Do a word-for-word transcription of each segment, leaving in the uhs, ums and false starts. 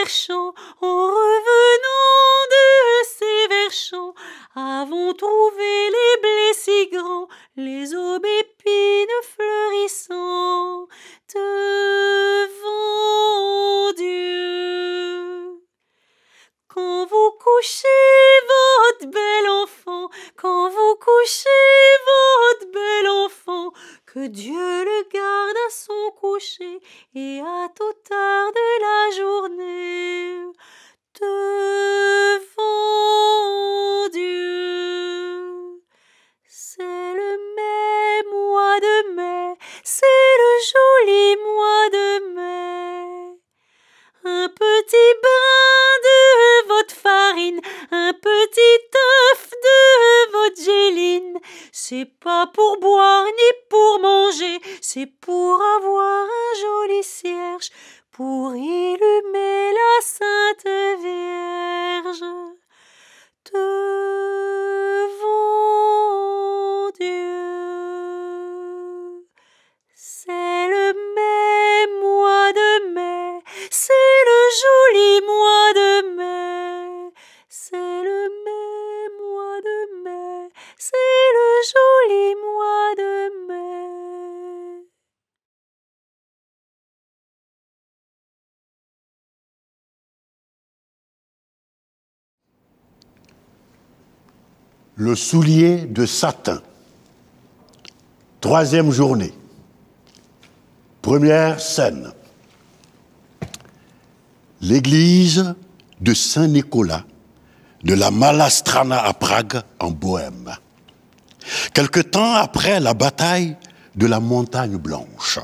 verts champs, en revenant de ces verts champs, avons trouvé les blés si grands, les aubépines fleurissant devant Dieu. Quand vous couchez votre bel enfant, quand vous couchez votre bel enfant, que Dieu le garde à son coucher et à toute heure de la journée. Devant Dieu, c'est le mai, mois de mai, c'est le joli mois de mai. Un petit brin de votre farine, un petit œuf de votre géline, c'est pas pour boire ni pour manger, c'est pour avoir un joli cierge, pour illumer la Sainte Vierge. Devant Dieu, c'est le mai, mois de mai, c'est le joli mois de mai, c'est le mai, mois de mai, c'est le joli mois de mai. Le soulier de satin. Troisième journée. Première scène. L'église de Saint-Nicolas de la Malastrana à Prague, en Bohême. Quelque temps après la bataille de la Montagne Blanche.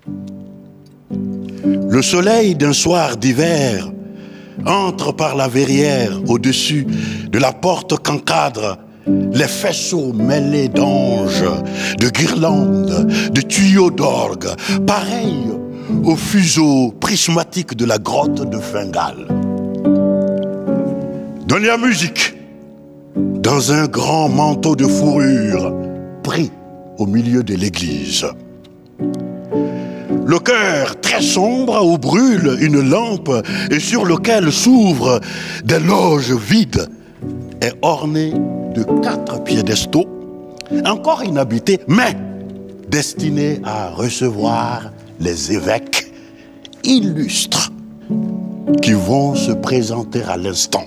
Le soleil d'un soir d'hiver entre par la verrière au-dessus de la porte qu'encadrent les faisceaux mêlés d'anges, de guirlandes, de tuyaux d'orgue, pareils aux fuseaux prismatiques de la grotte de Fingal. Dans la musique, dans un grand manteau de fourrure, pris au milieu de l'église. Le chœur très sombre où brûle une lampe et sur lequel s'ouvrent des loges vides est orné de quatre piédestaux, encore inhabités, mais destinés à recevoir les évêques illustres qui vont se présenter à l'instant.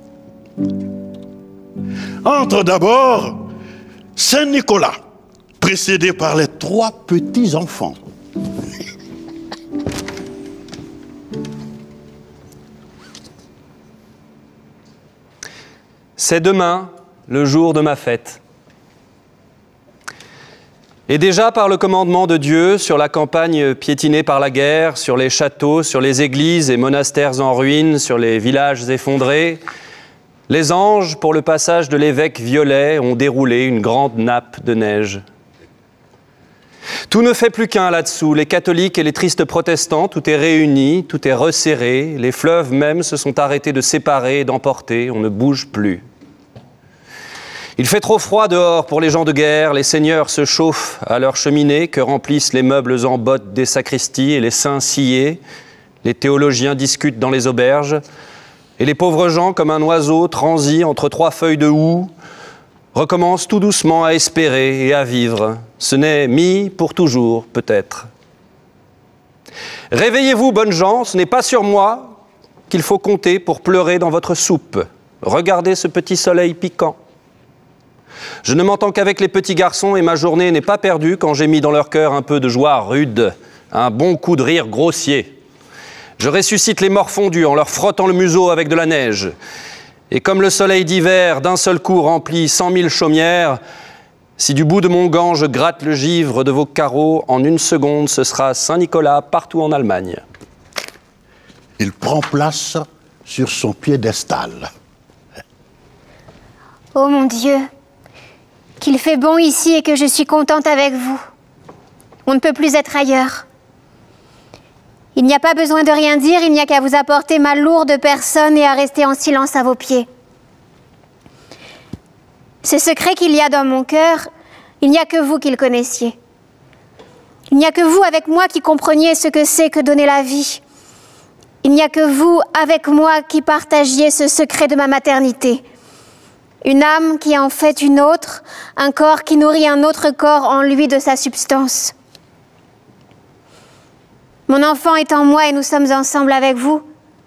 Entre d'abord Saint-Nicolas, précédé par les trois petits-enfants. C'est demain, le jour de ma fête. Et déjà par le commandement de Dieu, sur la campagne piétinée par la guerre, sur les châteaux, sur les églises et monastères en ruine, sur les villages effondrés, les anges, pour le passage de l'évêque Violet, ont déroulé une grande nappe de neige. Tout ne fait plus qu'un là-dessous, les catholiques et les tristes protestants, tout est réuni, tout est resserré, les fleuves même se sont arrêtés de séparer et d'emporter, on ne bouge plus. Il fait trop froid dehors pour les gens de guerre, les seigneurs se chauffent à leur cheminée que remplissent les meubles en bottes des sacristies et les saints sciés, les théologiens discutent dans les auberges, et les pauvres gens, comme un oiseau transi entre trois feuilles de houx, recommencent tout doucement à espérer et à vivre. Ce n'est mis pour toujours, peut-être. Réveillez-vous, bonnes gens, ce n'est pas sur moi qu'il faut compter pour pleurer dans votre soupe. Regardez ce petit soleil piquant. Je ne m'entends qu'avec les petits garçons et ma journée n'est pas perdue quand j'ai mis dans leur cœur un peu de joie rude, un bon coup de rire grossier. Je ressuscite les morts fondus en leur frottant le museau avec de la neige. Et comme le soleil d'hiver d'un seul coup remplit cent mille chaumières, si du bout de mon gant je gratte le givre de vos carreaux, en une seconde ce sera Saint-Nicolas partout en Allemagne. Il prend place sur son piédestal. Oh mon Dieu, qu'il fait bon ici et que je suis contente avec vous. On ne peut plus être ailleurs. Il n'y a pas besoin de rien dire, il n'y a qu'à vous apporter ma lourde personne et à rester en silence à vos pieds. Ce secret qu'il y a dans mon cœur, il n'y a que vous qui le connaissiez. Il n'y a que vous avec moi qui compreniez ce que c'est que donner la vie. Il Il n'y a que vous, avec moi, qui partagiez ce secret de ma maternité. Une âme qui en fait une autre, un corps qui nourrit un autre corps en lui de sa substance. Mon enfant est en moi et nous sommes ensemble avec vous.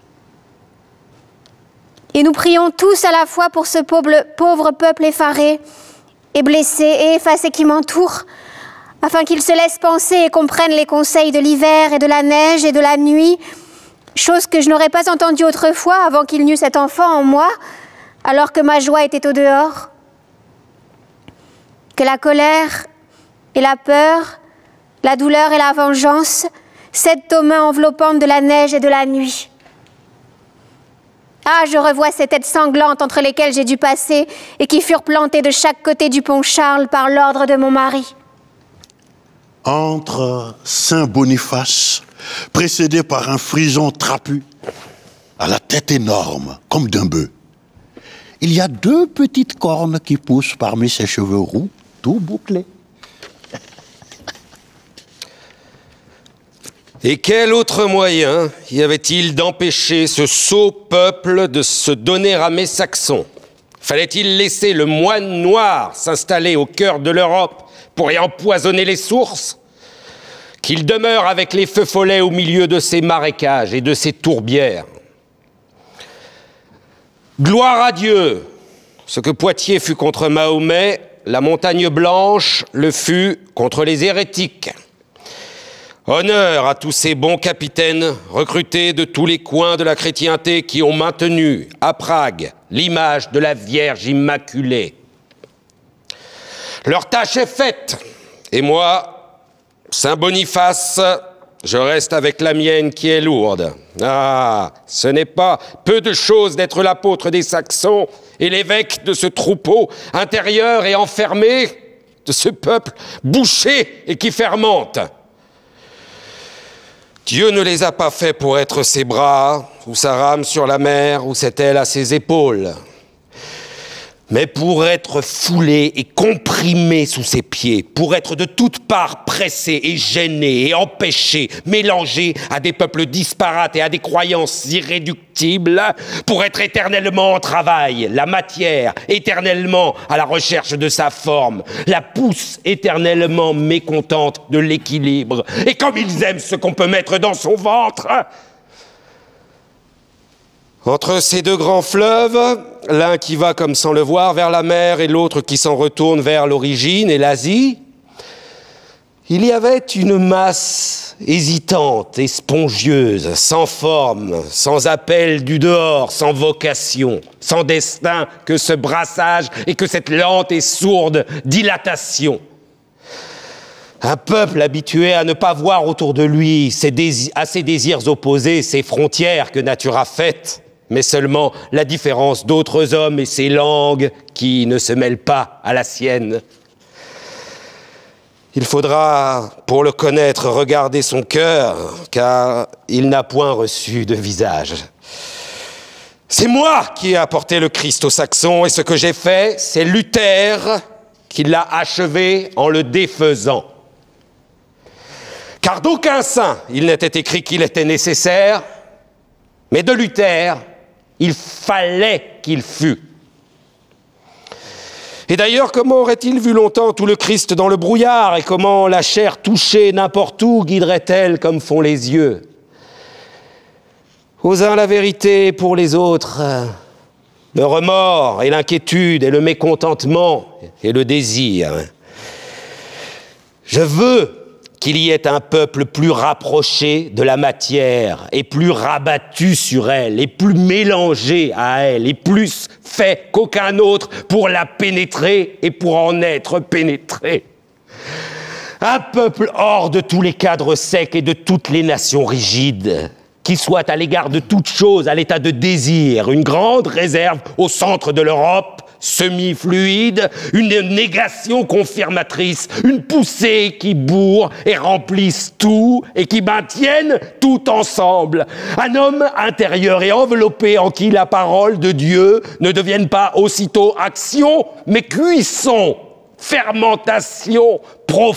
Et nous prions tous à la fois pour ce pauvre, pauvre peuple effaré et blessé et effacé qui m'entoure, afin qu'il se laisse penser et comprenne les conseils de l'hiver et de la neige et de la nuit, chose que je n'aurais pas entendue autrefois avant qu'il n'eût cet enfant en moi, alors que ma joie était au dehors. Que la colère et la peur, la douleur et la vengeance cèdent aux mains enveloppantes de la neige et de la nuit. Ah, je revois ces têtes sanglantes entre lesquelles j'ai dû passer et qui furent plantées de chaque côté du pont Charles par l'ordre de mon mari. Entre Saint Boniface, précédé par un frison trapu, à la tête énorme, comme d'un bœuf, il y a deux petites cornes qui poussent parmi ses cheveux roux, tout bouclés. Et quel autre moyen y avait-il d'empêcher ce sot peuple de se donner à mes Saxons? Fallait-il laisser le moine noir s'installer au cœur de l'Europe pour y empoisonner les sources? Qu'il demeure avec les feux follets au milieu de ces marécages et de ces tourbières. Gloire à Dieu! Ce que Poitiers fut contre Mahomet, la Montagne Blanche le fut contre les hérétiques. Honneur à tous ces bons capitaines recrutés de tous les coins de la chrétienté qui ont maintenu à Prague l'image de la Vierge Immaculée. Leur tâche est faite, et moi, Saint Boniface, je reste avec la mienne qui est lourde. Ah, ce n'est pas peu de chose d'être l'apôtre des Saxons et l'évêque de ce troupeau intérieur et enfermé, de ce peuple bouché et qui fermente. Dieu ne les a pas faits pour être ses bras, ou sa rame sur la mer, ou cette aile à ses épaules, mais pour être foulés et comprimés sous ses pieds, pour être de toutes parts pressés et gênés et empêchés, mélangés à des peuples disparates et à des croyances irréductibles, pour être éternellement en travail, la matière éternellement à la recherche de sa forme, la pousse éternellement mécontente de l'équilibre. Et comme ils aiment ce qu'on peut mettre dans son ventre, entre ces deux grands fleuves, l'un qui va comme sans le voir vers la mer et l'autre qui s'en retourne vers l'origine et l'Asie, il y avait une masse hésitante et spongieuse, sans forme, sans appel du dehors, sans vocation, sans destin que ce brassage et que cette lente et sourde dilatation. Un peuple habitué à ne pas voir autour de lui ses désirs, à ses désirs opposés, ses frontières que nature a faites, mais seulement la différence d'autres hommes et ces langues qui ne se mêlent pas à la sienne. Il faudra, pour le connaître, regarder son cœur, car il n'a point reçu de visage. C'est moi qui ai apporté le Christ aux Saxons, et ce que j'ai fait, c'est Luther qui l'a achevé en le défaisant. Car d'aucun saint, il n'était écrit qu'il était nécessaire, mais de Luther, il fallait qu'il fût. Et d'ailleurs, comment aurait-il vu longtemps tout le Christ dans le brouillard, et comment la chair touchée n'importe où guiderait-elle comme font les yeux? Aux uns la vérité, pour les autres le remords et l'inquiétude et le mécontentement et le désir. Je veux qu'il y ait un peuple plus rapproché de la matière et plus rabattu sur elle et plus mélangé à elle et plus fait qu'aucun autre pour la pénétrer et pour en être pénétré. Un peuple hors de tous les cadres secs et de toutes les nations rigides, qui soit à l'égard de toute chose à l'état de désir, une grande réserve au centre de l'Europe, semi-fluide, une négation confirmatrice, une poussée qui bourre et remplisse tout et qui maintienne tout ensemble. Un homme intérieur et enveloppé en qui la parole de Dieu ne devienne pas aussitôt action, mais cuisson, fermentation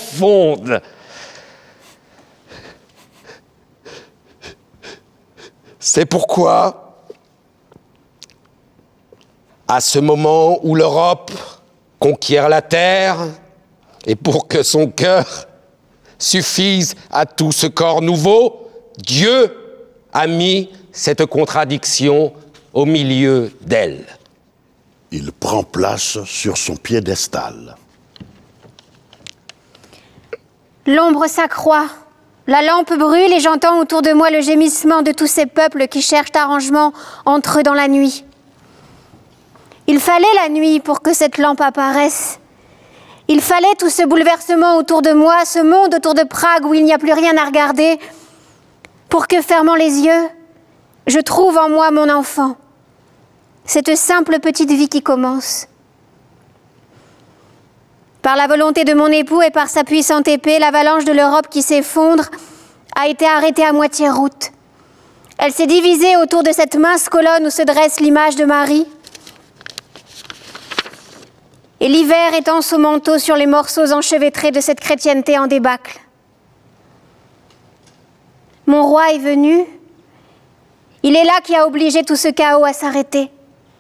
profonde. C'est pourquoi, à ce moment où l'Europe conquiert la terre, et pour que son cœur suffise à tout ce corps nouveau, Dieu a mis cette contradiction au milieu d'elle. Il prend place sur son piédestal. L'ombre s'accroît, la lampe brûle et j'entends autour de moi le gémissement de tous ces peuples qui cherchent arrangement entre eux dans la nuit. Il fallait la nuit pour que cette lampe apparaisse. Il fallait tout ce bouleversement autour de moi, ce monde autour de Prague où il n'y a plus rien à regarder, pour que, fermant les yeux, je trouve en moi mon enfant, cette simple petite vie qui commence. Par la volonté de mon époux et par sa puissante épée, l'avalanche de l'Europe qui s'effondre a été arrêtée à moitié route. Elle s'est divisée autour de cette mince colonne où se dresse l'image de Marie. Et l'hiver étend son manteau sur les morceaux enchevêtrés de cette chrétienté en débâcle. Mon roi est venu. Il est là qui a obligé tout ce chaos à s'arrêter.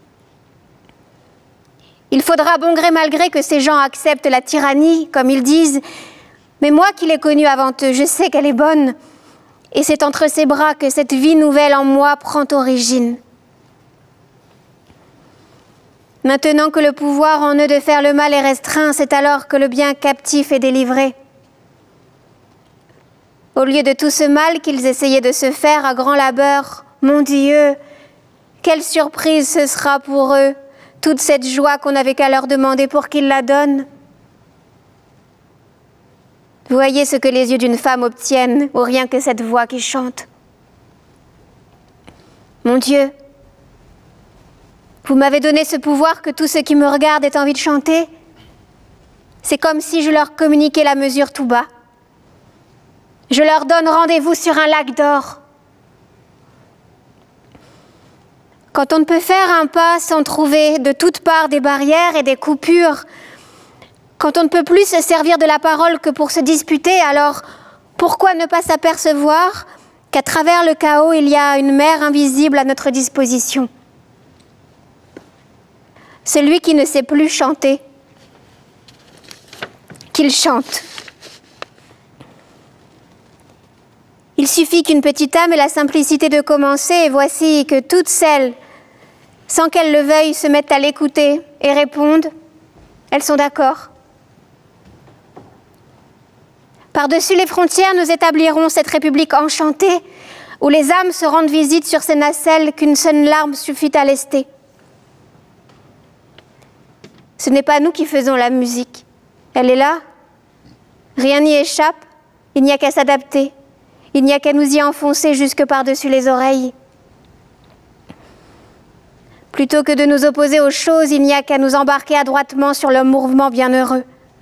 Il faudra bon gré mal gré que ces gens acceptent la tyrannie, comme ils disent. Mais moi qui l'ai connue avant eux, je sais qu'elle est bonne. Et c'est entre ses bras que cette vie nouvelle en moi prend origine. Maintenant que le pouvoir en eux de faire le mal est restreint, c'est alors que le bien captif est délivré. Au lieu de tout ce mal qu'ils essayaient de se faire à grand labeur, mon Dieu, quelle surprise ce sera pour eux, toute cette joie qu'on n'avait qu'à leur demander pour qu'ils la donnent. Voyez ce que les yeux d'une femme obtiennent, ou rien que cette voix qui chante. Mon Dieu, vous m'avez donné ce pouvoir que tous ceux qui me regardent aient envie de chanter. C'est comme si je leur communiquais la mesure tout bas. Je leur donne rendez-vous sur un lac d'or. Quand on ne peut faire un pas sans trouver de toutes parts des barrières et des coupures, quand on ne peut plus se servir de la parole que pour se disputer, alors pourquoi ne pas s'apercevoir qu'à travers le chaos, il y a une mer invisible à notre disposition? Celui qui ne sait plus chanter, qu'il chante. Il suffit qu'une petite âme ait la simplicité de commencer, et voici que toutes celles, sans qu'elles le veuillent, se mettent à l'écouter et répondent. Elles sont d'accord. Par-dessus les frontières, nous établirons cette république enchantée, où les âmes se rendent visite sur ces nacelles qu'une seule larme suffit à lester. Ce n'est pas nous qui faisons la musique. Elle est là. Rien n'y échappe. Il n'y a qu'à s'adapter. Il n'y a qu'à nous y enfoncer jusque par-dessus les oreilles. Plutôt que de nous opposer aux choses, il n'y a qu'à nous embarquer adroitement sur le mouvement bienheureux.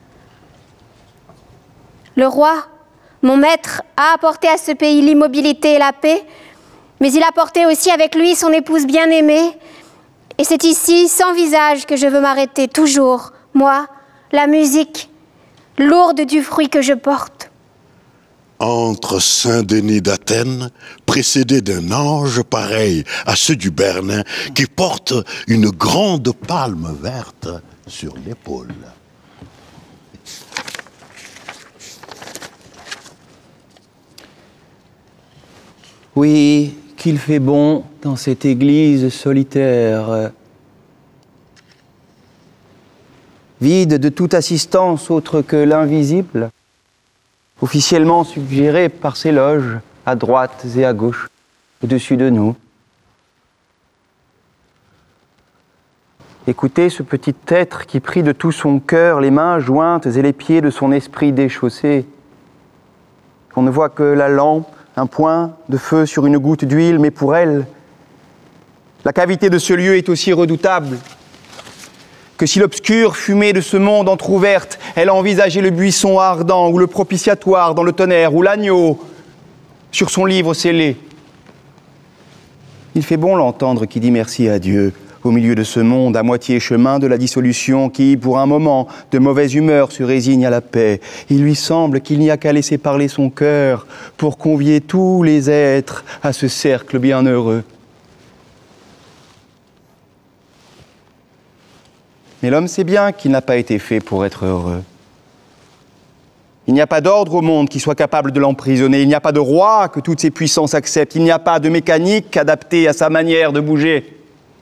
Le roi, mon maître, a apporté à ce pays l'immobilité et la paix, mais il a apporté aussi avec lui son épouse bien-aimée. Et c'est ici, sans visage, que je veux m'arrêter toujours, moi, la musique, lourde du fruit que je porte. Entre Saint-Denis d'Athènes, précédé d'un ange pareil à ceux du Bernin, qui porte une grande palme verte sur l'épaule. Oui, qu'il fait bon dans cette église solitaire, vide de toute assistance autre que l'invisible, officiellement suggéré par ces loges, à droite et à gauche, au-dessus de nous. Écoutez ce petit être qui prie de tout son cœur, les mains jointes et les pieds de son esprit déchaussé. On ne voit que la lampe, un point de feu sur une goutte d'huile, mais pour elle, la cavité de ce lieu est aussi redoutable que si l'obscure fumée de ce monde entr'ouverte, elle a envisagé le buisson ardent, ou le propitiatoire dans le tonnerre, ou l'agneau sur son livre scellé. Il fait bon l'entendre qui dit merci à Dieu. au milieu de ce monde à moitié chemin de la dissolution qui, pour un moment, de mauvaise humeur se résigne à la paix. Il lui semble qu'il n'y a qu'à laisser parler son cœur pour convier tous les êtres à ce cercle bienheureux. Mais l'homme sait bien qu'il n'a pas été fait pour être heureux. Il n'y a pas d'ordre au monde qui soit capable de l'emprisonner. Il n'y a pas de roi que toutes ses puissances acceptent. Il n'y a pas de mécanique adaptée à sa manière de bouger.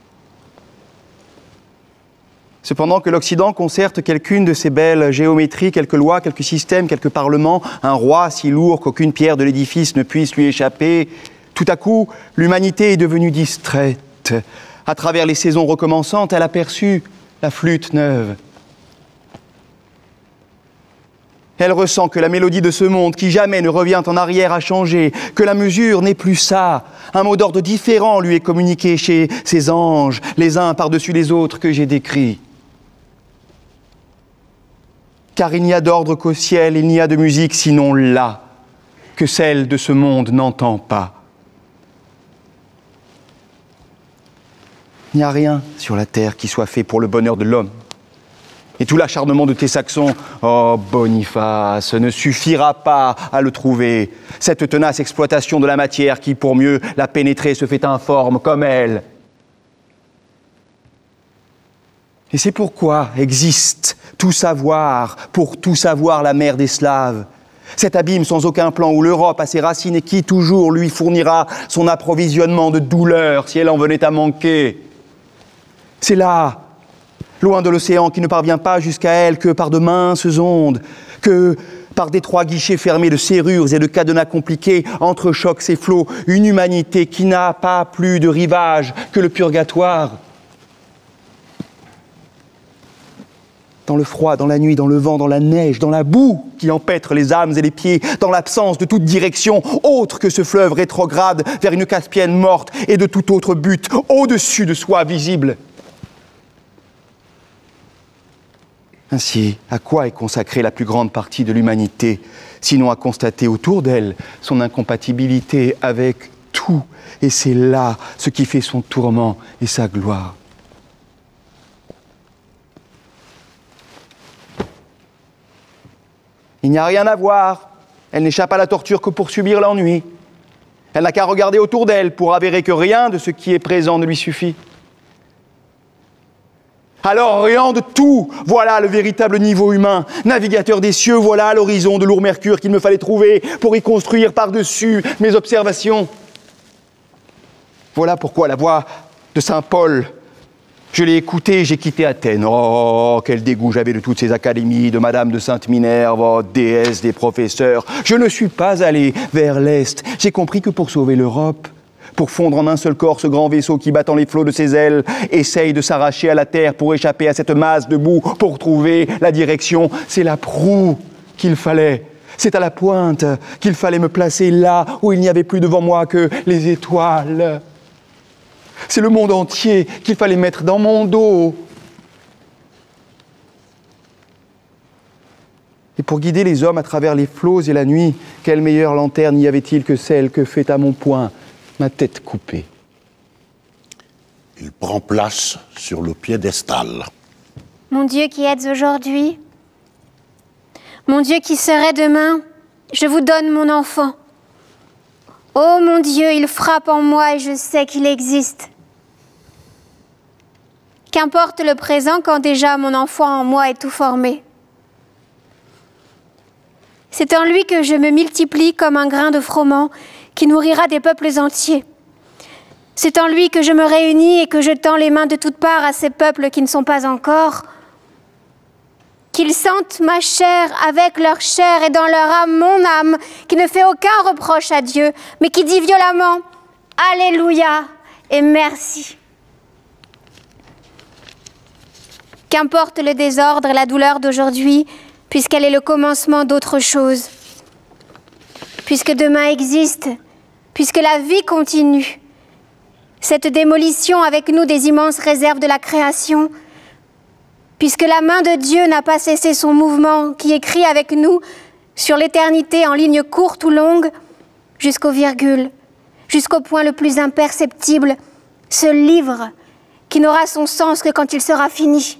Cependant que l'Occident concerte quelqu'une de ces belles géométries, quelques lois, quelques systèmes, quelques parlements, un roi si lourd qu'aucune pierre de l'édifice ne puisse lui échapper, tout à coup, l'humanité est devenue distraite. À travers les saisons recommençantes, elle aperçut la flûte neuve. Elle ressent que la mélodie de ce monde, qui jamais ne revient en arrière, a changé, que la mesure n'est plus ça. Un mot d'ordre différent lui est communiqué chez ces anges, les uns par-dessus les autres que j'ai décrits. Car il n'y a d'ordre qu'au ciel, il n'y a de musique sinon là, que celle de ce monde n'entend pas. Il n'y a rien sur la terre qui soit fait pour le bonheur de l'homme. Et tout l'acharnement de tes Saxons, oh Boniface, ne suffira pas à le trouver. Cette tenace exploitation de la matière qui, pour mieux la pénétrer, se fait informe comme elle. Et c'est pourquoi existe tout savoir, pour tout savoir la mère des Slaves. Cet abîme sans aucun plan où l'Europe a ses racines et qui toujours lui fournira son approvisionnement de douleur si elle en venait à manquer. C'est là, loin de l'océan qui ne parvient pas jusqu'à elle que par de minces ondes, que par d'étroits guichets fermés de serrures et de cadenas compliqués, entrechoquent ces flots, une humanité qui n'a pas plus de rivage que le purgatoire. Dans le froid, dans la nuit, dans le vent, dans la neige, dans la boue qui empêtre les âmes et les pieds, dans l'absence de toute direction autre que ce fleuve rétrograde vers une Caspienne morte et de tout autre but, au-dessus de soi visible. Ainsi, à quoi est consacrée la plus grande partie de l'humanité, sinon à constater autour d'elle son incompatibilité avec tout, et c'est là ce qui fait son tourment et sa gloire. Il n'y a rien à voir, elle n'échappe à la torture que pour subir l'ennui. Elle n'a qu'à regarder autour d'elle pour avérer que rien de ce qui est présent ne lui suffit. Alors, rien de tout, voilà le véritable niveau humain. Navigateur des cieux, voilà l'horizon de lourd mercure qu'il me fallait trouver pour y construire par-dessus mes observations. Voilà pourquoi la voix de saint Paul, je l'ai écoutée, j'ai quitté Athènes. Oh, quel dégoût j'avais de toutes ces académies, de Madame de Sainte-Minerve, oh, déesse des professeurs. Je ne suis pas allé vers l'Est. J'ai compris que pour sauver l'Europe, pour fondre en un seul corps ce grand vaisseau qui, battant les flots de ses ailes, essaye de s'arracher à la terre pour échapper à cette masse de boue, pour trouver la direction. C'est la proue qu'il fallait. C'est à la pointe qu'il fallait me placer là où il n'y avait plus devant moi que les étoiles. C'est le monde entier qu'il fallait mettre dans mon dos. Et pour guider les hommes à travers les flots et la nuit, quelle meilleure lanterne y avait-il que celle que fait à mon poing ma tête coupée. Il prend place sur le piédestal. Mon Dieu qui êtes aujourd'hui, mon Dieu qui serait demain, je vous donne mon enfant. Oh mon Dieu, il frappe en moi et je sais qu'il existe. Qu'importe le présent quand déjà mon enfant en moi est tout formé. C'est en lui que je me multiplie comme un grain de froment qui nourrira des peuples entiers. C'est en lui que je me réunis et que je tends les mains de toutes parts à ces peuples qui ne sont pas encore. Qu'ils sentent ma chair avec leur chair et dans leur âme mon âme, qui ne fait aucun reproche à Dieu, mais qui dit violemment « Alléluia » et « Merci ». Qu'importe le désordre et la douleur d'aujourd'hui, puisqu'elle est le commencement d'autre chose. Puisque demain existe, puisque la vie continue. Cette démolition avec nous des immenses réserves de la création, puisque la main de Dieu n'a pas cessé son mouvement, qui écrit avec nous sur l'éternité en lignes courtes ou longues, jusqu'aux virgules, jusqu'au point le plus imperceptible, ce livre qui n'aura son sens que quand il sera fini.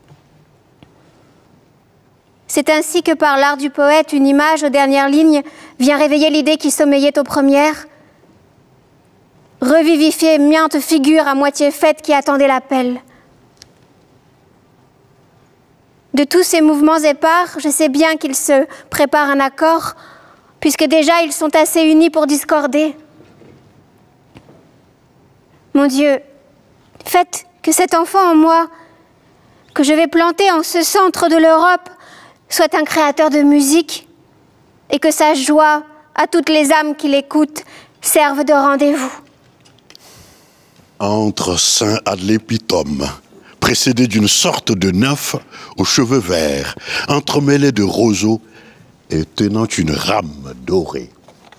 C'est ainsi que par l'art du poète, une image aux dernières lignes vient réveiller l'idée qui sommeillait aux premières, revivifier miinte figure à moitié faite qui attendait l'appel. De tous ces mouvements épars, je sais bien qu'ils se préparent un accord, puisque déjà ils sont assez unis pour discorder. Mon Dieu, faites que cet enfant en moi, que je vais planter en ce centre de l'Europe, soit un créateur de musique, et que sa joie, à toutes les âmes qui l'écoutent, serve de rendez-vous. Entre saint Adlépitum, précédé d'une sorte de nymphe aux cheveux verts, entremêlée de roseaux et tenant une rame dorée.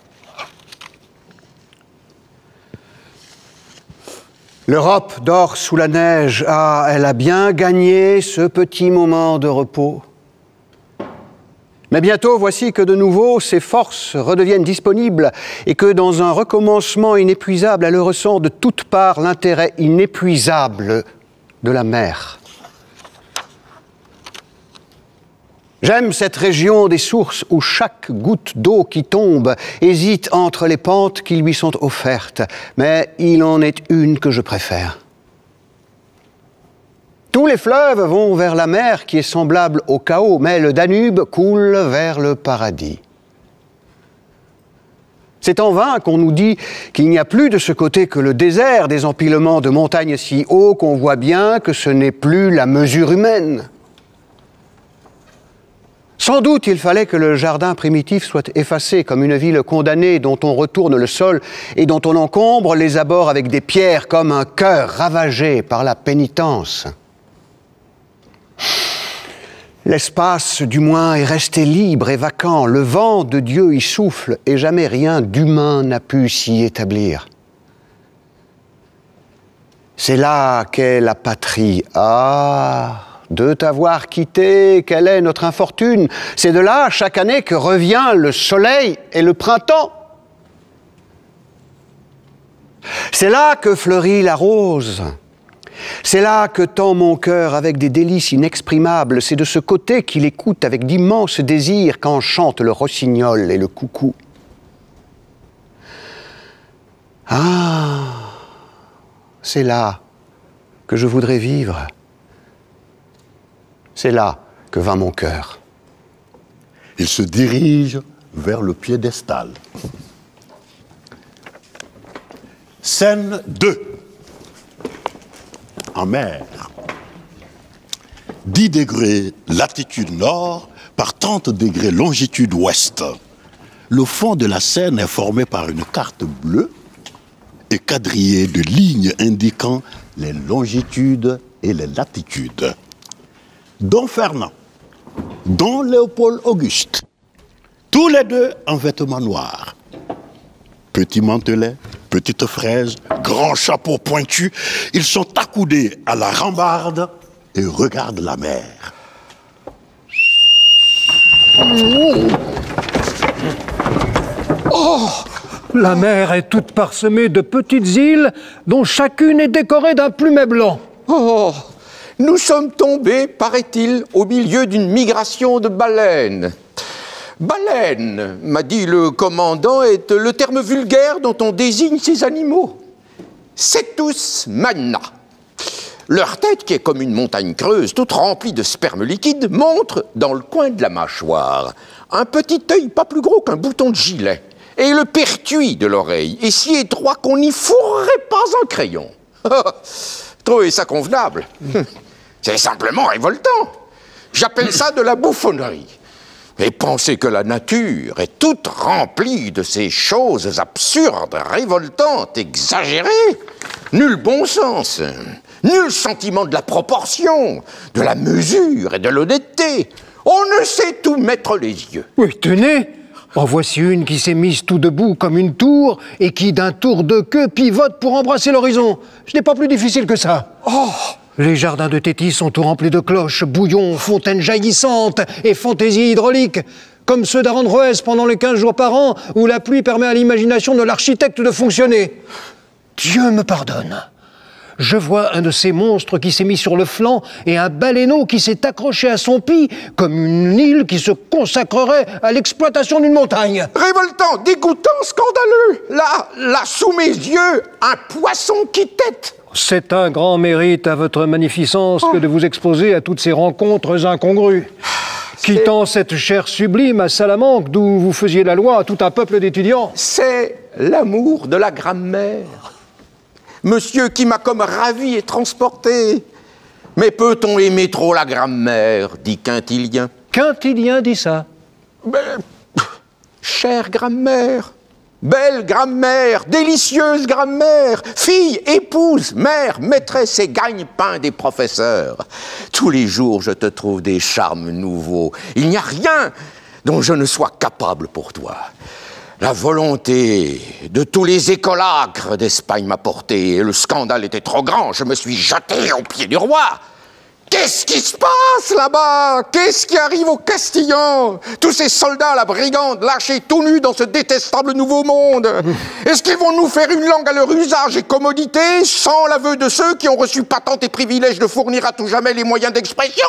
L'Europe dort sous la neige. Ah, elle a bien gagné ce petit moment de repos. Mais bientôt, voici que de nouveau, ses forces redeviennent disponibles et que dans un recommencement inépuisable, elle ressent de toutes parts l'intérêt inépuisable de la mer. J'aime cette région des sources où chaque goutte d'eau qui tombe hésite entre les pentes qui lui sont offertes, mais il en est une que je préfère. Tous les fleuves vont vers la mer qui est semblable au chaos, mais le Danube coule vers le paradis. C'est en vain qu'on nous dit qu'il n'y a plus de ce côté que le désert, des empilements de montagnes si hauts qu'on voit bien que ce n'est plus la mesure humaine. Sans doute il fallait que le jardin primitif soit effacé comme une ville condamnée dont on retourne le sol et dont on encombre les abords avec des pierres comme un cœur ravagé par la pénitence. L'espace, du moins, est resté libre et vacant. Le vent de Dieu y souffle et jamais rien d'humain n'a pu s'y établir. C'est là qu'est la patrie. Ah, de t'avoir quitté, quelle est notre infortune. C'est de là, chaque année, que revient le soleil et le printemps. C'est là que fleurit la rose. C'est là que tend mon cœur avec des délices inexprimables. C'est de ce côté qu'il écoute avec d'immenses désirs quand chantent le rossignol et le coucou. Ah, c'est là que je voudrais vivre. C'est là que va mon cœur. Il se dirige vers le piédestal. Scène deux. En mer. dix degrés latitude nord par trente degrés longitude ouest. Le fond de la Seine est formé par une carte bleue et quadrillé de lignes indiquant les longitudes et les latitudes. Don Fernand, Don Léopold Auguste, tous les deux en vêtements noirs. Petit mantelet, petite fraise, grand chapeau pointu, ils sont accoudés à la rambarde et regardent la mer. Oh! La mer est toute parsemée de petites îles dont chacune est décorée d'un plumet blanc. Oh! Nous sommes tombés, paraît-il, au milieu d'une migration de baleines. Baleine, m'a dit le commandant, est le terme vulgaire dont on désigne ces animaux. Cetus magna. Leur tête, qui est comme une montagne creuse, toute remplie de sperme liquide, montre, dans le coin de la mâchoire, un petit œil pas plus gros qu'un bouton de gilet. Et le pertuis de l'oreille est si étroit qu'on n'y fourrerait pas un crayon. Trouvez ça convenable? C'est simplement révoltant. J'appelle ça de la bouffonnerie. Et pensez que la nature est toute remplie de ces choses absurdes, révoltantes, exagérées. Nul bon sens, nul sentiment de la proportion, de la mesure et de l'honnêteté. On ne sait où mettre les yeux. Oui, tenez, en voici une qui s'est mise tout debout comme une tour et qui, d'un tour de queue, pivote pour embrasser l'horizon. Ce n'est pas plus difficile que ça. Oh! Les jardins de Tétis sont tout remplis de cloches, bouillons, fontaines jaillissantes et fantaisies hydrauliques, comme ceux d'Arandroès pendant les quinze jours par an où la pluie permet à l'imagination de l'architecte de fonctionner. Dieu me pardonne. Je vois un de ces monstres qui s'est mis sur le flanc et un baleineau qui s'est accroché à son pis comme une île qui se consacrerait à l'exploitation d'une montagne. Révoltant, dégoûtant, scandaleux. Là, là, sous mes yeux, un poisson qui tète. C'est un grand mérite à votre magnificence que de vous exposer à toutes ces rencontres incongrues. Quittant cette chair sublime à Salamanque, d'où vous faisiez la loi à tout un peuple d'étudiants. C'est l'amour de la grammaire. Monsieur qui m'a comme ravi et transporté. Mais peut-on aimer trop la grammaire, dit Quintilien. Quintilien dit ça. Ben, chère grammaire, belle grammaire, délicieuse grammaire, fille, épouse, mère, maîtresse et gagne-pain des professeurs. Tous les jours, je te trouve des charmes nouveaux. Il n'y a rien dont je ne sois capable pour toi. La volonté de tous les écolâtres d'Espagne m'a porté, et le scandale était trop grand, je me suis jeté aux pieds du roi. Qu'est-ce qui se passe là-bas? Qu'est-ce qui arrive aux Castillans? Tous ces soldats, la brigande, lâchés tout nus dans ce détestable nouveau monde. Est-ce qu'ils vont nous faire une langue à leur usage et commodité, sans l'aveu de ceux qui ont reçu patente et privilège de fournir à tout jamais les moyens d'expression?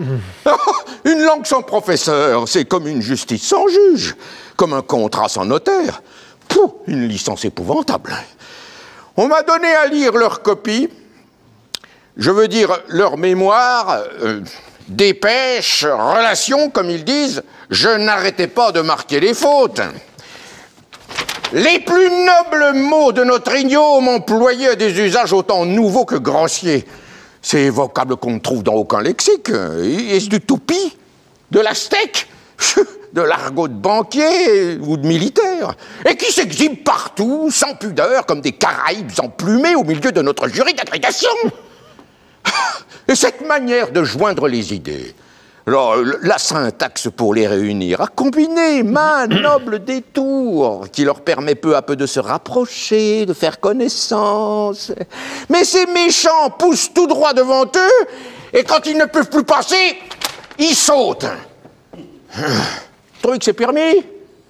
Une langue sans professeur, c'est comme une justice sans juge, comme un contrat sans notaire. Pouh, une licence épouvantable. On m'a donné à lire leur copie. Je veux dire, leur mémoire, euh, dépêche, relation, comme ils disent, je n'arrêtais pas de marquer les fautes. Les plus nobles mots de notre idiome employés à des usages autant nouveaux que grossiers. Ces vocables qu'on ne trouve dans aucun lexique. Est-ce du toupie? De la steak? De l'argot de banquier ou de militaire? Et qui s'exhibe partout, sans pudeur, comme des Caraïbes emplumés au milieu de notre jury d'agrégation? Et cette manière de joindre les idées, alors, la syntaxe pour les réunir, a combiné main noble détour qui leur permet peu à peu de se rapprocher, de faire connaissance. Mais ces méchants poussent tout droit devant eux, et quand ils ne peuvent plus passer, ils sautent. Vous trouvez que c'est permis?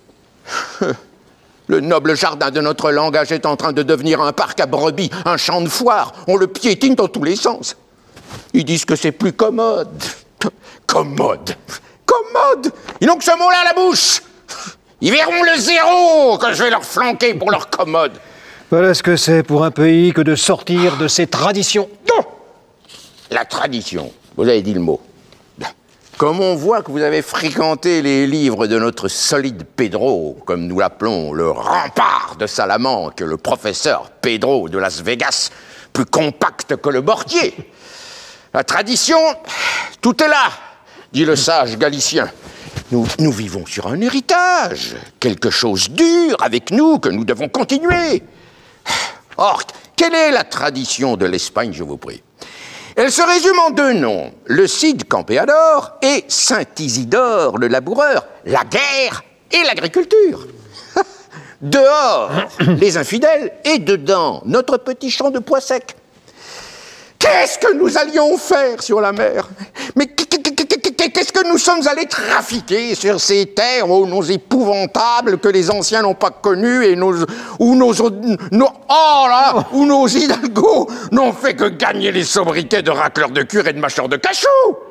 Le noble jardin de notre langage est en train de devenir un parc à brebis, un champ de foire. On le piétine dans tous les sens. Ils disent que c'est plus commode. Commode. Commode. Ils n'ont que ce mot-là à la bouche. Ils verront le zéro que je vais leur flanquer pour leur commode. Voilà ce que c'est pour un pays que de sortir de ses traditions. Non. La tradition. Vous avez dit le mot. Comme on voit que vous avez fréquenté les livres de notre solide Pedro, comme nous l'appelons, le rempart de Salamanque, le professeur Pedro de Las Vegas, plus compact que le mortier. La tradition, tout est là, dit le sage galicien. Nous, nous vivons sur un héritage, quelque chose dur avec nous que nous devons continuer. Or, quelle est la tradition de l'Espagne, je vous prie? Elle se résume en deux noms, le Cid Campeador et Saint Isidore le laboureur, la guerre et l'agriculture. Dehors, les infidèles, et dedans, notre petit champ de pois secs. Qu'est-ce que nous allions faire sur la mer? Mais qu'est-ce que nous sommes allés trafiquer sur ces terres aux noms épouvantables que les anciens n'ont pas connus et nos, où nos, nos, oh là, où nos hidalgos n'ont fait que gagner les sobriquets de racleurs de cure et de mâcheurs de cachou?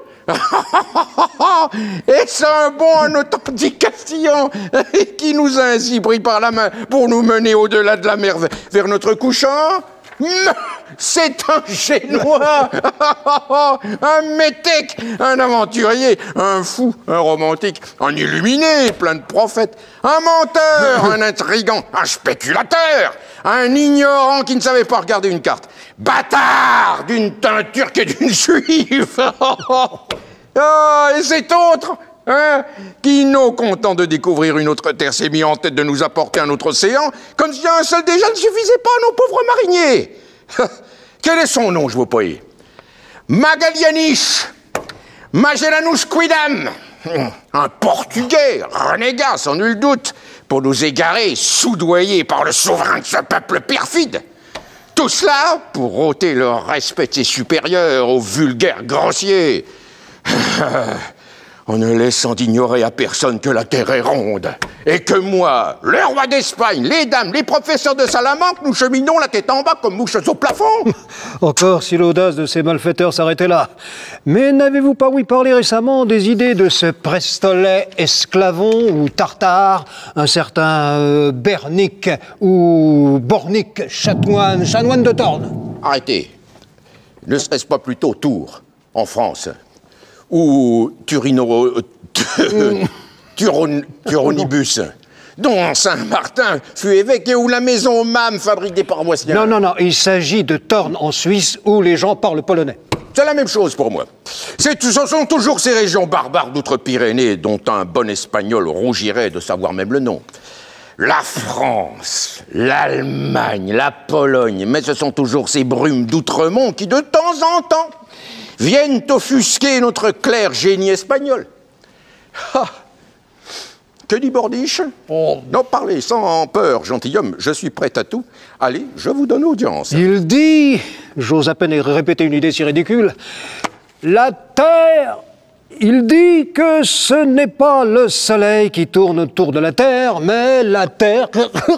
Et c'est un bon, un authentique Castillan qui nous a ainsi pris par la main pour nous mener au-delà de la mer vers notre couchant? C'est un Génois, un métèque, un aventurier, un fou, un romantique, un illuminé, plein de prophètes, un menteur, un intrigant, un spéculateur, un ignorant qui ne savait pas regarder une carte, bâtard d'une teinture et d'une juive. Oh, et cet autre, hein, qui, non content de découvrir une autre terre, s'est mis en tête de nous apporter un autre océan, comme si un seul déjà ne suffisait pas à nos pauvres mariniers. Quel est son nom, je vous prie? Magalianis Magellanus Quidam, un Portugais, renégat sans nul doute, pour nous égarer, soudoyés par le souverain de ce peuple perfide. Tout cela pour ôter le respect de ses supérieurs aux vulgaires grossiers. en ne laissant d'ignorer à personne que la terre est ronde, et que moi, le roi d'Espagne, les dames, les professeurs de Salamanque, nous cheminons la tête en bas comme mouches au plafond. Encore si l'audace de ces malfaiteurs s'arrêtait là. Mais n'avez-vous pas ouï parler récemment des idées de ce Prestolet Esclavon ou Tartare, un certain euh, Bernic ou Bornic, chanoine, chanoine de Torne? Arrêtez. Ne serait-ce pas plutôt Tours, en France, ou Turino... Turon, Turonibus, dont Saint-Martin fut évêque et où la maison Mam fabrique des paroissiens. Non, non, non, il s'agit de Torne en Suisse où les gens parlent polonais. C'est la même chose pour moi. Ce sont toujours ces régions barbares d'outre-Pyrénées dont un bon espagnol rougirait de savoir même le nom. La France, l'Allemagne, la Pologne, mais ce sont toujours ces brumes d'outremont qui, de temps en temps, viennent offusquer notre clair génie espagnol. Ah. Que dit Bordiche? Oh. Non, parlez sans peur, gentilhomme, je suis prêt à tout. Allez, je vous donne audience. Il dit, j'ose à peine répéter une idée si ridicule, la Terre, il dit que ce n'est pas le Soleil qui tourne autour de la Terre, mais la Terre...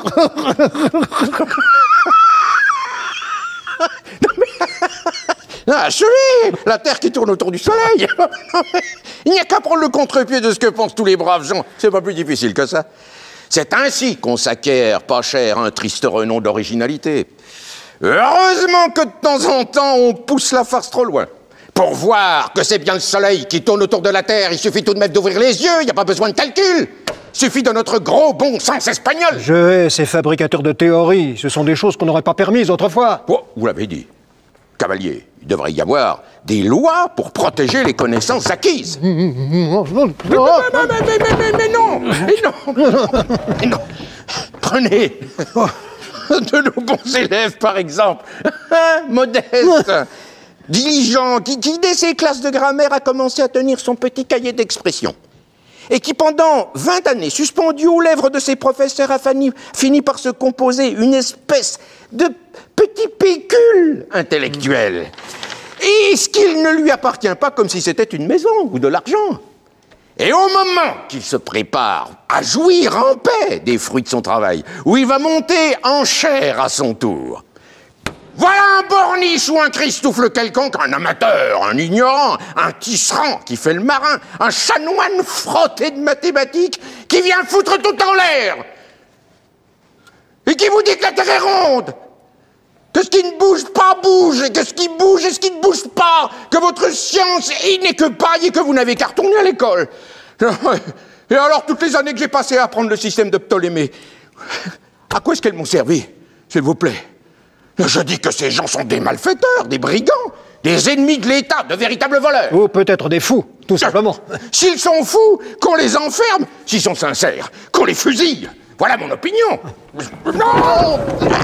Ah, je suis la Terre qui tourne autour du Soleil. Il n'y a qu'à prendre le contre-pied de ce que pensent tous les braves gens. C'est pas plus difficile que ça. C'est ainsi qu'on s'acquiert pas cher un triste renom d'originalité. Heureusement que de temps en temps, on pousse la farce trop loin. Pour voir que c'est bien le Soleil qui tourne autour de la Terre, il suffit tout de même d'ouvrir les yeux, il n'y a pas besoin de calcul. Il suffit de notre gros bon sens espagnol. Je hais ces fabricateurs de théories. Ce sont des choses qu'on n'aurait pas permises autrefois. Oh, vous l'avez dit. Cavalier, il devrait y avoir des lois pour protéger les connaissances acquises. Mais, mais, mais, mais, mais, mais non, mais non, mais non. Prenez de nos bons élèves, par exemple, modeste, diligent, qui, qui, dès ses classes de grammaire, a commencé à tenir son petit cahier d'expression. Et qui, pendant vingt années, suspendu aux lèvres de ses professeurs, a fini, fini par se composer une espèce de petit pécule intellectuel. Et ce qu'il ne lui appartient pas comme si c'était une maison ou de l'argent. Et au moment qu'il se prépare à jouir en paix des fruits de son travail, où il va monter en chair à son tour, voilà un borniche ou un Christoufle quelconque, un amateur, un ignorant, un tisserand qui fait le marin, un chanoine frotté de mathématiques qui vient foutre tout en l'air et qui vous dit que la Terre est ronde, que ce qui ne bouge pas bouge, et que ce qui bouge et ce qui ne bouge pas, que votre science n'est que paille et que vous n'avez qu'à retourner à l'école. Et alors, toutes les années que j'ai passées à apprendre le système de Ptolémée, à quoi est-ce qu'elles m'ont servi, s'il vous plaît? Je dis que ces gens sont des malfaiteurs, des brigands, des ennemis de l'État, de véritables voleurs. Ou peut-être des fous, tout simplement. S'ils sont fous, qu'on les enferme. S'ils sont sincères, qu'on les fusille. Voilà mon opinion. Non.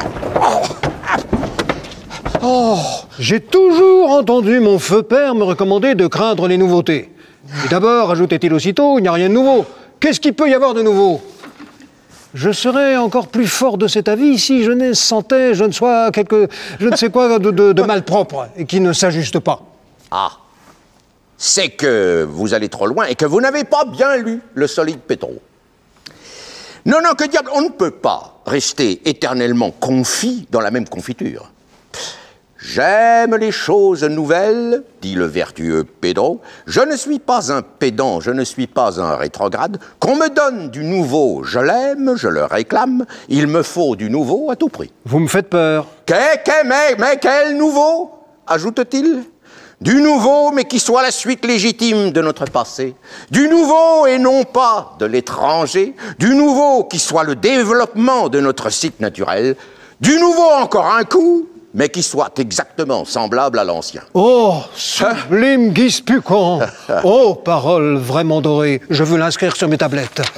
Oh. J'ai toujours entendu mon feu père me recommander de craindre les nouveautés. Et d'abord, ajoutait-il aussitôt, il n'y a rien de nouveau. Qu'est-ce qu'il peut y avoir de nouveau? Je serais encore plus fort de cet avis si je ne sentais, je ne sois quelque, je ne sais quoi, de, de, de malpropre et qui ne s'ajuste pas. Ah, c'est que vous allez trop loin et que vous n'avez pas bien lu le solide Pétro. Non, non, que diable, on ne peut pas rester éternellement confit dans la même confiture. J'aime les choses nouvelles, dit le vertueux Pedro. Je ne suis pas un pédant, je ne suis pas un rétrograde. Qu'on me donne du nouveau, je l'aime, je le réclame. Il me faut du nouveau à tout prix. Vous me faites peur. Qu'est, qu'est, mais, mais quel nouveau, ajoute-t-il? Du nouveau, mais qui soit la suite légitime de notre passé. Du nouveau et non pas de l'étranger. Du nouveau qui soit le développement de notre site naturel. Du nouveau encore un coup, mais qui soit exactement semblable à l'ancien. Oh, sublime Guy Spucan. Oh, parole vraiment dorée. Je veux l'inscrire sur mes tablettes.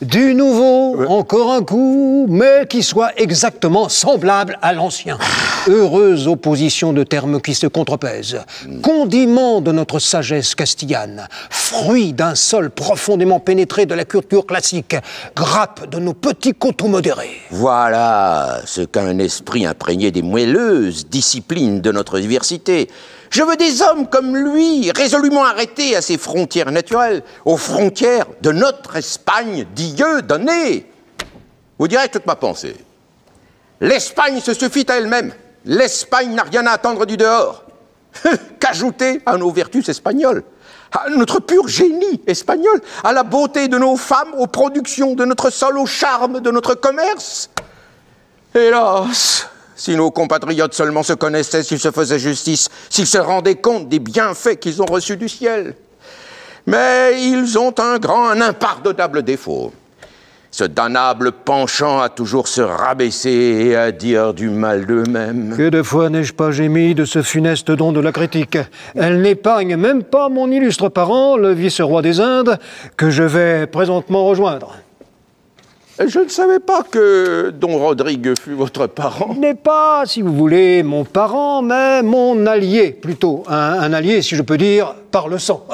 Du nouveau, ouais. Encore un coup, mais qui soit exactement semblable à l'ancien. Heureuse opposition de termes qui se contrepèsent. Condiment de notre sagesse castillane. Fruit d'un sol profondément pénétré de la culture classique. Grappe de nos petits coteaux modérés. Voilà ce qu'un esprit imprégné des moelleuses disciplines de notre diversité. Je veux des hommes comme lui, résolument arrêtés à ses frontières naturelles, aux frontières de notre Espagne d'yeux donnée. Vous direz toute ma pensée. L'Espagne se suffit à elle-même. L'Espagne n'a rien à attendre du dehors. Qu'ajouter à nos vertus espagnoles, à notre pur génie espagnol, à la beauté de nos femmes, aux productions de notre sol, au charme de notre commerce. Hélas, si nos compatriotes seulement se connaissaient, s'ils se faisaient justice, s'ils se rendaient compte des bienfaits qu'ils ont reçus du ciel. Mais ils ont un grand, un impardonnable défaut. Ce damnable penchant à toujours se rabaisser et à dire du mal d'eux-mêmes. Que de fois n'ai-je pas gémi de ce funeste don de la critique. Elle n'épargne même pas mon illustre parent, le vice-roi des Indes, que je vais présentement rejoindre. Je ne savais pas que Don Rodrigue fût votre parent. Il n'est pas, si vous voulez, mon parent, mais mon allié, plutôt. Un, un allié, si je peux dire, par le sang.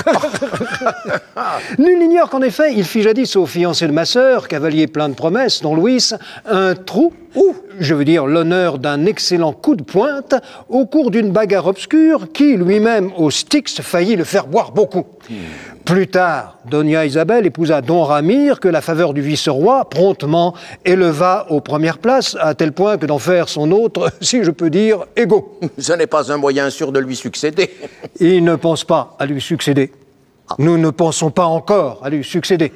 Nul n'ignore qu'en effet, il fit jadis au fiancé de ma sœur, cavalier plein de promesses, Don Luis, un trou, ou, je veux dire, l'honneur d'un excellent coup de pointe, au cours d'une bagarre obscure, qui, lui-même, au Styx, faillit le faire boire beaucoup. Hmm. Plus tard, Doña Isabelle épousa Don Ramire, que la faveur du vice-roi promptement éleva aux premières places, à tel point que d'en faire son autre, si je peux dire, égaux. Ce n'est pas un moyen sûr de lui succéder. Il ne pense pas à lui succéder. Ah. Nous ne pensons pas encore à lui succéder.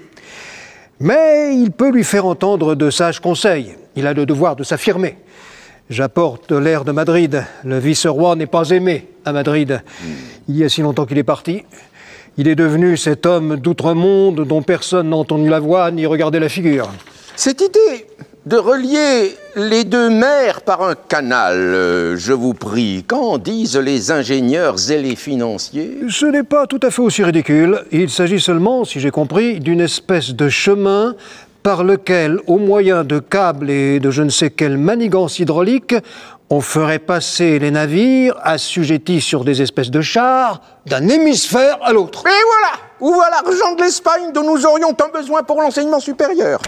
Mais il peut lui faire entendre de sages conseils. Il a le devoir de s'affirmer. J'apporte l'air de Madrid. Le vice-roi n'est pas aimé à Madrid. Hmm. Il y a si longtemps qu'il est parti. Il est devenu cet homme d'outre-monde dont personne n'a entendu la voix ni regardé la figure. Cette idée de relier les deux mers par un canal, euh, je vous prie, qu'en disent les ingénieurs et les financiers? Ce n'est pas tout à fait aussi ridicule. Il s'agit seulement, si j'ai compris, d'une espèce de chemin par lequel, au moyen de câbles et de je ne sais quelle manigance hydraulique, on ferait passer les navires assujettis sur des espèces de chars d'un hémisphère à l'autre. Et voilà! Où va l'argent de l'Espagne dont nous aurions tant besoin pour l'enseignement supérieur?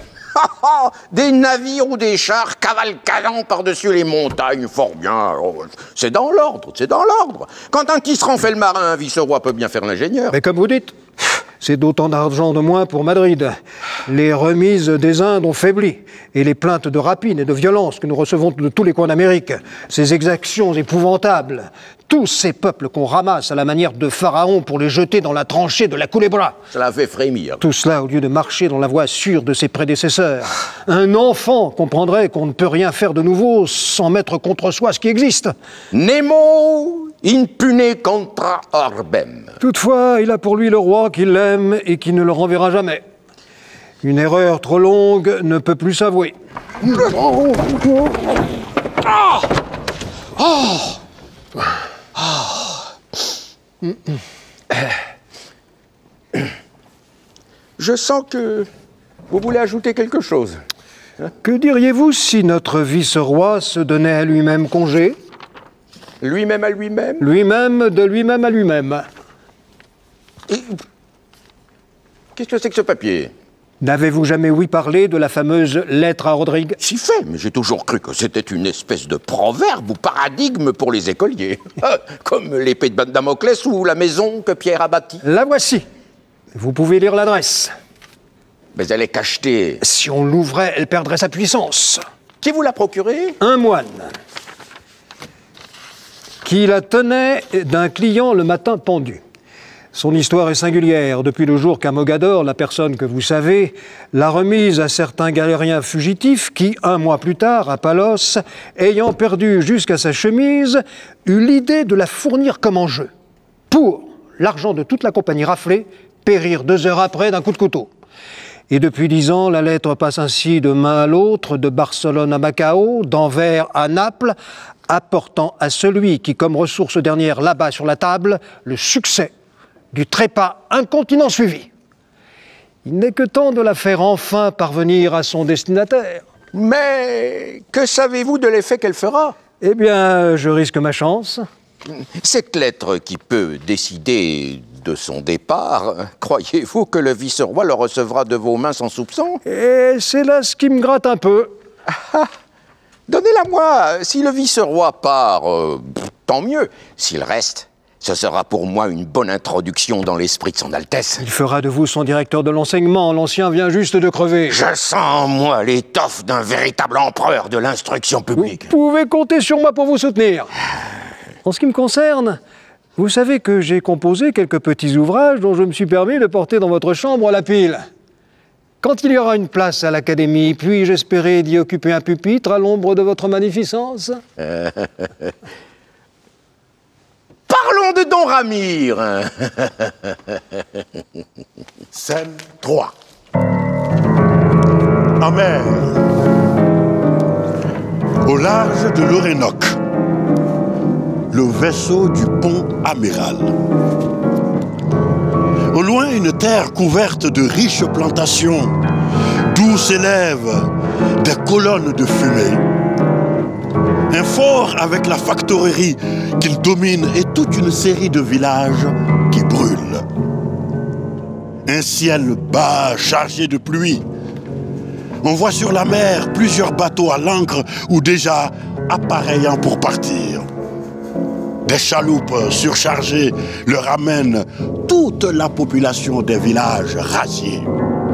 Des navires ou des chars cavalcadant par-dessus les montagnes, fort bien. C'est dans l'ordre, c'est dans l'ordre. Quand un tisserand fait le marin, un vice-roi peut bien faire l'ingénieur. Mais comme vous dites, c'est d'autant d'argent de moins pour Madrid. Les remises des Indes ont faibli, et les plaintes de rapine et de violence que nous recevons de tous les coins d'Amérique, ces exactions épouvantables, tous ces peuples qu'on ramasse à la manière de Pharaon pour les jeter dans la tranchée de la Culebra. Cela fait frémir. Tout cela au lieu de marcher dans la voie sûre de ses prédécesseurs. Un enfant comprendrait qu'on ne peut rien faire de nouveau sans mettre contre soi ce qui existe. Nemo impune contra orbem. Toutefois, il a pour lui le roi qui l'aime et qui ne le renverra jamais. Une erreur trop longue ne peut plus s'avouer. Oh. Ah. Oh. Oh. Je sens que vous voulez ajouter quelque chose. Hein? Que diriez-vous si notre vice-roi se donnait à lui-même congé? Lui-même à lui-même? Lui-même de lui-même à lui-même. Et... Qu'est-ce que c'est que ce papier? N'avez-vous jamais ouï parler de la fameuse lettre à Rodrigue? Si fait, mais j'ai toujours cru que c'était une espèce de proverbe ou paradigme pour les écoliers. Comme l'épée de Damoclès ou la maison que Pierre a bâtie. La voici. Vous pouvez lire l'adresse. Mais elle est cachetée. Si on l'ouvrait, elle perdrait sa puissance. Qui vous l'a procurée? Un moine. Qui la tenait d'un client le matin pendu. Son histoire est singulière. Depuis le jour qu'à Mogador, la personne que vous savez, l'a remise à certains galériens fugitifs qui, un mois plus tard, à Palos, ayant perdu jusqu'à sa chemise, eut l'idée de la fournir comme en jeu. Pour l'argent de toute la compagnie raflée, périr deux heures après d'un coup de couteau. Et depuis dix ans, la lettre passe ainsi de main à l'autre, de Barcelone à Macao, d'Anvers à Naples, apportant à celui qui, comme ressource dernière là-bas sur la table, le succès du trépas incontinent suivi. Il n'est que temps de la faire enfin parvenir à son destinataire. Mais que savez-vous de l'effet qu'elle fera? Eh bien, je risque ma chance. Cette lettre qui peut décider de son départ, croyez-vous que le vice-roi le recevra de vos mains sans soupçon? Et c'est là ce qui me gratte un peu. Ah, donnez-la moi. Si le vice-roi part, euh, tant mieux. S'il reste, ce sera pour moi une bonne introduction dans l'esprit de son Altesse. Il fera de vous son directeur de l'enseignement. L'ancien vient juste de crever. Je sens en moi l'étoffe d'un véritable empereur de l'instruction publique. Vous pouvez compter sur moi pour vous soutenir. En ce qui me concerne, vous savez que j'ai composé quelques petits ouvrages dont je me suis permis de porter dans votre chambre à la pile. Quand il y aura une place à l'Académie, puis-je espérer d'y occuper un pupitre à l'ombre de votre magnificence? euh... Parlons de Don Ramire. Scène trois. En mer, au large de l'Orénoque, le vaisseau du pont amiral. Au loin, une terre couverte de riches plantations, d'où s'élèvent des colonnes de fumée. Un fort avec la factorerie qu'il domine et toute une série de villages qui brûlent. Un ciel bas chargé de pluie. On voit sur la mer plusieurs bateaux à l'ancre ou déjà appareillant pour partir. Des chaloupes surchargées leur amènent toute la population des villages rasiés.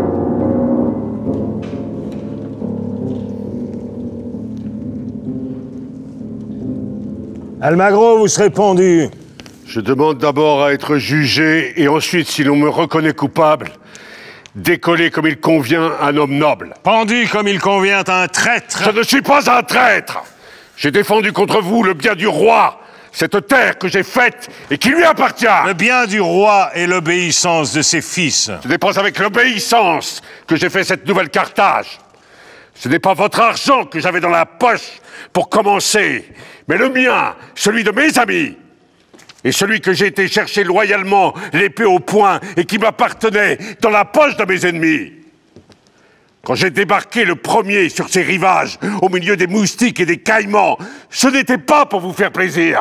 Almagro, vous serez pendu. Je demande d'abord à être jugé et ensuite, si l'on me reconnaît coupable, décoller comme il convient à un homme noble. Pendu comme il convient à un traître. Je ne suis pas un traître. J'ai défendu contre vous le bien du roi, cette terre que j'ai faite et qui lui appartient. Le bien du roi et l'obéissance de ses fils. Ce n'est pas avec l'obéissance que j'ai fait cette nouvelle Carthage. Ce n'est pas votre argent que j'avais dans la poche pour commencer, mais le mien, celui de mes amis, et celui que j'ai été chercher loyalement, l'épée au poing, et qui m'appartenait dans la poche de mes ennemis. Quand j'ai débarqué le premier sur ces rivages, au milieu des moustiques et des caïmans, ce n'était pas pour vous faire plaisir.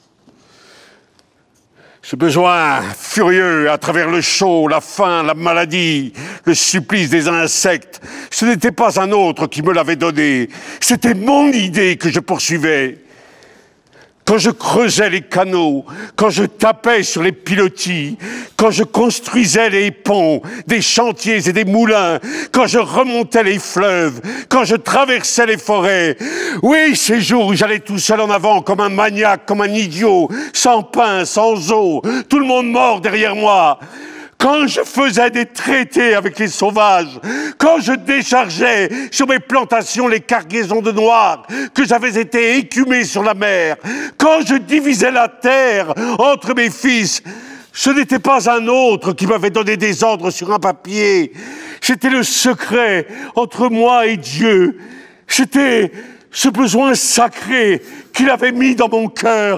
Ce besoin furieux à travers le chaud, la faim, la maladie, le supplice des insectes, ce n'était pas un autre qui me l'avait donné. C'était mon idée que je poursuivais. Quand je creusais les canaux, quand je tapais sur les pilotis, quand je construisais les ponts, des chantiers et des moulins, quand je remontais les fleuves, quand je traversais les forêts, oui, ces jours où j'allais tout seul en avant comme un maniaque, comme un idiot, sans pain, sans eau, tout le monde mort derrière moi. Quand je faisais des traités avec les sauvages, quand je déchargeais sur mes plantations les cargaisons de noirs, que j'avais été écumé sur la mer, quand je divisais la terre entre mes fils, ce n'était pas un autre qui m'avait donné des ordres sur un papier. C'était le secret entre moi et Dieu. C'était ce besoin sacré qu'il avait mis dans mon cœur.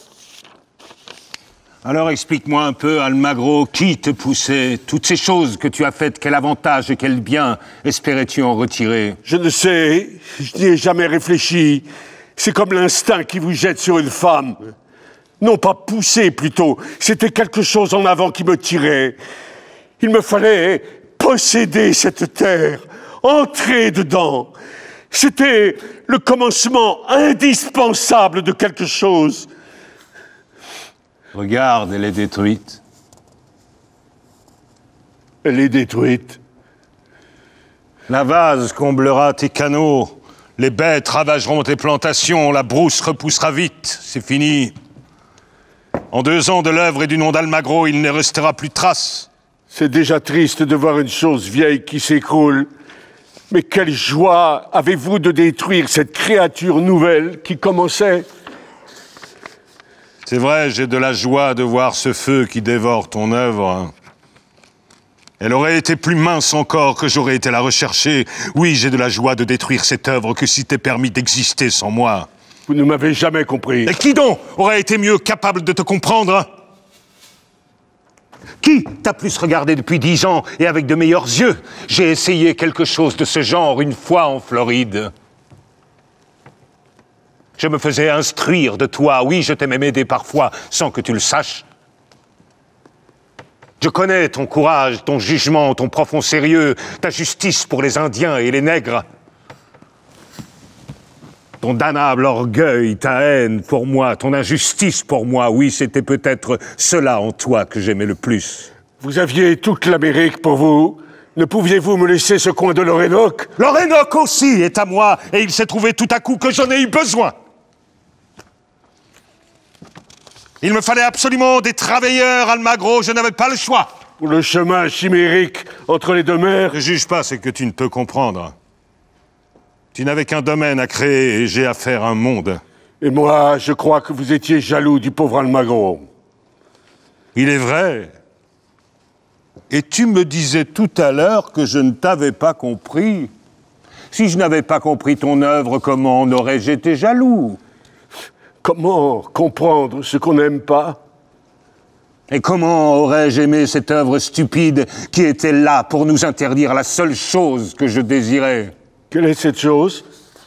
Alors explique-moi un peu, Almagro, qui te poussait? Toutes ces choses que tu as faites, quel avantage et quel bien espérais-tu en retirer? Je ne sais, je n'y ai jamais réfléchi. C'est comme l'instinct qui vous jette sur une femme. Non pas pousser plutôt, c'était quelque chose en avant qui me tirait. Il me fallait posséder cette terre, entrer dedans. C'était le commencement indispensable de quelque chose. Regarde, elle est détruite. Elle est détruite. La vase comblera tes canaux, les bêtes ravageront tes plantations, la brousse repoussera vite, c'est fini. En deux ans de l'œuvre et du nom d'Almagro, il ne restera plus de trace. C'est déjà triste de voir une chose vieille qui s'écroule. Mais quelle joie avez-vous de détruire cette créature nouvelle qui commençait? C'est vrai, j'ai de la joie de voir ce feu qui dévore ton œuvre. Elle aurait été plus mince encore que j'aurais été la rechercher. Oui, j'ai de la joie de détruire cette œuvre que si t'est permis d'exister sans moi. Vous ne m'avez jamais compris. Et qui donc aurait été mieux capable de te comprendre? Qui t'a plus regardé depuis dix ans et avec de meilleurs yeux? J'ai essayé quelque chose de ce genre une fois en Floride. Je me faisais instruire de toi. Oui, je t'ai même aidé parfois, sans que tu le saches. Je connais ton courage, ton jugement, ton profond sérieux, ta justice pour les Indiens et les nègres. Ton damnable orgueil, ta haine pour moi, ton injustice pour moi. Oui, c'était peut-être cela en toi que j'aimais le plus. Vous aviez toute l'Amérique pour vous. Ne pouviez-vous me laisser ce coin de l'Orénoque? L'Orénoque aussi est à moi, et il s'est trouvé tout à coup que j'en ai eu besoin. Il me fallait absolument des travailleurs, Almagro, je n'avais pas le choix. Pour le chemin chimérique entre les deux mers. Ne juge pas ce que tu ne peux comprendre. Tu n'avais qu'un domaine à créer et j'ai à faire un monde. Et moi, je crois que vous étiez jaloux du pauvre Almagro. Il est vrai. Et tu me disais tout à l'heure que je ne t'avais pas compris. Si je n'avais pas compris ton œuvre, comment en aurais-je été jaloux? Comment comprendre ce qu'on n'aime pas? Et comment aurais-je aimé cette œuvre stupide qui était là pour nous interdire la seule chose que je désirais? Quelle est cette chose?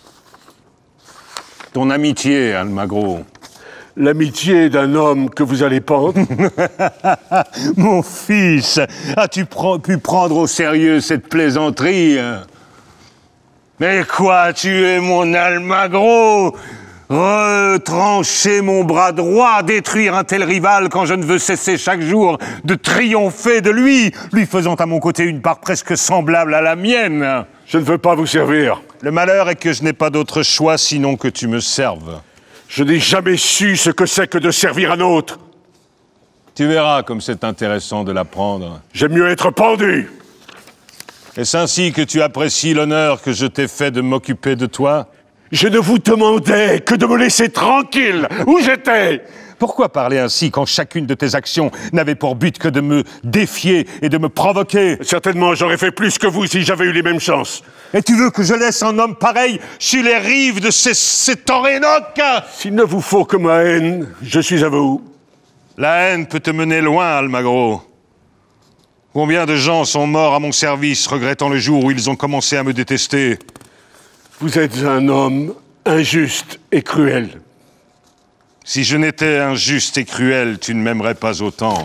Ton amitié, Almagro. L'amitié d'un homme que vous allez pendre? Mon fils, as-tu pr- pu prendre au sérieux cette plaisanterie? Mais quoi, tu es mon Almagro? Retrancher mon bras droit, détruire un tel rival quand je ne veux cesser chaque jour de triompher de lui, lui faisant à mon côté une part presque semblable à la mienne. Je ne veux pas vous servir. Le malheur est que je n'ai pas d'autre choix sinon que tu me serves. Je n'ai jamais su ce que c'est que de servir un autre. Tu verras comme c'est intéressant de l'apprendre. J'aime mieux être pendu. Est-ce ainsi que tu apprécies l'honneur que je t'ai fait de m'occuper de toi? Je ne vous demandais que de me laisser tranquille où j'étais. Pourquoi parler ainsi quand chacune de tes actions n'avait pour but que de me défier et de me provoquer? Certainement, j'aurais fait plus que vous si j'avais eu les mêmes chances. Et tu veux que je laisse un homme pareil sur les rives de ces, ces Orénoques? S'il ne vous faut que ma haine, je suis à vous. La haine peut te mener loin, Almagro. Combien de gens sont morts à mon service, regrettant le jour où ils ont commencé à me détester? Vous êtes un homme injuste et cruel. Si je n'étais injuste et cruel, tu ne m'aimerais pas autant.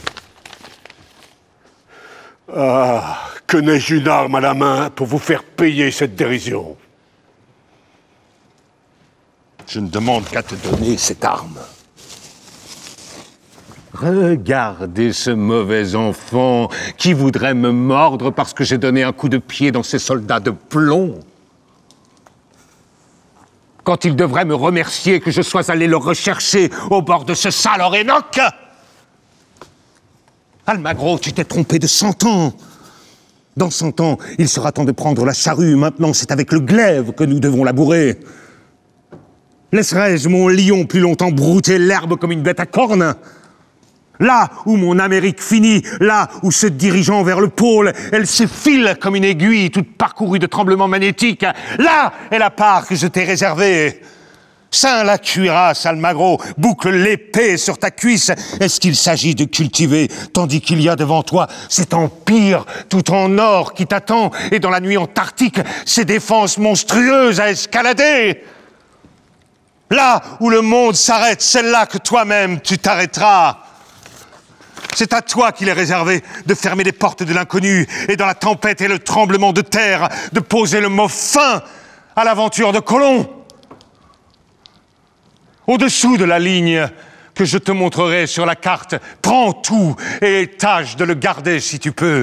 Ah, que n'ai-je une arme à la main pour vous faire payer cette dérision? Je ne demande qu'à te donner cette arme. Regardez ce mauvais enfant qui voudrait me mordre parce que j'ai donné un coup de pied dans ces soldats de plomb. Quand il devrait me remercier que je sois allé le rechercher au bord de ce sale Orénoque. Almagro, tu t'es trompé de cent ans. Dans cent ans, il sera temps de prendre la charrue. Maintenant, c'est avec le glaive que nous devons labourer. Laisserai-je mon lion plus longtemps brouter l'herbe comme une bête à cornes? Là où mon Amérique finit, là où se dirigeant vers le pôle, elle s'effile comme une aiguille toute parcourue de tremblements magnétiques. Là est la part que je t'ai réservée. Ceins la cuirasse, Almagro, boucle l'épée sur ta cuisse. Est-ce qu'il s'agit de cultiver, tandis qu'il y a devant toi cet empire tout en or qui t'attend, et dans la nuit antarctique, ces défenses monstrueuses à escalader? Là où le monde s'arrête, c'est là que toi-même tu t'arrêteras. C'est à toi qu'il est réservé de fermer les portes de l'inconnu et dans la tempête et le tremblement de terre, de poser le mot fin à l'aventure de Colomb. Au-dessous de la ligne que je te montrerai sur la carte, prends tout et tâche de le garder si tu peux.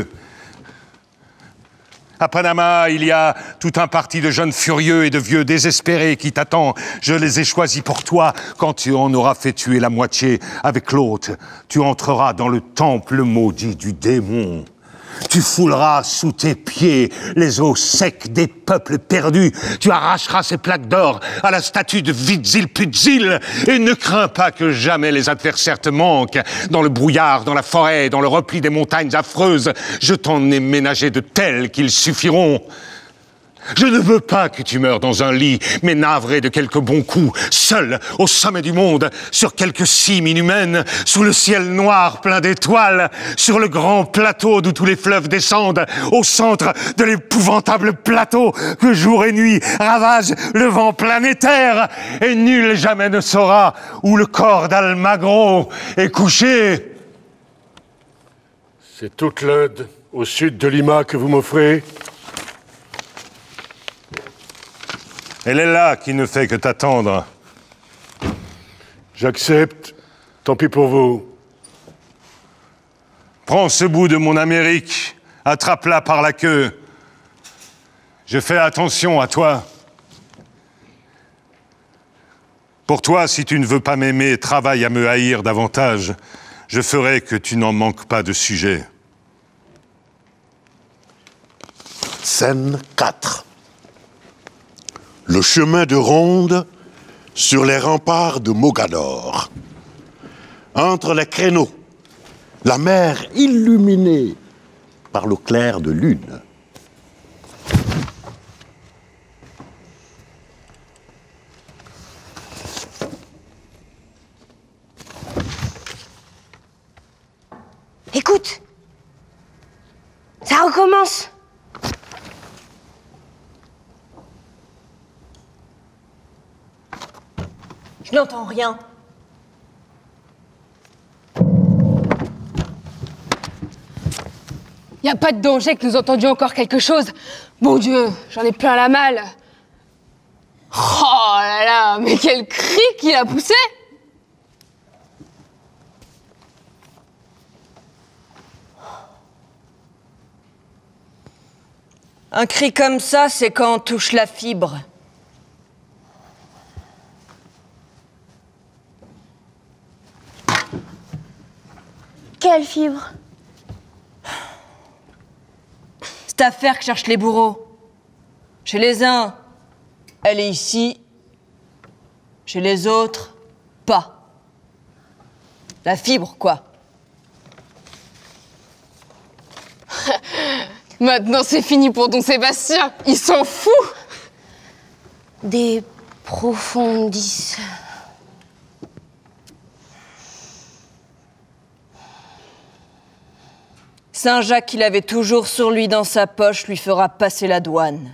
À Panama, il y a tout un parti de jeunes furieux et de vieux désespérés qui t'attend. Je les ai choisis pour toi. Quand tu en auras fait tuer la moitié avec l'autre, tu entreras dans le temple maudit du démon. Tu fouleras sous tes pieds les os secs des peuples perdus. Tu arracheras ces plaques d'or à la statue de Vitzilputzil. Et ne crains pas que jamais les adversaires te manquent. Dans le brouillard, dans la forêt, dans le repli des montagnes affreuses, je t'en ai ménagé de tels qu'ils suffiront. Je ne veux pas que tu meures dans un lit, mais navré de quelques bons coups, seul, au sommet du monde, sur quelques cimes inhumaines, sous le ciel noir plein d'étoiles, sur le grand plateau d'où tous les fleuves descendent, au centre de l'épouvantable plateau que jour et nuit ravage le vent planétaire, et nul jamais ne saura où le corps d'Almagro est couché. C'est toute l'aide au sud de Lima que vous m'offrez? Elle est là qui ne fait que t'attendre. J'accepte. Tant pis pour vous. Prends ce bout de mon Amérique, attrape-la par la queue. Je fais attention à toi. Pour toi, si tu ne veux pas m'aimer, travaille à me haïr davantage. Je ferai que tu n'en manques pas de sujet. Scène quatre. Le chemin de ronde sur les remparts de Mogador. Entre les créneaux, la mer illuminée par le clair de lune. Écoute, ça recommence. Je n'entends rien. Y a pas de danger que nous entendions encore quelque chose. Bon Dieu, j'en ai plein la malle. Oh là là, mais quel cri qu'il a poussé! Un cri comme ça, c'est quand on touche la fibre. Quelle fibre? Cette affaire que cherchent les bourreaux. Chez les uns, elle est ici. Chez les autres, pas. La fibre, quoi. Maintenant, c'est fini pour Don Sébastien. Il s'en fout. Des profondis. Saint-Jacques, qu'il avait toujours sur lui dans sa poche, lui fera passer la douane.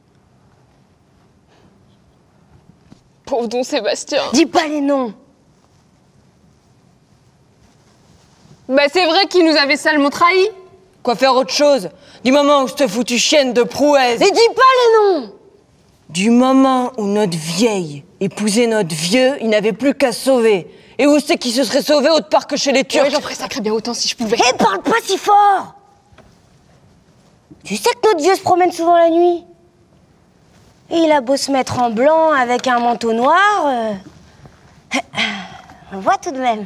Pauvre Don Sébastien. Dis pas les noms. Bah c'est vrai qu'il nous avait salement trahis. Quoi faire autre chose? Du moment où cette foutue chienne de prouesse... Et dis pas les noms. Du moment où notre vieille épousait notre vieux, il n'avait plus qu'à sauver. Et où c'est qu'il se serait sauvé autre part que chez les Turcs? Ouais, j'en ferais sacré bien autant si je pouvais. Hé, parle pas si fort. Tu sais que notre vieux se promène souvent la nuit. Et il a beau se mettre en blanc avec un manteau noir... Euh... On le voit tout de même.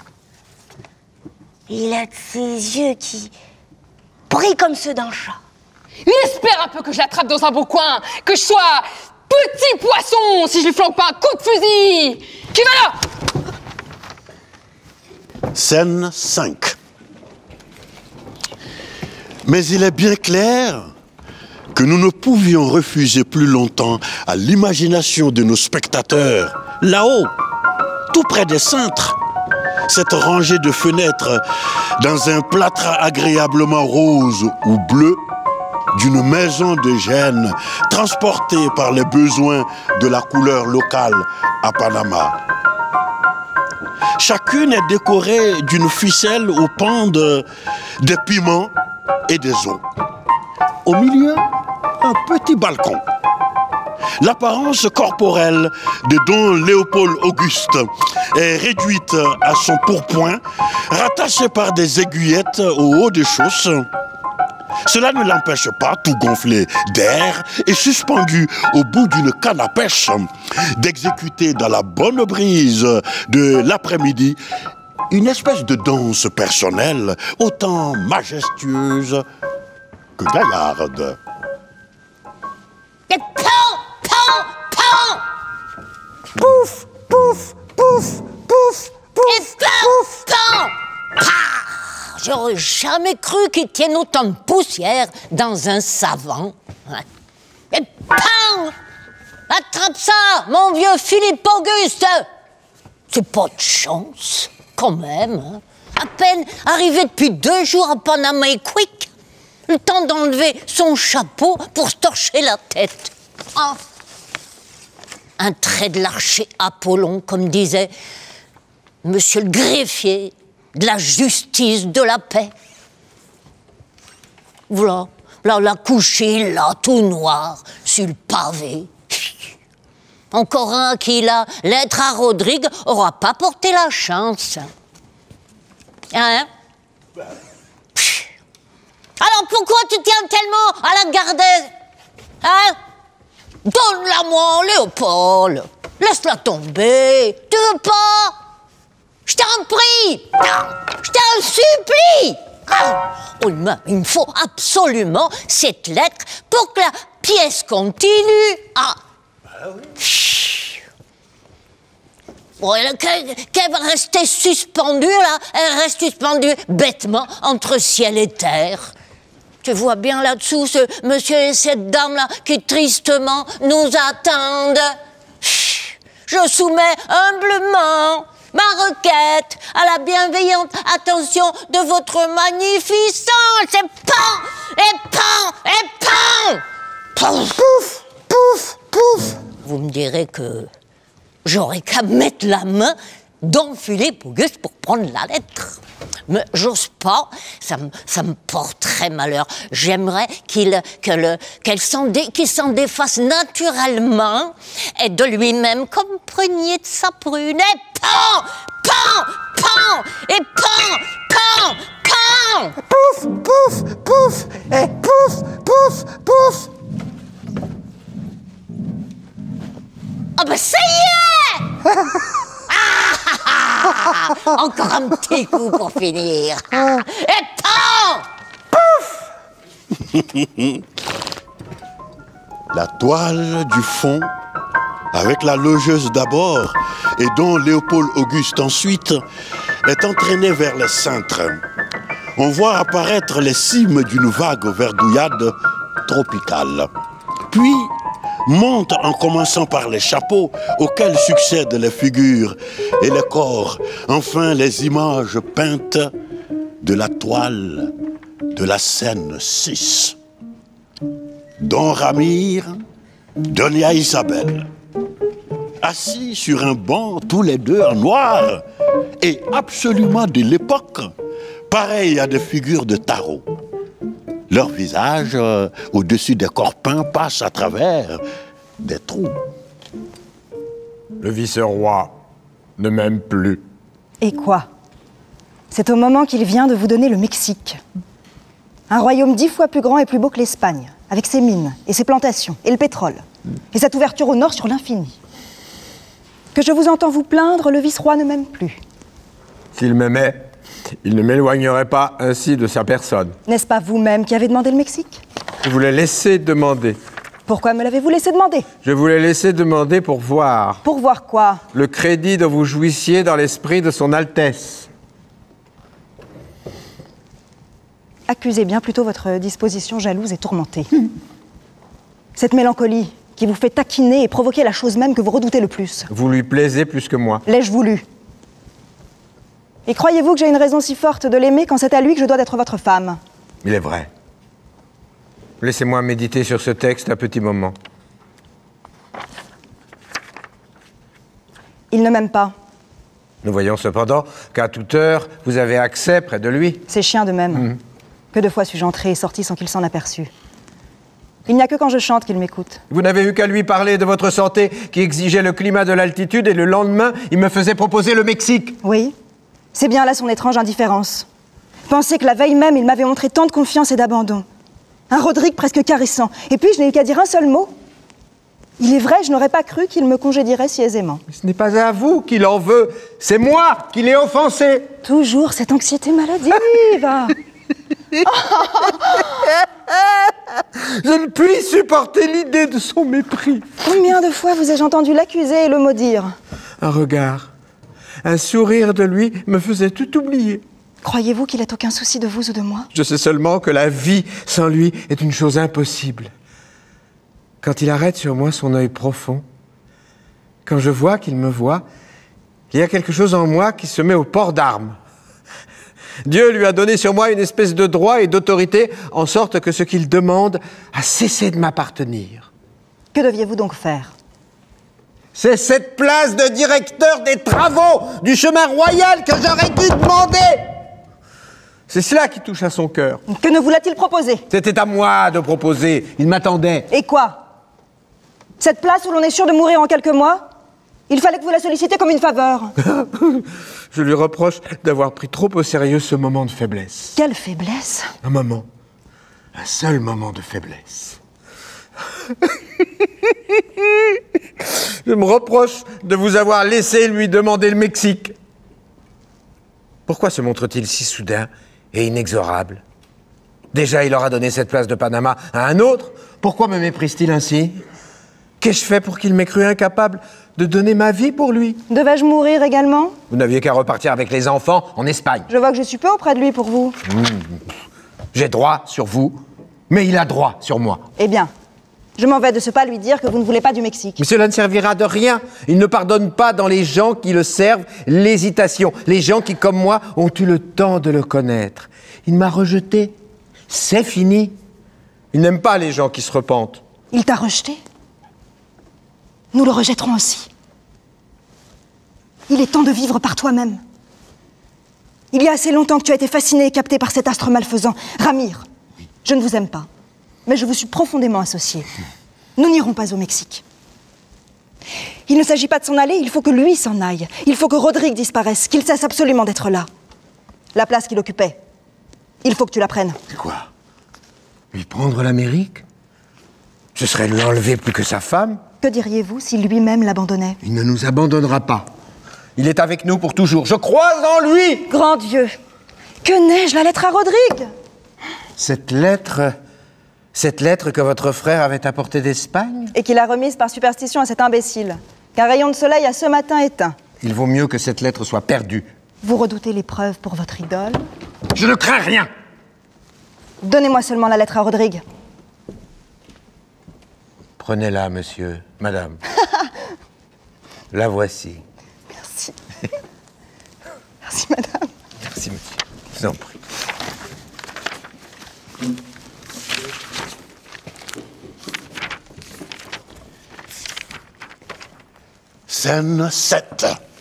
Il a de ses yeux qui brillent comme ceux d'un chat. Il espère un peu que je l'attrape dans un beau coin, que je sois petit poisson si je lui flanque pas un coup de fusil. Qui va là? Scène cinq. Mais il est bien clair que nous ne pouvions refuser plus longtemps à l'imagination de nos spectateurs, là-haut, tout près des cintres, cette rangée de fenêtres dans un plâtre agréablement rose ou bleu d'une maison de Gênes transportée par les besoins de la couleur locale à Panama. Chacune est décorée d'une ficelle où pendent des piments et des os. Au milieu, un petit balcon. L'apparence corporelle de Don Léopold Auguste est réduite à son pourpoint, rattachée par des aiguillettes au haut des chausses. Cela ne l'empêche pas, tout gonflé d'air et suspendu au bout d'une canne à pêche, d'exécuter dans la bonne brise de l'après-midi une espèce de danse personnelle autant majestueuse que gaillarde. Et pan, pan, pan. Pouf, pouf, pouf, pouf, pouf. Et pan, pouf. Pan. Ah, j'aurais jamais cru qu'il tienne autant de poussière dans un savant. Et Pam! Attrape ça, mon vieux Philippe Auguste! C'est pas de chance, quand même. Hein. À peine arrivé depuis deux jours à Panama Quick, le temps d'enlever son chapeau pour se torcher la tête. Ah. Un trait de l'archer Apollon, comme disait monsieur le greffier de la justice de la paix. Voilà, là, la couché, là, tout noir, sur le pavé. Encore un qui, là, l'être à Rodrigue, aura pas porté la chance. Hein? Alors pourquoi tu tiens tellement à la garder? Hein? Donne-la-moi, Léopold. Laisse-la tomber. Tu veux pas? Je t'en prie. Je t'en supplie. Oh, il me faut absolument cette lettre pour que la pièce continue. Ah. Bon, qu'elle va rester suspendue, là. Elle reste suspendue bêtement entre ciel et terre. Tu vois bien là-dessous ce monsieur et cette dame-là qui tristement nous attendent. Je soumets humblement ma requête à la bienveillante attention de votre magnificence. Et pan, et pan, et pan. Pouf, pouf, pouf, pouf. Vous me direz que j'aurais qu'à mettre la main dans Philippe Auguste pour prendre la lettre. Mais j'ose pas, ça me, ça me porterait malheur. J'aimerais qu'il que le, qu'elle s'en dé, qu'il s'en défasse naturellement et de lui-même comme prunier de sa prune. Et pan, pan, pan, et pan, pan, pan. Pouf, pouf, pouf, et pouf, pouf, pouf. Ah ben ça y est. Ah, encore un petit coup pour finir. Et pan! Pouf! La toile du fond, avec la logeuse d'abord, et dont Léopold Auguste ensuite, est entraînée vers le centre. On voit apparaître les cimes d'une vague verdouillade tropicale. Puis, monte en commençant par les chapeaux auxquels succèdent les figures et les corps, enfin les images peintes de la toile de la scène six. Don Ramire, Donia Isabelle, assis sur un banc tous les deux en noir et absolument de l'époque, pareil à des figures de tarot. Leur visage, euh, au-dessus des corps peints, passe à travers des trous. Le vice-roi ne m'aime plus. Et quoi? C'est au moment qu'il vient de vous donner le Mexique. Un royaume dix fois plus grand et plus beau que l'Espagne, avec ses mines et ses plantations et le pétrole, et cette ouverture au nord sur l'infini. Que je vous entends vous plaindre, le vice-roi ne m'aime plus. S'il m'aimait, il ne m'éloignerait pas ainsi de sa personne. N'est-ce pas vous-même qui avez demandé le Mexique? Je vous l'ai laissé demander. Pourquoi me l'avez-vous laissé demander? Je vous l'ai laissé demander pour voir. Pour voir quoi? Le crédit dont vous jouissiez dans l'esprit de son Altesse. Accusez bien plutôt votre disposition jalouse et tourmentée. Cette mélancolie qui vous fait taquiner et provoquer la chose même que vous redoutez le plus. Vous lui plaisez plus que moi. L'ai-je voulu? Et croyez-vous que j'ai une raison si forte de l'aimer quand c'est à lui que je dois être votre femme? Il est vrai. Laissez-moi méditer sur ce texte un petit moment. Il ne m'aime pas. Nous voyons cependant qu'à toute heure, vous avez accès près de lui. C'est chien de même. Mmh. Que de fois suis-je entrée et sortie sans qu'il s'en aperçût. Il n'y a que quand je chante qu'il m'écoute. Vous n'avez eu qu'à lui parler de votre santé qui exigeait le climat de l'altitude et le lendemain, il me faisait proposer le Mexique. Oui, c'est bien là son étrange indifférence. Pensez que la veille même, il m'avait montré tant de confiance et d'abandon. Un Rodrigue presque caressant. Et puis, je n'ai eu qu'à dire un seul mot. Il est vrai, je n'aurais pas cru qu'il me congédierait si aisément. Mais ce n'est pas à vous qu'il en veut, c'est moi qui l'ai offensé. Toujours cette anxiété maladive. Je ne puis supporter l'idée de son mépris. Combien de fois vous ai-je entendu l'accuser et le maudire? Un regard, un sourire de lui me faisait tout oublier. Croyez-vous qu'il ait aucun souci de vous ou de moi? Je sais seulement que la vie sans lui est une chose impossible. quand il arrête sur moi son œil profond, quand je vois qu'il me voit, il y a quelque chose en moi qui se met au port d'armes. Dieu lui a donné sur moi une espèce de droit et d'autorité, en sorte que ce qu'il demande a cessé de m'appartenir. Que deviez-vous donc faire? C'est cette place de directeur des travaux du chemin royal que j'aurais dû demander. C'est cela qui touche à son cœur. Que ne vous l'a-t-il proposé? C'était à moi de proposer. Il m'attendait. Et quoi? Cette place où l'on est sûr de mourir en quelques mois? Il fallait que vous la sollicitiez comme une faveur. Je lui reproche d'avoir pris trop au sérieux ce moment de faiblesse. Quelle faiblesse? Un moment. Un seul moment de faiblesse. Je me reproche de vous avoir laissé lui demander le Mexique. Pourquoi se montre-t-il si soudain et inexorable? Déjà, il aura donné cette place de Panama à un autre. Pourquoi me méprise-t-il ainsi? Qu'ai-je fait pour qu'il m'ait cru incapable de donner ma vie pour lui? Devais-je mourir également? Vous n'aviez qu'à repartir avec les enfants en Espagne. Je vois que je suis peu auprès de lui pour vous. Mmh. J'ai droit sur vous, mais il a droit sur moi. Eh bien, je m'en vais de ce pas lui dire que vous ne voulez pas du Mexique. Mais cela ne servira de rien. Il ne pardonne pas dans les gens qui le servent l'hésitation. Les gens qui, comme moi, ont eu le temps de le connaître. Il m'a rejeté. C'est fini. Il n'aime pas les gens qui se repentent. Il t'a rejeté? Nous le rejetterons aussi. Il est temps de vivre par toi-même. Il y a assez longtemps que tu as été fasciné et capté par cet astre malfaisant. Ramir, je ne vous aime pas, mais je vous suis profondément associé. Nous n'irons pas au Mexique. Il ne s'agit pas de s'en aller, il faut que lui s'en aille. Il faut que Rodrigue disparaisse, qu'il cesse absolument d'être là. La place qu'il occupait, il faut que tu la prennes. C'est quoi? Lui prendre l'Amérique? Ce serait lui enlever plus que sa femme? Que diriez-vous si lui-même l'abandonnait? Il ne nous abandonnera pas. Il est avec nous pour toujours. Je crois en lui! Grand Dieu! Que n'ai-je? La lettre à Rodrigue! Cette lettre... Cette lettre que votre frère avait apportée d'Espagne? Et qu'il a remise par superstition à cet imbécile, qu'un rayon de soleil a ce matin éteint. Il vaut mieux que cette lettre soit perdue. Vous redoutez l'épreuve pour votre idole? Je ne crains rien! Donnez-moi seulement la lettre à Rodrigue. Prenez-la, monsieur, madame. La voici. Merci. Merci, madame. Merci, monsieur. Je vous en prie. Scène sept.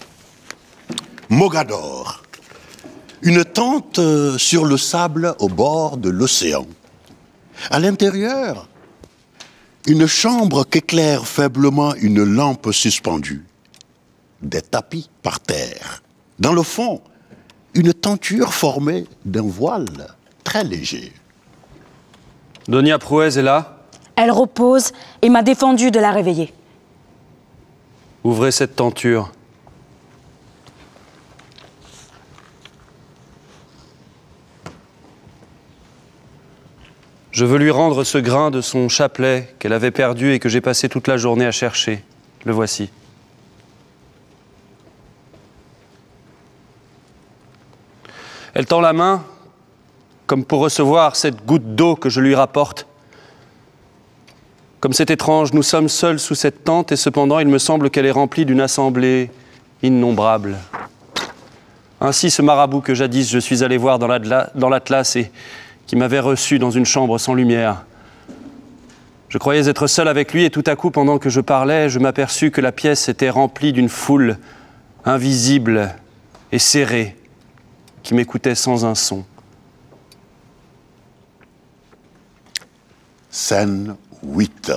Mogador. Une tente sur le sable au bord de l'océan. À l'intérieur, une chambre qu'éclaire faiblement une lampe suspendue. Des tapis par terre. Dans le fond, une tenture formée d'un voile très léger. Donia Prouez est là? Elle repose et m'a défendu de la réveiller. Ouvrez cette tenture. Je veux lui rendre ce grain de son chapelet qu'elle avait perdu et que j'ai passé toute la journée à chercher. Le voici. Elle tend la main, comme pour recevoir cette goutte d'eau que je lui rapporte. Comme c'est étrange, nous sommes seuls sous cette tente et cependant il me semble qu'elle est remplie d'une assemblée innombrable. Ainsi ce marabout que jadis je suis allé voir dans l'Atlas et qui m'avait reçu dans une chambre sans lumière. Je croyais être seul avec lui et tout à coup, pendant que je parlais, je m'aperçus que la pièce était remplie d'une foule invisible et serrée qui m'écoutait sans un son. Scène huit.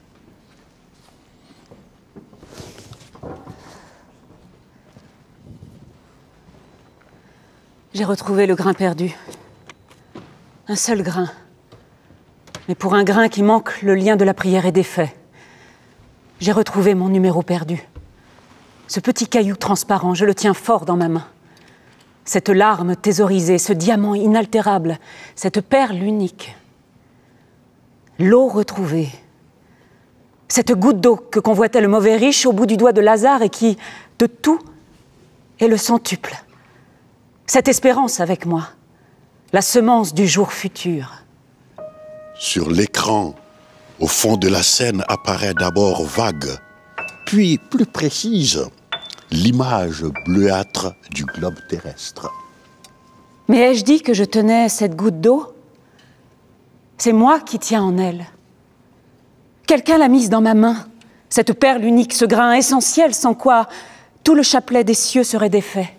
J'ai retrouvé le grain perdu. Un seul grain. Mais pour un grain qui manque, le lien de la prière est défait. J'ai retrouvé mon numéro perdu. Ce petit caillou transparent, je le tiens fort dans ma main. Cette larme thésaurisée, ce diamant inaltérable, cette perle unique. L'eau retrouvée. Cette goutte d'eau que convoitait le mauvais riche au bout du doigt de Lazare et qui, de tout, est le centuple. Cette espérance avec moi. La semence du jour futur. Sur l'écran Au fond de la scène apparaît d'abord vague, puis plus précise, l'image bleuâtre du globe terrestre. Mais ai-je dit que je tenais cette goutte d'eau? C'est moi qui tiens en elle. Quelqu'un l'a mise dans ma main, cette perle unique, ce grain essentiel sans quoi tout le chapelet des cieux serait défait.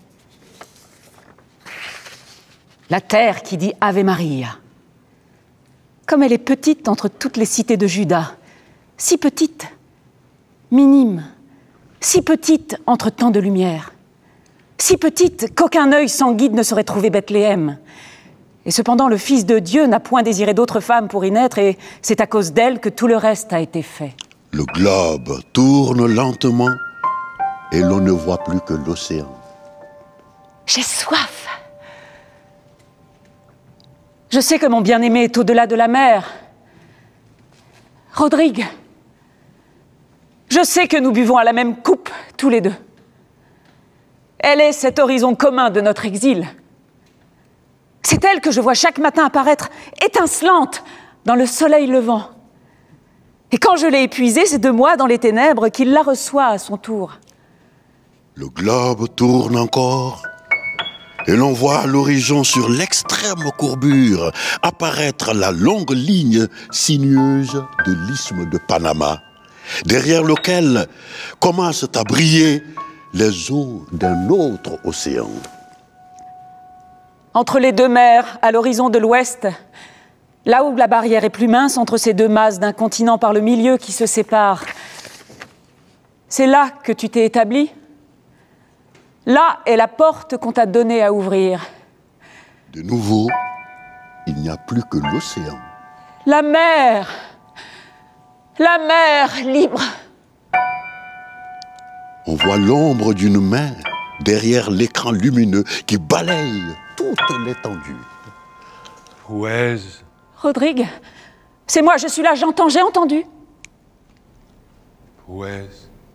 La terre qui dit Ave Maria. Comme elle est petite entre toutes les cités de Juda, si petite, minime, si petite entre tant de lumière, si petite qu'aucun œil sans guide ne saurait trouver Bethléem. Et cependant, le Fils de Dieu n'a point désiré d'autre femme pour y naître, et c'est à cause d'elle que tout le reste a été fait. Le globe tourne lentement, et l'on ne voit plus que l'océan. J'ai soif. Je sais que mon bien-aimé est au-delà de la mer. Rodrigue, je sais que nous buvons à la même coupe, tous les deux. Elle est cet horizon commun de notre exil. C'est elle que je vois chaque matin apparaître, étincelante, dans le soleil levant. Et quand je l'ai épuisée, c'est de moi, dans les ténèbres, qu'il la reçoit à son tour. Le globe tourne encore, et l'on voit à l'horizon, sur l'extrême courbure, apparaître la longue ligne sinueuse de l'isthme de Panama, derrière lequel commencent à briller les eaux d'un autre océan. Entre les deux mers, à l'horizon de l'ouest, là où la barrière est plus mince entre ces deux masses d'un continent par le milieu qui se séparent, c'est là que tu t'es établi. Là est la porte qu'on t'a donnée à ouvrir. De nouveau, il n'y a plus que l'océan. La mer, la mer libre. On voit l'ombre d'une main derrière l'écran lumineux qui balaye toute l'étendue. Puez. Rodrigue, c'est moi, je suis là, j'entends, j'ai entendu. Puez.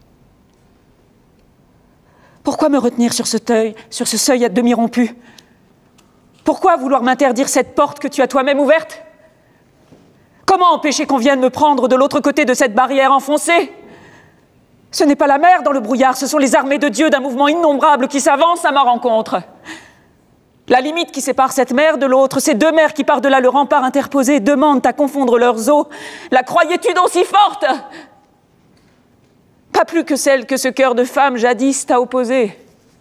Pourquoi me retenir sur ce seuil, sur ce seuil à demi rompu? Pourquoi vouloir m'interdire cette porte que tu as toi-même ouverte? Comment empêcher qu'on vienne me prendre de l'autre côté de cette barrière enfoncée? Ce n'est pas la mer dans le brouillard, ce sont les armées de Dieu d'un mouvement innombrable qui s'avancent à ma rencontre. La limite qui sépare cette mer de l'autre, ces deux mers qui par-delà le rempart interposé demandent à confondre leurs eaux, la croyais-tu donc si forte? Pas plus que celle que ce cœur de femme jadis t'a opposée.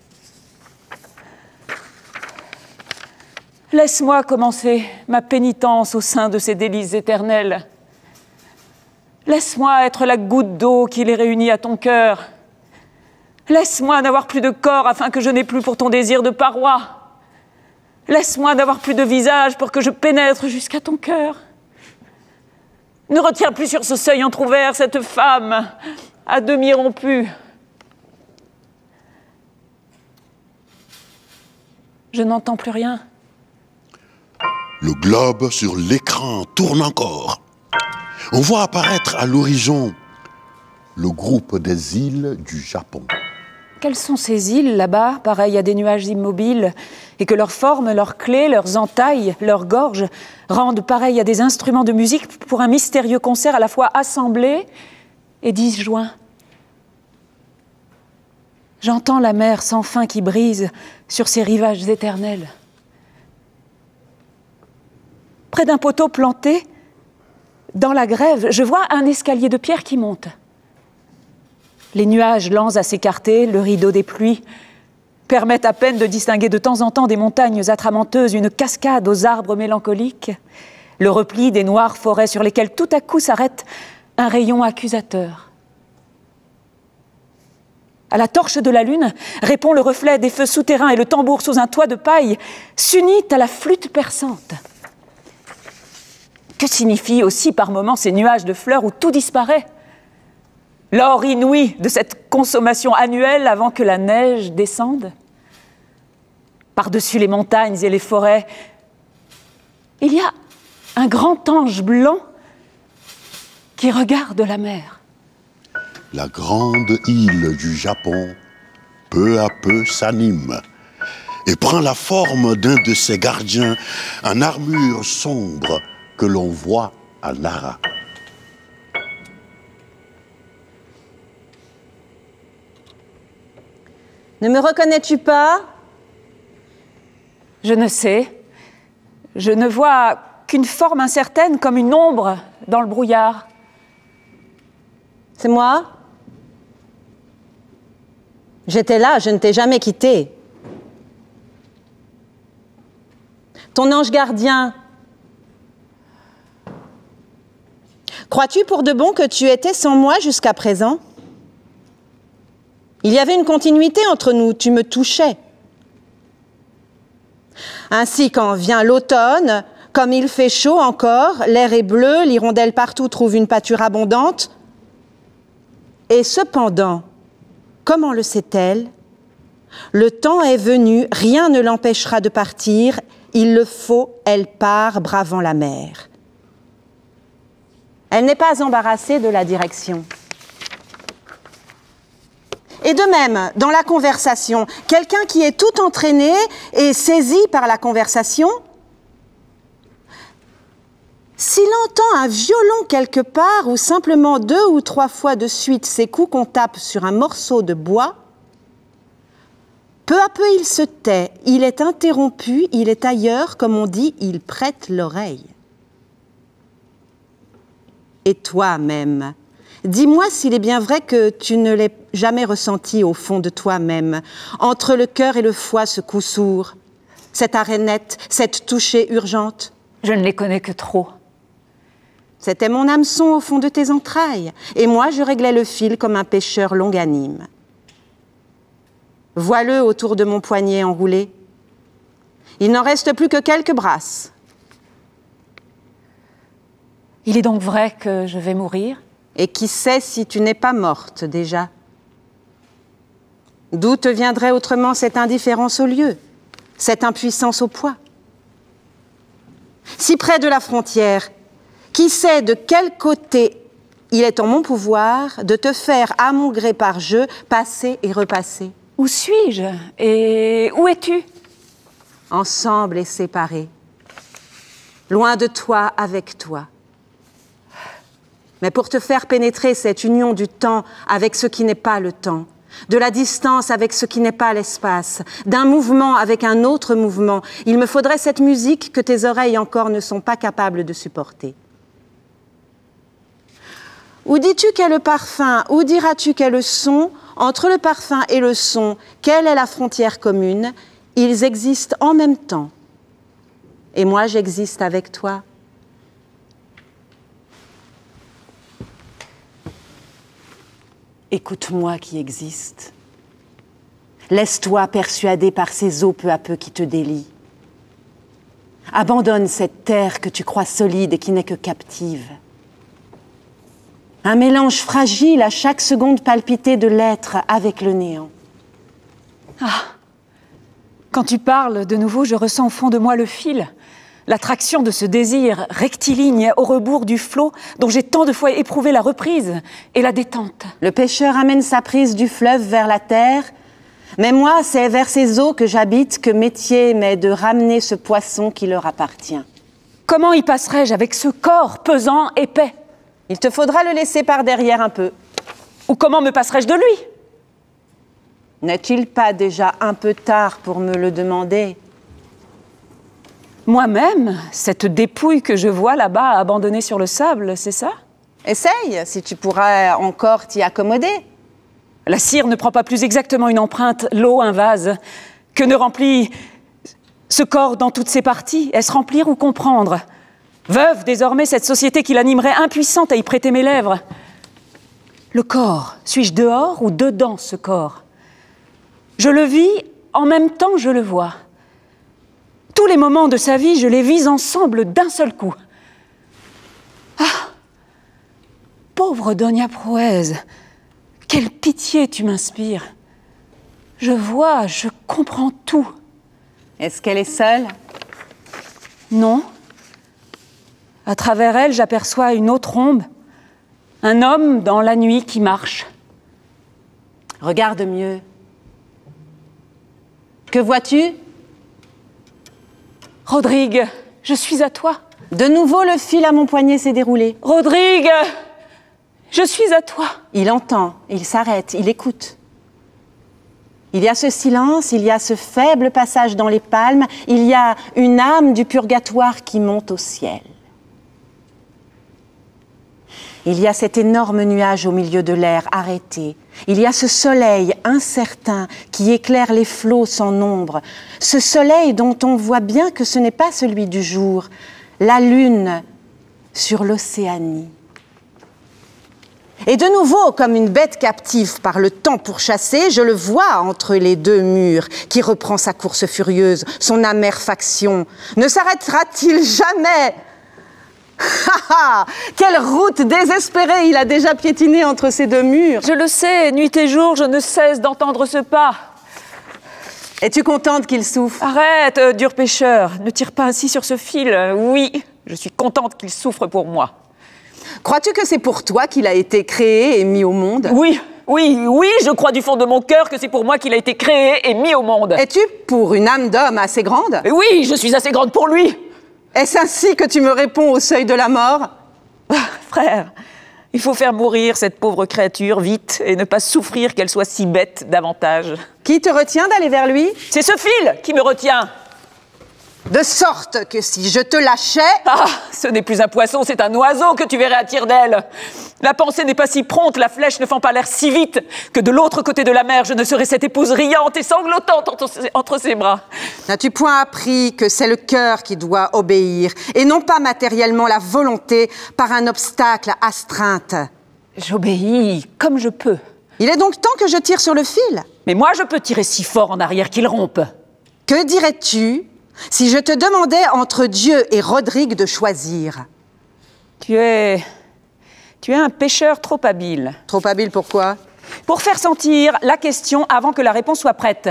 Laisse-moi commencer ma pénitence au sein de ces délices éternels. Laisse-moi être la goutte d'eau qui les réunit à ton cœur. Laisse-moi n'avoir plus de corps afin que je n'ai plus pour ton désir de paroi. Laisse-moi n'avoir plus de visage pour que je pénètre jusqu'à ton cœur. Ne retiens plus sur ce seuil entrouvert cette femme à demi rompue. Je n'entends plus rien. Le globe sur l'écran tourne encore. On voit apparaître à l'horizon le groupe des îles du Japon. Quelles sont ces îles là-bas, pareilles à des nuages immobiles, et que leurs formes, leurs clés, leurs entailles, leurs gorges rendent pareilles à des instruments de musique pour un mystérieux concert à la fois assemblé et disjoint. J'entends la mer sans fin qui brise sur ces rivages éternels. Près d'un poteau planté, dans la grève, je vois un escalier de pierre qui monte. Les nuages lents à s'écarter, le rideau des pluies, permettent à peine de distinguer de temps en temps des montagnes atramenteuses, une cascade aux arbres mélancoliques, le repli des noires forêts sur lesquelles tout à coup s'arrête un rayon accusateur. À la torche de la lune répond le reflet des feux souterrains et le tambour sous un toit de paille s'unit à la flûte perçante. Que signifient aussi par moments ces nuages de fleurs où tout disparaît? L'or inouï de cette consommation annuelle avant que la neige descende? Par-dessus les montagnes et les forêts, il y a un grand ange blanc qui regarde la mer. La grande île du Japon, peu à peu, s'anime et prend la forme d'un de ses gardiens en armure sombre que l'on voit à Nara. Ne me reconnais-tu pas? Je ne sais. Je ne vois qu'une forme incertaine comme une ombre dans le brouillard. C'est moi? J'étais là, je ne t'ai jamais quitté. Ton ange gardien. Crois-tu pour de bon que tu étais sans moi jusqu'à présent? Il y avait une continuité entre nous, tu me touchais. Ainsi, quand vient l'automne, comme il fait chaud encore, l'air est bleu, l'hirondelle partout trouve une pâture abondante. Et cependant, comment le sait-elle? Le temps est venu, rien ne l'empêchera de partir, il le faut, elle part, bravant la mer. Elle n'est pas embarrassée de la direction. Et de même, dans la conversation, quelqu'un qui est tout entraîné et saisi par la conversation, s'il entend un violon quelque part ou simplement deux ou trois fois de suite ces coups qu'on tape sur un morceau de bois, peu à peu il se tait, il est interrompu, il est ailleurs, comme on dit, il prête l'oreille. Et toi-même, dis-moi s'il est bien vrai que tu ne l'aies jamais ressenti au fond de toi-même, entre le cœur et le foie, ce coup sourd, cette arrêt net, cette touchée urgente. Je ne les connais que trop. C'était mon hameçon au fond de tes entrailles, et moi je réglais le fil comme un pêcheur longanime. Vois-le autour de mon poignet enroulé. Il n'en reste plus que quelques brasses. Il est donc vrai que je vais mourir? Et qui sait si tu n'es pas morte déjà? D'où te viendrait autrement cette indifférence au lieu, cette impuissance au poids? Si près de la frontière, qui sait de quel côté il est en mon pouvoir de te faire, à mon gré par jeu, passer et repasser? Où suis-je? Et où es-tu? Ensemble et séparés. Loin de toi, avec toi. Mais pour te faire pénétrer cette union du temps avec ce qui n'est pas le temps, de la distance avec ce qui n'est pas l'espace, d'un mouvement avec un autre mouvement, il me faudrait cette musique que tes oreilles encore ne sont pas capables de supporter. Où dis-tu qu'est le parfum? Où diras-tu qu'est le son? Entre le parfum et le son, quelle est la frontière commune? Ils existent en même temps. Et moi, j'existe avec toi. Écoute-moi qui existe. Laisse-toi persuader par ces eaux peu à peu qui te délient. Abandonne cette terre que tu crois solide et qui n'est que captive. Un mélange fragile à chaque seconde palpitée de l'être avec le néant. Ah, quand tu parles, de nouveau, je ressens au fond de moi le fil, l'attraction de ce désir rectiligne au rebours du flot dont j'ai tant de fois éprouvé la reprise et la détente. Le pêcheur amène sa prise du fleuve vers la terre, mais moi, c'est vers ces eaux que j'habite que métier m'est de ramener ce poisson qui leur appartient. Comment y passerais-je avec ce corps pesant, épais? Il te faudra le laisser par derrière un peu. Ou comment me passerais-je de lui? N'est-il pas déjà un peu tard pour me le demander? Moi-même, cette dépouille que je vois là-bas abandonnée sur le sable, c'est ça? Essaye, si tu pourras encore t'y accommoder. La cire ne prend pas plus exactement une empreinte, l'eau un vase, que ne remplit ce corps dans toutes ses parties. Est-ce remplir ou comprendre? Veuve, désormais, cette société qui l'animerait impuissante à y prêter mes lèvres. Le corps, suis-je dehors ou dedans ce corps? Je le vis, en même temps je le vois. Tous les moments de sa vie, je les vis ensemble d'un seul coup. Ah! Pauvre Donia Proez, quelle pitié tu m'inspires. Je vois, je comprends tout. Est-ce qu'elle est seule? Non. À travers elle, j'aperçois une autre ombre, un homme dans la nuit qui marche. Regarde mieux. Que vois-tu? Rodrigue, je suis à toi. De nouveau, le fil à mon poignet s'est déroulé. Rodrigue, je suis à toi. Il entend, il s'arrête, il écoute. Il y a ce silence, il y a ce faible passage dans les palmes, il y a une âme du purgatoire qui monte au ciel. Il y a cet énorme nuage au milieu de l'air arrêté. Il y a ce soleil incertain qui éclaire les flots sans nombre. Ce soleil dont on voit bien que ce n'est pas celui du jour. La lune sur l'Océanie. Et de nouveau, comme une bête captive par le temps pourchassée, je le vois entre les deux murs, qui reprend sa course furieuse, son amère faction. Ne s'arrêtera-t-il jamais ? Ha ha ! Quelle route désespérée il a déjà piétiné entre ces deux murs. Je le sais, nuit et jour, je ne cesse d'entendre ce pas. Es-tu contente qu'il souffre? Arrête, euh, dur pêcheur, ne tire pas ainsi sur ce fil. Oui, je suis contente qu'il souffre pour moi. Crois-tu que c'est pour toi qu'il a été créé et mis au monde? Oui, oui, oui, je crois du fond de mon cœur que c'est pour moi qu'il a été créé et mis au monde. Es-tu pour une âme d'homme assez grande? Oui, je suis assez grande pour lui. Est-ce ainsi que tu me réponds au seuil de la mort? Frère, il faut faire mourir cette pauvre créature vite et ne pas souffrir qu'elle soit si bête davantage. Qui te retient d'aller vers lui? C'est ce fil qui me retient. De sorte que si je te lâchais... Ah, ce n'est plus un poisson, c'est un oiseau que tu verrais à tire-d'aile. La pensée n'est pas si prompte, la flèche ne fend pas l'air si vite que de l'autre côté de la mer, je ne serais cette épouse riante et sanglotante entre ses, entre ses bras. N'as-tu point appris que c'est le cœur qui doit obéir, et non pas matériellement la volonté par un obstacle astreinte? J'obéis comme je peux. Il est donc temps que je tire sur le fil. Mais moi, je peux tirer si fort en arrière qu'il rompe. Que dirais-tu si je te demandais entre Dieu et Rodrigue de choisir? Tu es... Tu es un pêcheur trop habile. Trop habile pourquoi? Pour faire sentir la question avant que la réponse soit prête.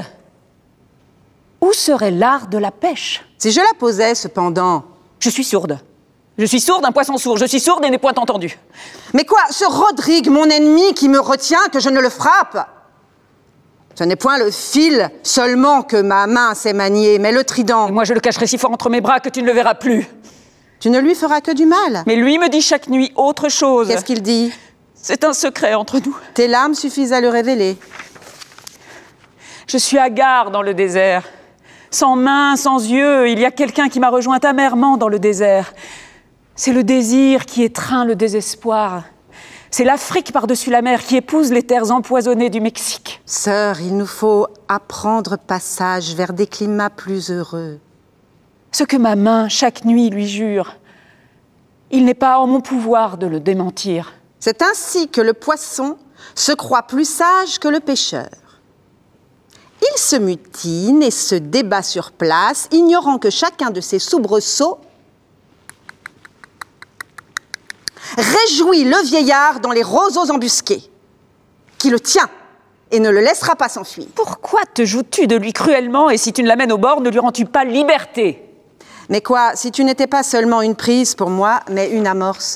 Où serait l'art de la pêche? Si je la posais, cependant... Je suis sourde. Je suis sourde, un poisson sourd. Je suis sourde et n'ai point entendu. Mais quoi? Ce Rodrigue, mon ennemi, qui me retient, que je ne le frappe? Ce n'est point le fil seulement que ma main sait manier, mais le trident. Et moi, je le cacherai si fort entre mes bras que tu ne le verras plus. Tu ne lui feras que du mal. Mais lui me dit chaque nuit autre chose. Qu'est-ce qu'il dit? C'est un secret entre nous. Tes larmes suffisent à le révéler. Je suis hagard dans le désert. Sans main, sans yeux, il y a quelqu'un qui m'a rejoint amèrement dans le désert. C'est le désir qui étreint le désespoir. C'est l'Afrique par-dessus la mer qui épouse les terres empoisonnées du Mexique. Sœur, il nous faut apprendre passage vers des climats plus heureux. Ce que ma main, chaque nuit, lui jure, il n'est pas en mon pouvoir de le démentir. C'est ainsi que le poisson se croit plus sage que le pêcheur. Il se mutine et se débat sur place, ignorant que chacun de ses soubresauts réjouit le vieillard dans les roseaux embusqués, qui le tient et ne le laissera pas s'enfuir. Pourquoi te joues-tu de lui cruellement, et si tu ne l'amènes au bord, ne lui rends-tu pas liberté? Mais quoi, si tu n'étais pas seulement une prise pour moi, mais une amorce?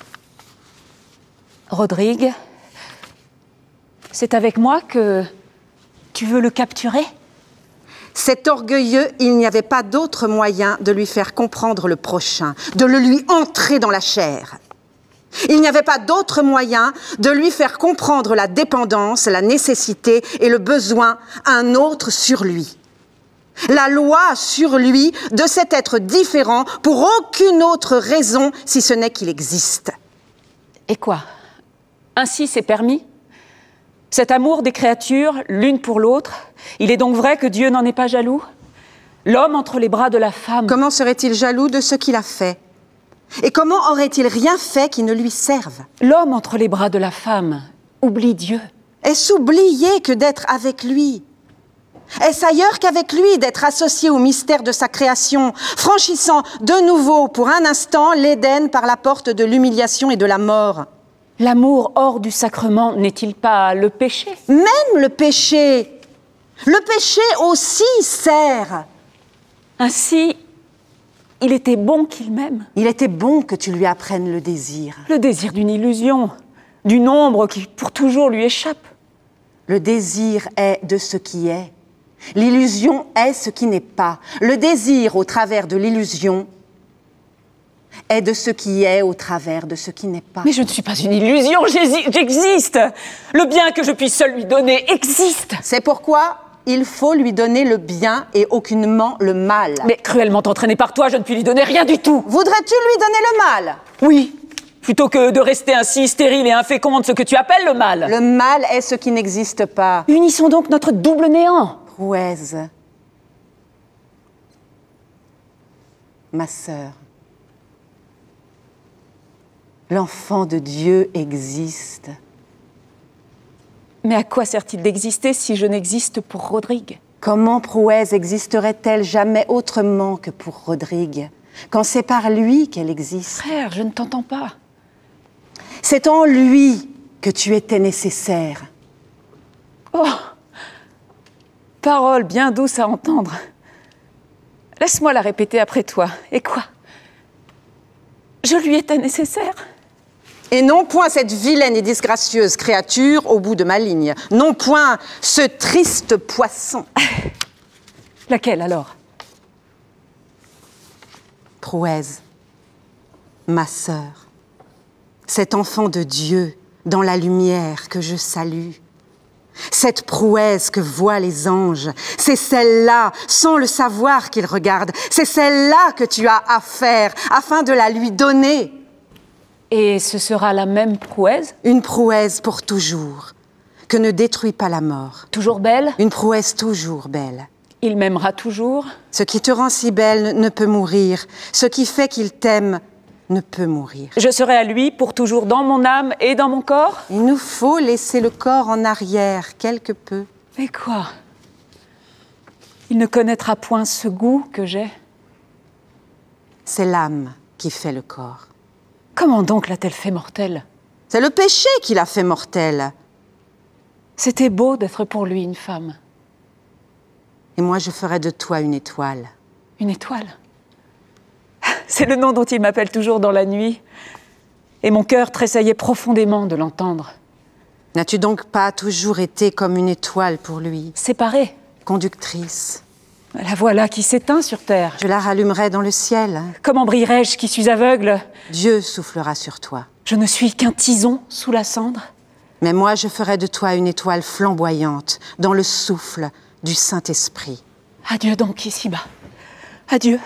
Rodrigue, c'est avec moi que tu veux le capturer? Cet orgueilleux, il n'y avait pas d'autre moyen de lui faire comprendre le prochain, de le lui entrer dans la chair. Il n'y avait pas d'autre moyen de lui faire comprendre la dépendance, la nécessité et le besoin à un autre sur lui. La loi sur lui de cet être différent pour aucune autre raison si ce n'est qu'il existe. Et quoi? Ainsi c'est permis? Cet amour des créatures, l'une pour l'autre, il est donc vrai que Dieu n'en est pas jaloux? L'homme entre les bras de la femme... Comment serait-il jaloux de ce qu'il a fait? Et comment aurait-il rien fait qui ne lui serve? L'homme entre les bras de la femme oublie Dieu. Est-ce oublier que d'être avec lui? Est-ce ailleurs qu'avec lui d'être associé au mystère de sa création, franchissant de nouveau pour un instant l'Éden par la porte de l'humiliation et de la mort? L'amour hors du sacrement n'est-il pas le péché? Même le péché. Le péché aussi sert. Ainsi, il était bon qu'il m'aime. Il était bon que tu lui apprennes le désir. Le désir d'une illusion, d'une ombre qui pour toujours lui échappe. Le désir est de ce qui est. L'illusion est ce qui n'est pas. Le désir au travers de l'illusion est de ce qui est au travers de ce qui n'est pas. Mais je ne suis pas une illusion, j'existe. Le bien que je puis seul lui donner existe. C'est pourquoi il faut lui donner le bien et aucunement le mal. Mais cruellement entraînée par toi, je ne puis lui donner rien du tout. Voudrais-tu lui donner le mal? Oui, plutôt que de rester ainsi stérile et inféconde, ce que tu appelles le mal. Le mal est ce qui n'existe pas. Unissons donc notre double néant. Prouèze, ma sœur, l'enfant de Dieu existe. Mais à quoi sert-il d'exister si je n'existe pour Rodrigue? Comment Prouèze existerait-elle jamais autrement que pour Rodrigue, quand c'est par lui qu'elle existe? Frère, je ne t'entends pas. C'est en lui que tu étais nécessaire. Oh, parole bien douce à entendre. Laisse-moi la répéter après toi. Et quoi? Je lui étais nécessaire? Et non point cette vilaine et disgracieuse créature au bout de ma ligne. Non point ce triste poisson. Laquelle alors? Prouèze, ma sœur, cet enfant de Dieu dans la lumière que je salue. Cette prouesse que voient les anges, c'est celle-là, sans le savoir qu'ils regardent, c'est celle-là que tu as à faire afin de la lui donner. Et ce sera la même prouesse? Une prouesse pour toujours, que ne détruit pas la mort. Toujours belle? Une prouesse toujours belle. Il m'aimera toujours? Ce qui te rend si belle ne peut mourir. Ce qui fait qu'il t'aime ne peut mourir. Je serai à lui pour toujours dans mon âme et dans mon corps? Il nous faut laisser le corps en arrière quelque peu. Mais quoi? Il ne connaîtra point ce goût que j'ai? C'est l'âme qui fait le corps. Comment donc l'a-t-elle fait mortelle? C'est le péché qui l'a fait mortelle. C'était beau d'être pour lui une femme. Et moi, je ferai de toi une étoile. Une étoile? C'est le nom dont il m'appelle toujours dans la nuit. Et mon cœur tressaillait profondément de l'entendre. N'as-tu donc pas toujours été comme une étoile pour lui? Séparée? Conductrice. La voilà qui s'éteint sur terre. Je la rallumerai dans le ciel. Comment brillerai-je qui suis aveugle? Dieu soufflera sur toi. Je ne suis qu'un tison sous la cendre. Mais moi, je ferai de toi une étoile flamboyante dans le souffle du Saint-Esprit. Adieu donc ici-bas. Adieu.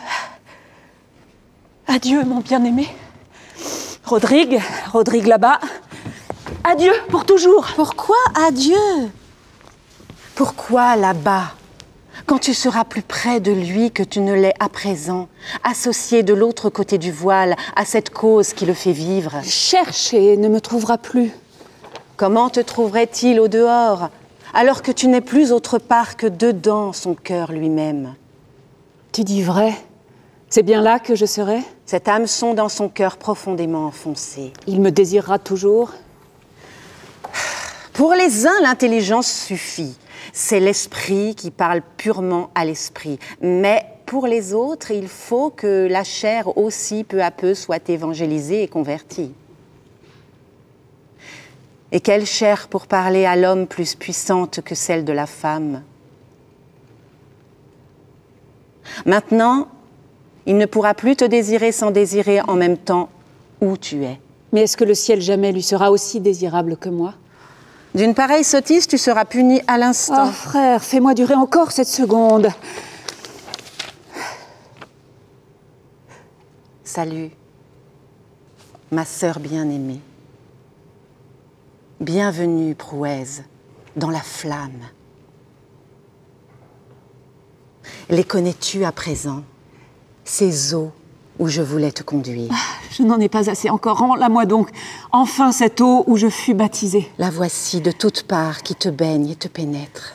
Adieu, mon bien-aimé. Rodrigue, Rodrigue là-bas. Adieu pour toujours. Pourquoi adieu? Pourquoi là-bas? Quand tu seras plus près de lui que tu ne l'es à présent, associé de l'autre côté du voile à cette cause qui le fait vivre. Cherche et ne me trouvera plus. Comment te trouverait-il au dehors, alors que tu n'es plus autre part que dedans son cœur lui-même? Tu dis vrai? C'est bien là que je serai? Cet hameçon dans son cœur profondément enfoncé. Il me désirera toujours? Pour les uns, l'intelligence suffit. C'est l'esprit qui parle purement à l'esprit. Mais pour les autres, il faut que la chair aussi, peu à peu, soit évangélisée et convertie. Et quelle chair pour parler à l'homme plus puissante que celle de la femme? Maintenant, il ne pourra plus te désirer sans désirer en même temps où tu es. Mais est-ce que le ciel jamais lui sera aussi désirable que moi? D'une pareille sottise, tu seras puni à l'instant. Oh frère, fais-moi durer encore cette seconde. Salut, ma sœur bien-aimée. Bienvenue, Prouèze, dans la flamme. Les connais-tu à présent, ces eaux où je voulais te conduire? Je n'en ai pas assez encore. Rends-la-moi donc. Enfin cette eau où je fus baptisée. La voici de toutes parts qui te baigne et te pénètre.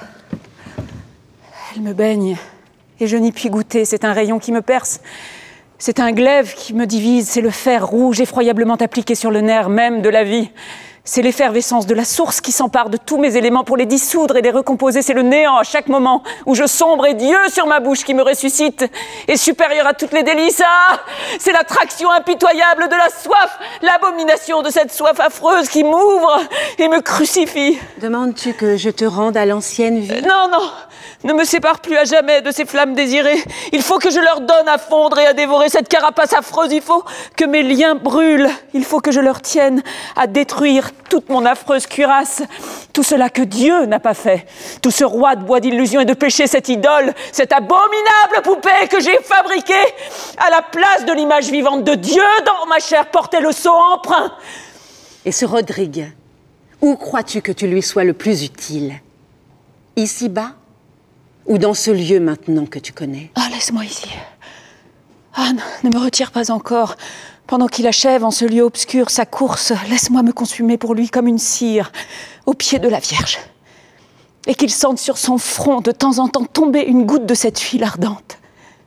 Elle me baigne et je n'y puis goûter. C'est un rayon qui me perce. C'est un glaive qui me divise. C'est le fer rouge effroyablement appliqué sur le nerf même de la vie. C'est l'effervescence de la source qui s'empare de tous mes éléments pour les dissoudre et les recomposer. C'est le néant à chaque moment où je sombre et Dieu sur ma bouche qui me ressuscite est supérieur à toutes les délices. Ah, c'est l'attraction impitoyable de la soif, l'abomination de cette soif affreuse qui m'ouvre et me crucifie. Demandes-tu que je te rende à l'ancienne vie? Non, non, ne me sépare plus à jamais de ces flammes désirées. Il faut que je leur donne à fondre et à dévorer cette carapace affreuse. Il faut que mes liens brûlent. Il faut que je leur tienne à détruire toute mon affreuse cuirasse, tout cela que Dieu n'a pas fait, tout ce roi de bois d'illusion et de péché, cette idole, cette abominable poupée que j'ai fabriquée à la place de l'image vivante de Dieu dans ma chair portait le sceau emprunt. Et ce Rodrigue, où crois-tu que tu lui sois le plus utile? Ici-bas ou dans ce lieu maintenant que tu connais? Ah, laisse-moi ici. Anne, ne me retire pas encore. Pendant qu'il achève en ce lieu obscur sa course, laisse-moi me consumer pour lui comme une cire au pied de la Vierge. Et qu'il sente sur son front de temps en temps tomber une goutte de cette huile ardente.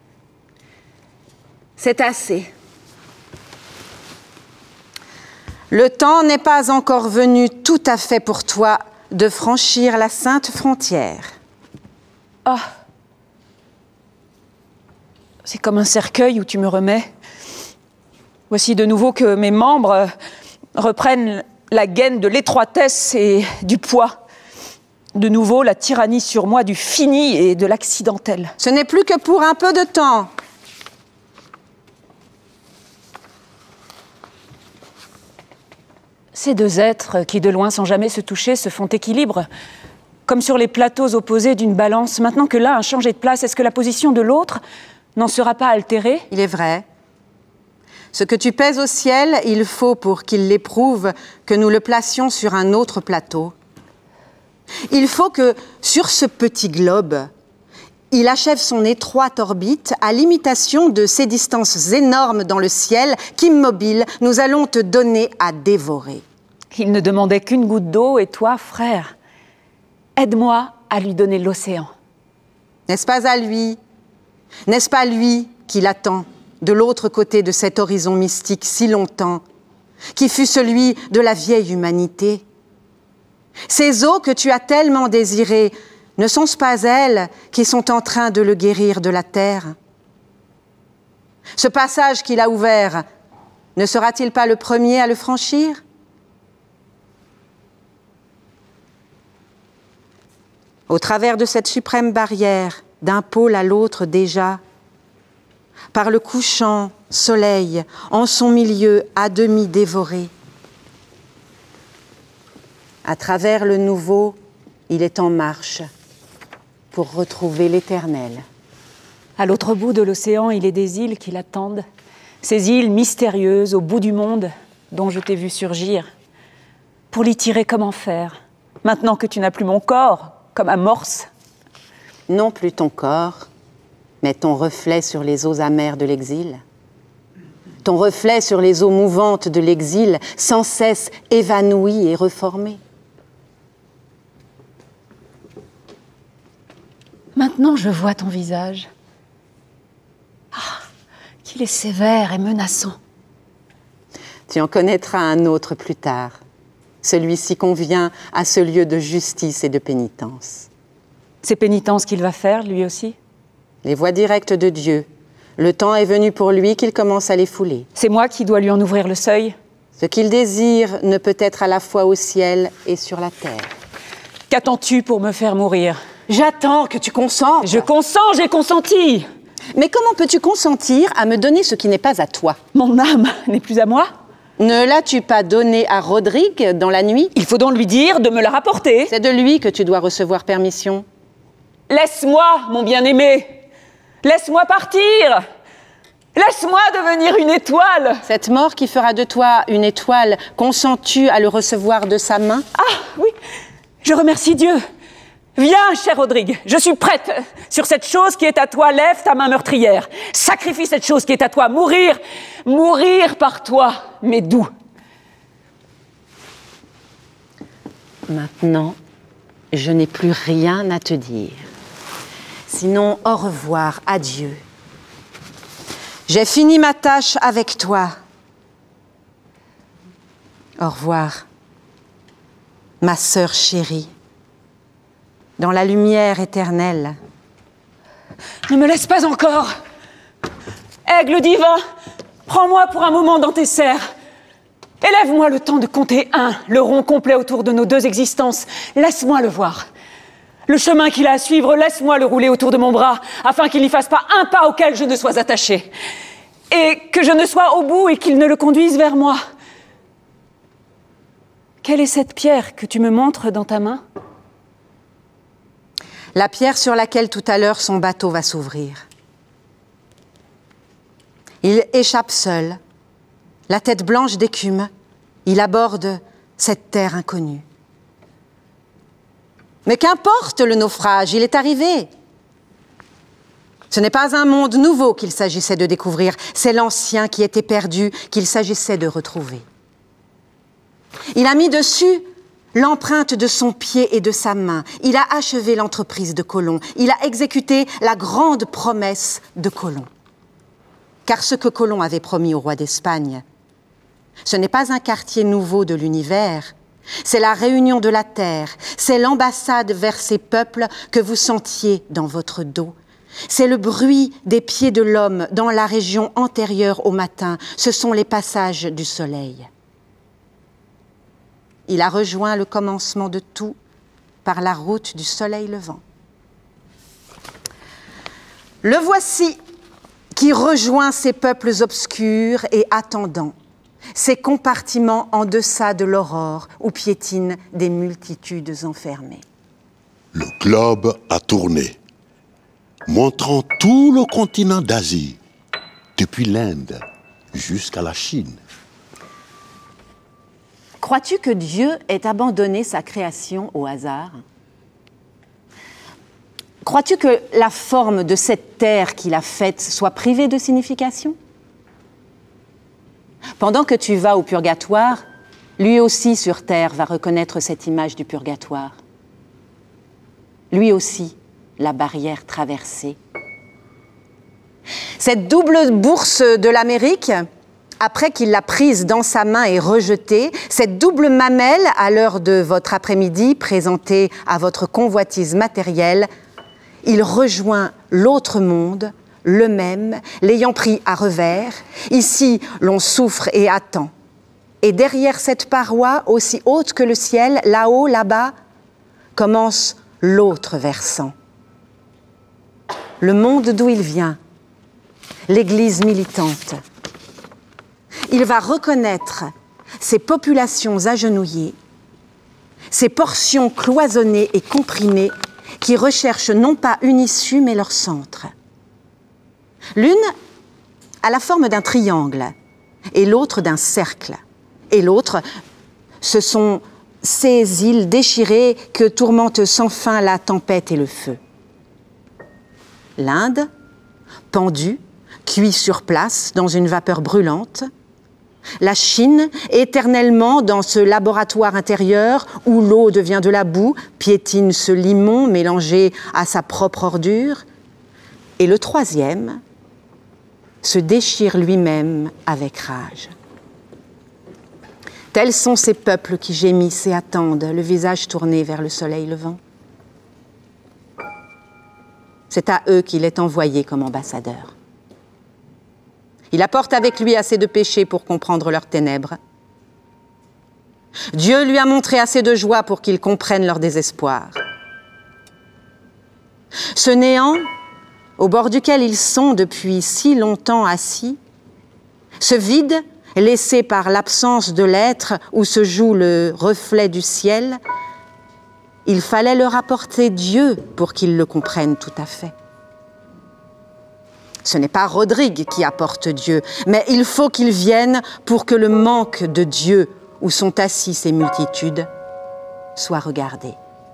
C'est assez. Le temps n'est pas encore venu tout à fait pour toi de franchir la sainte frontière. Ah, c'est comme un cercueil où tu me remets. Voici de nouveau que mes membres reprennent la gaine de l'étroitesse et du poids. De nouveau, la tyrannie sur moi du fini et de l'accidentel. Ce n'est plus que pour un peu de temps. Ces deux êtres qui, de loin, sans jamais se toucher, se font équilibre, comme sur les plateaux opposés d'une balance. Maintenant que l'un a changé de place, est-ce que la position de l'autre n'en sera pas altérée? Il est vrai. Ce que tu pèses au ciel, il faut, pour qu'il l'éprouve, que nous le placions sur un autre plateau. Il faut que, sur ce petit globe, il achève son étroite orbite à l'imitation de ces distances énormes dans le ciel qu'immobiles, nous allons te donner à dévorer. Il ne demandait qu'une goutte d'eau, et toi, frère, aide-moi à lui donner l'océan. N'est-ce pas à lui? N'est-ce pas lui qui l'attend de l'autre côté de cet horizon mystique si longtemps, qui fut celui de la vieille humanité? Ces eaux que tu as tellement désirées, ne sont-ce pas elles qui sont en train de le guérir de la terre? Ce passage qu'il a ouvert, ne sera-t-il pas le premier à le franchir? Au travers de cette suprême barrière, d'un pôle à l'autre déjà, par le couchant soleil, en son milieu à demi dévoré. À travers le nouveau, il est en marche pour retrouver l'éternel. À l'autre bout de l'océan, il est des îles qui l'attendent. Ces îles mystérieuses au bout du monde dont je t'ai vu surgir. Pour l'y tirer comme en fer. Maintenant que tu n'as plus mon corps, comme amorce. Non plus ton corps, mais ton reflet sur les eaux amères de l'exil. Ton reflet sur les eaux mouvantes de l'exil, sans cesse évanoui et reformé. Maintenant, je vois ton visage. Ah, qu'il est sévère et menaçant. Tu en connaîtras un autre plus tard. Celui-ci convient à ce lieu de justice et de pénitence. C'est pénitence qu'il va faire, lui aussi? Les voies directes de Dieu. Le temps est venu pour lui qu'il commence à les fouler. C'est moi qui dois lui en ouvrir le seuil? Ce qu'il désire ne peut être à la fois au ciel et sur la terre. Qu'attends-tu pour me faire mourir? J'attends que tu consentes. Je consens, j'ai consenti. Mais comment peux-tu consentir à me donner ce qui n'est pas à toi? Mon âme n'est plus à moi? Ne l'as-tu pas donnée à Rodrigue dans la nuit? Il faut donc lui dire de me la rapporter. C'est de lui que tu dois recevoir permission. Laisse-moi, mon bien-aimé. Laisse-moi partir. Laisse-moi devenir une étoile. Cette mort qui fera de toi une étoile, consens-tu à le recevoir de sa main? Ah, oui, je remercie Dieu. Viens, cher Rodrigue, je suis prête. Sur cette chose qui est à toi, lève ta main meurtrière. Sacrifie cette chose qui est à toi. Mourir, mourir par toi, mais d'où? Maintenant, je n'ai plus rien à te dire. Sinon, au revoir, adieu. J'ai fini ma tâche avec toi. Au revoir, ma sœur chérie. Dans la lumière éternelle. Ne me laisse pas encore. Aigle divin, prends-moi pour un moment dans tes serres. Élève-moi le temps de compter un, le rond complet autour de nos deux existences. Laisse-moi le voir. Le chemin qu'il a à suivre, laisse-moi le rouler autour de mon bras, afin qu'il n'y fasse pas un pas auquel je ne sois attachée. Et que je ne sois au bout et qu'il ne le conduise vers moi. Quelle est cette pierre que tu me montres dans ta main? La pierre sur laquelle tout à l'heure son bateau va s'ouvrir. Il échappe seul, la tête blanche d'écume, il aborde cette terre inconnue. Mais qu'importe le naufrage, il est arrivé. Ce n'est pas un monde nouveau qu'il s'agissait de découvrir, c'est l'ancien qui était perdu qu'il s'agissait de retrouver. Il a mis dessus l'empreinte de son pied et de sa main. Il a achevé l'entreprise de Colomb. Il a exécuté la grande promesse de Colomb. Car ce que Colomb avait promis au roi d'Espagne, ce n'est pas un quartier nouveau de l'univers, c'est la réunion de la terre, c'est l'ambassade vers ces peuples que vous sentiez dans votre dos. C'est le bruit des pieds de l'homme dans la région antérieure au matin, ce sont les passages du soleil. Il a rejoint le commencement de tout par la route du soleil levant. Le voici qui rejoint ces peuples obscurs et attendants, ces compartiments en deçà de l'aurore où piétinent des multitudes enfermées. Le globe a tourné, montrant tout le continent d'Asie, depuis l'Inde jusqu'à la Chine. Crois-tu que Dieu ait abandonné sa création au hasard? Crois-tu que la forme de cette terre qu'il a faite soit privée de signification? Pendant que tu vas au purgatoire, lui aussi sur terre va reconnaître cette image du purgatoire. Lui aussi, la barrière traversée. Cette double bourse de l'Amérique, après qu'il l'a prise dans sa main et rejetée, cette double mamelle, à l'heure de votre après-midi, présentée à votre convoitise matérielle, il rejoint l'autre monde, le même, l'ayant pris à revers. Ici, l'on souffre et attend. Et derrière cette paroi, aussi haute que le ciel, là-haut, là-bas, commence l'autre versant. Le monde d'où il vient, l'Église militante. Il va reconnaître ces populations agenouillées, ces portions cloisonnées et comprimées qui recherchent non pas une issue, mais leur centre. L'une a la forme d'un triangle et l'autre d'un cercle. Et l'autre, ce sont ces îles déchirées que tourmentent sans fin la tempête et le feu. L'Inde, pendue, cuit sur place dans une vapeur brûlante. La Chine, éternellement dans ce laboratoire intérieur où l'eau devient de la boue, piétine ce limon mélangé à sa propre ordure. Et le troisième se déchire lui-même avec rage. Tels sont ces peuples qui gémissent et attendent, le visage tourné vers le soleil levant. C'est à eux qu'il est envoyé comme ambassadeur. Il apporte avec lui assez de péchés pour comprendre leurs ténèbres. Dieu lui a montré assez de joie pour qu'ils comprennent leur désespoir. Ce néant, au bord duquel ils sont depuis si longtemps assis, ce vide laissé par l'absence de l'être où se joue le reflet du ciel, il fallait leur apporter Dieu pour qu'ils le comprennent tout à fait. Ce n'est pas Rodrigue qui apporte Dieu, mais il faut qu'il vienne pour que le manque de Dieu, où sont assis ces multitudes, soit regardé.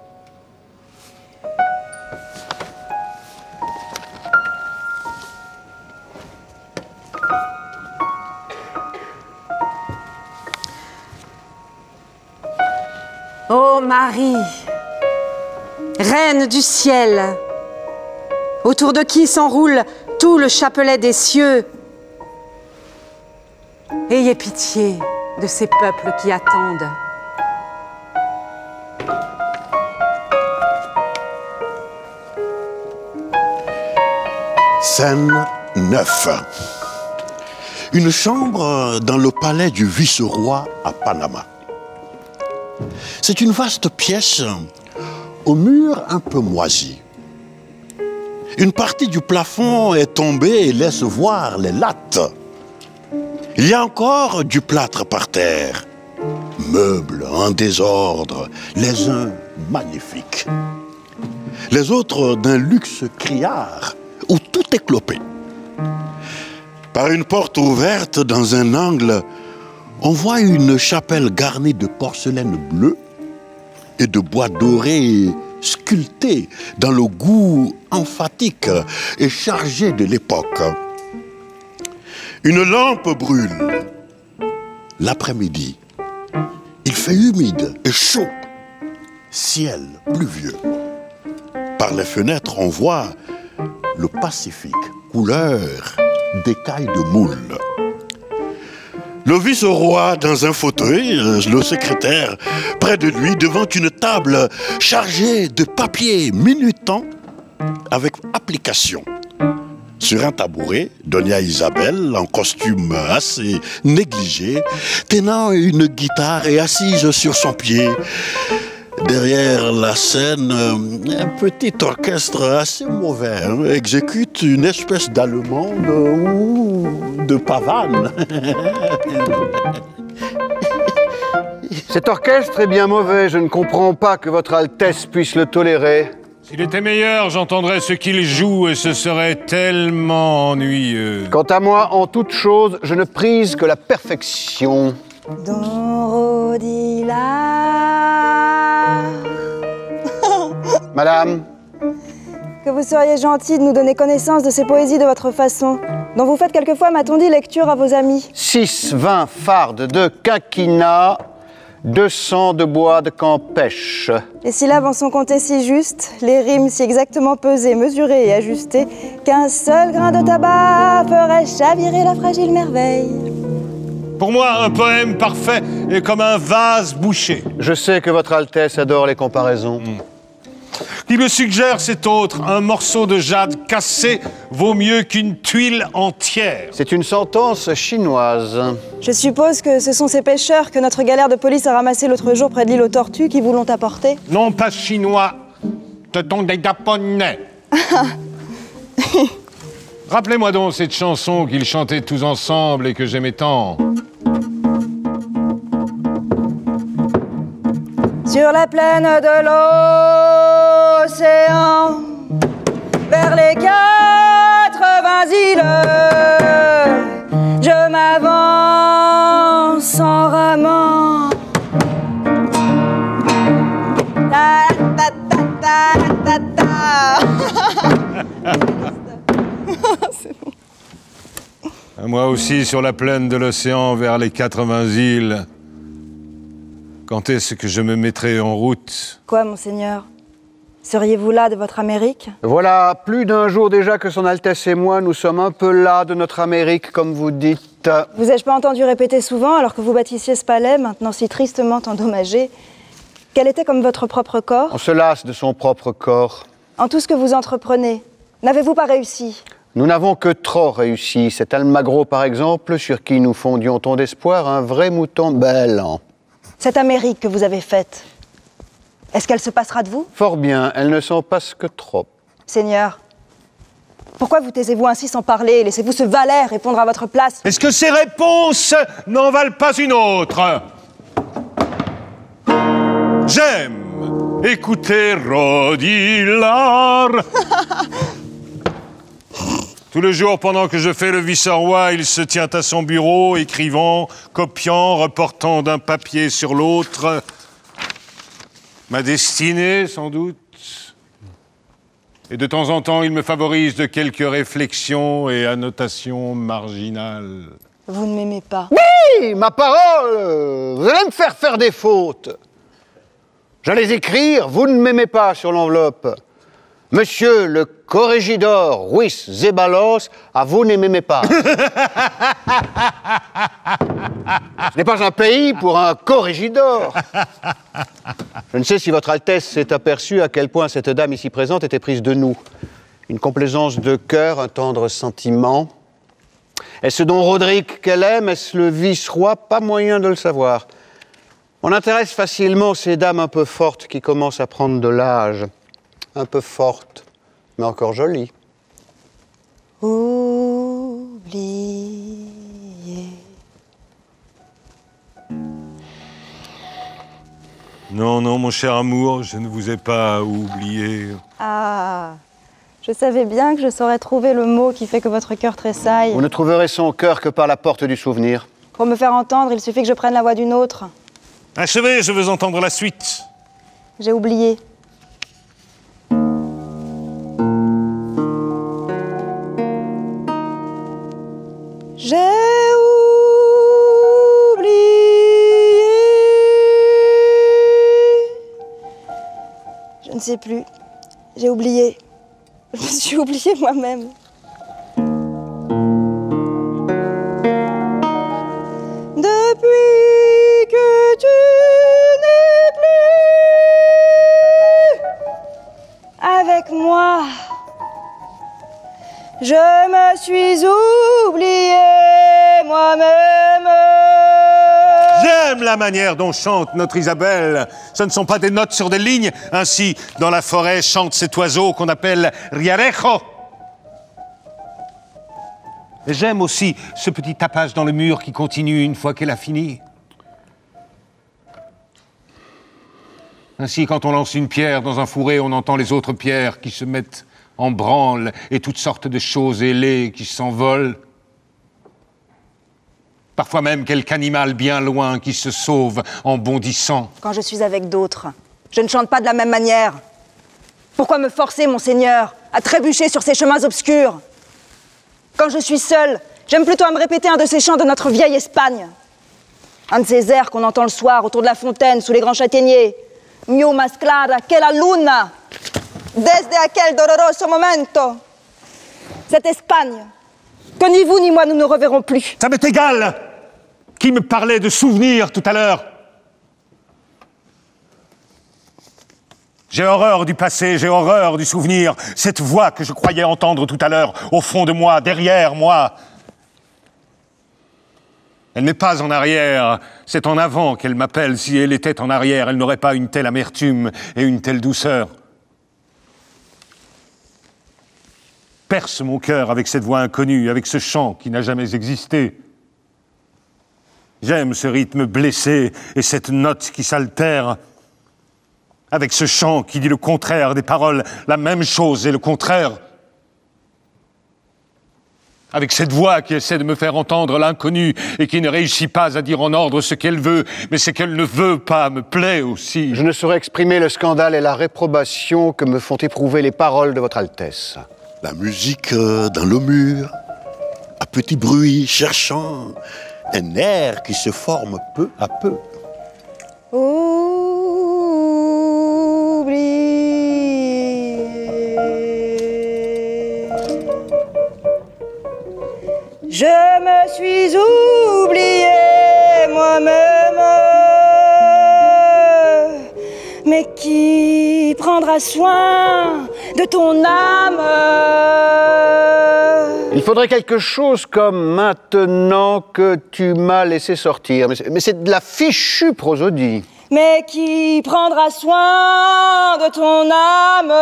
Ô Marie, Reine du ciel, autour de qui s'enroule tout le chapelet des cieux, ayez pitié de ces peuples qui attendent. Scène neuf. Une chambre dans le palais du vice-roi à Panama. C'est une vaste pièce aux murs un peu moisis. Une partie du plafond est tombée et laisse voir les lattes. Il y a encore du plâtre par terre, meubles en désordre, les uns magnifiques, les autres d'un luxe criard où tout est clopé. Par une porte ouverte dans un angle, on voit une chapelle garnie de porcelaine bleue et de bois doré sculpté dans le goût emphatique et chargé de l'époque. Une lampe brûle. L'après-midi, il fait humide et chaud. Ciel pluvieux. Par les fenêtres, on voit le Pacifique, couleur d'écailles de moule. Le vice-roi dans un fauteuil, le secrétaire près de lui devant une table chargée de papiers minutants avec application. Sur un tabouret, Donia Isabelle, en costume assez négligé, tenant une guitare et assise sur son pied. Derrière la scène, un petit orchestre assez mauvais hein, exécute une espèce d'allemande ou de pavane. Cet orchestre est bien mauvais, je ne comprends pas que votre Altesse puisse le tolérer. S'il était meilleur, j'entendrais ce qu'il joue et ce serait tellement ennuyeux. Quant à moi, en toute chose, je ne prise que la perfection. Don Rodila. Madame, que vous seriez gentil de nous donner connaissance de ces poésies de votre façon, dont vous faites quelquefois, m'a-t-on dit, lecture à vos amis. six vingt fardes de quinquina, deux cents de bois de Campèche. Les syllabes en sont comptées si justes, les rimes si exactement pesées, mesurées et ajustées, qu'un seul grain de tabac ferait chavirer la fragile merveille. Pour moi, un poème parfait est comme un vase bouché. Je sais que votre Altesse adore les comparaisons. Mmh. Qui me suggère cet autre, un morceau de jade cassé vaut mieux qu'une tuile entière. C'est une sentence chinoise. Je suppose que ce sont ces pêcheurs que notre galère de police a ramassés l'autre jour près de l'île aux Tortues qui vous l'ont apporté. Non, pas chinois, ce sont des japonais. Rappelez-moi donc cette chanson qu'ils chantaient tous ensemble et que j'aimais tant. Sur la plaine de l'océan, vers les quatre-vingts îles, je m'avance en ramant. Ta ta ta ta ta ta. C'est bon. Moi aussi, sur la plaine de l'océan, vers les quatre-vingts îles. Quand est-ce que je me mettrai en route? Quoi, monseigneur? Seriez-vous là de votre Amérique? Voilà plus d'un jour déjà que son Altesse et moi, nous sommes un peu là de notre Amérique, comme vous dites. Vous ai-je pas entendu répéter souvent, alors que vous bâtissiez ce palais, maintenant si tristement endommagé, quel était comme votre propre corps? On se lasse de son propre corps. En tout ce que vous entreprenez, n'avez-vous pas réussi? Nous n'avons que trop réussi. Cet Almagro, par exemple, sur qui nous fondions tant d'espoir, un vrai mouton bêlant. Cette Amérique que vous avez faite, est-ce qu'elle se passera de vous? Fort bien, elle ne s'en passe que trop. Seigneur, pourquoi vous taisez-vous ainsi sans parler? Laissez-vous ce valet répondre à votre place. Est-ce que ces réponses n'en valent pas une autre? J'aime écouter Rodilard. Tout le jour, pendant que je fais le vice-roi, il se tient à son bureau, écrivant, copiant, reportant d'un papier sur l'autre. Ma destinée, sans doute. Et de temps en temps, il me favorise de quelques réflexions et annotations marginales. Vous ne m'aimez pas. Oui, ma parole! Vous allez me faire faire des fautes. J'allais écrire « Vous ne m'aimez pas » sur l'enveloppe. Monsieur le corrégidor Ruiz Zeballos, à vous ne m'aimez pas. Ce n'est pas un pays pour un corrégidor. Je ne sais si votre Altesse s'est aperçue à quel point cette dame ici présente était prise de nous. Une complaisance de cœur, un tendre sentiment. Est-ce don Roderick qu'elle aime? Est-ce le vice-roi? Pas moyen de le savoir. On intéresse facilement ces dames un peu fortes qui commencent à prendre de l'âge. Un peu forte, mais encore jolie. Oubliez. Non, mon cher amour, je ne vous ai pas oublié. Ah, je savais bien que je saurais trouver le mot qui fait que votre cœur tressaille. Vous ne trouverez son cœur que par la porte du souvenir. Pour me faire entendre, il suffit que je prenne la voix d'une autre. Achevez, je veux entendre la suite. J'ai oublié. J'ai oublié. Je ne sais plus. J'ai oublié. Je me suis oubliée moi-même. Depuis que tu n'es plus avec moi, je me suis oubliée moi-même. J'aime la manière dont chante notre Isabelle. Ce ne sont pas des notes sur des lignes. Ainsi, dans la forêt chante cet oiseau qu'on appelle riarejo. Et j'aime aussi ce petit tapage dans le mur qui continue une fois qu'elle a fini. Ainsi, quand on lance une pierre dans un fourré, on entend les autres pierres qui se mettent en branle et toutes sortes de choses ailées qui s'envolent. Parfois même quelque animal bien loin qui se sauve en bondissant. Quand je suis avec d'autres, je ne chante pas de la même manière. Pourquoi me forcer, mon Seigneur, à trébucher sur ces chemins obscurs? Quand je suis seule, j'aime plutôt à me répéter un de ces chants de notre vieille Espagne. Un de ces airs qu'on entend le soir autour de la fontaine, sous les grands châtaigniers. Mio más clara que la luna, desde aquel doloroso momento. Cette Espagne, que ni vous ni moi nous ne reverrons plus. Ça m'est égal. Qui me parlait de souvenirs tout à l'heure? J'ai horreur du passé, j'ai horreur du souvenir. Cette voix que je croyais entendre tout à l'heure, au fond de moi, derrière moi. Elle n'est pas en arrière, c'est en avant qu'elle m'appelle. Si elle était en arrière, elle n'aurait pas une telle amertume et une telle douceur. Perce mon cœur avec cette voix inconnue, avec ce chant qui n'a jamais existé. J'aime ce rythme blessé et cette note qui s'altère. Avec ce chant qui dit le contraire des paroles, la même chose et le contraire. Avec cette voix qui essaie de me faire entendre l'inconnu et qui ne réussit pas à dire en ordre ce qu'elle veut, mais ce qu'elle ne veut pas me plaît aussi. Je ne saurais exprimer le scandale et la réprobation que me font éprouver les paroles de votre Altesse. La musique euh, dans le mur, à petit bruit cherchant un air qui se forme peu à peu. Je me suis oubliée moi-même. Mais qui prendra soin de ton âme? Il faudrait quelque chose comme « maintenant que tu m'as laissé sortir ». Mais c'est de la fichue prosodie. Mais qui prendra soin de ton âme?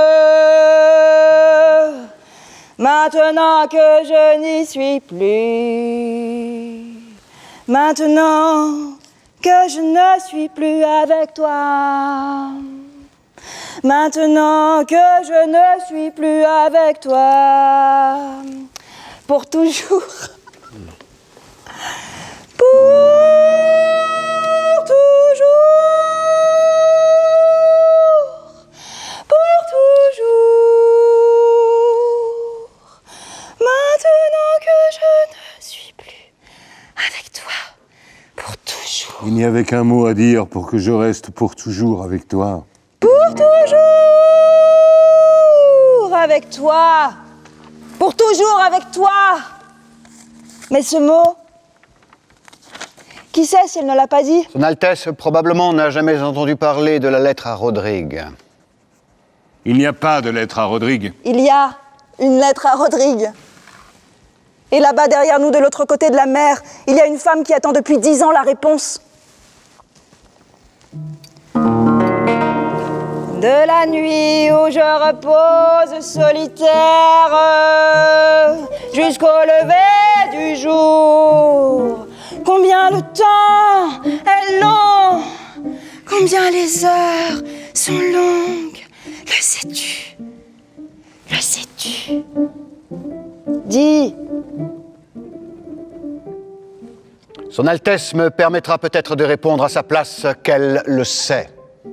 Maintenant que je n'y suis plus, maintenant que je ne suis plus avec toi, maintenant que je ne suis plus avec toi, pour toujours, pour toujours, pour toujours. Maintenant que je ne suis plus avec toi, pour toujours. Il n'y avait qu'un mot à dire pour que je reste pour toujours avec toi. Pour toujours avec toi. Pour toujours avec toi. Mais ce mot, qui sait si elle ne l'a pas dit? Son Altesse, probablement, n'a jamais entendu parler de la lettre à Rodrigue. Il n'y a pas de lettre à Rodrigue. Il y a une lettre à Rodrigue. Et là-bas, derrière nous, de l'autre côté de la mer, il y a une femme qui attend depuis dix ans la réponse. De la nuit où je repose solitaire jusqu'au lever du jour. Combien le temps est long, combien les heures sont longues. Le sais-tu? Le sais-tu? Dis. Son Altesse me permettra peut-être de répondre à sa place qu'elle le sait.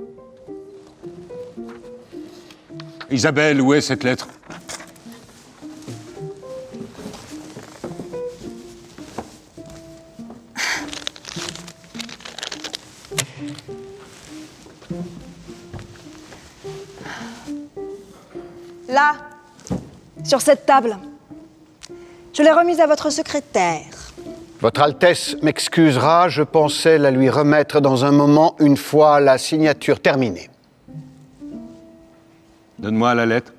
Isabelle, où est cette lettre? Là, sur cette table. Je l'ai remise à votre secrétaire. Votre Altesse m'excusera, je pensais la lui remettre dans un moment, une fois la signature terminée. Donne-moi la lettre.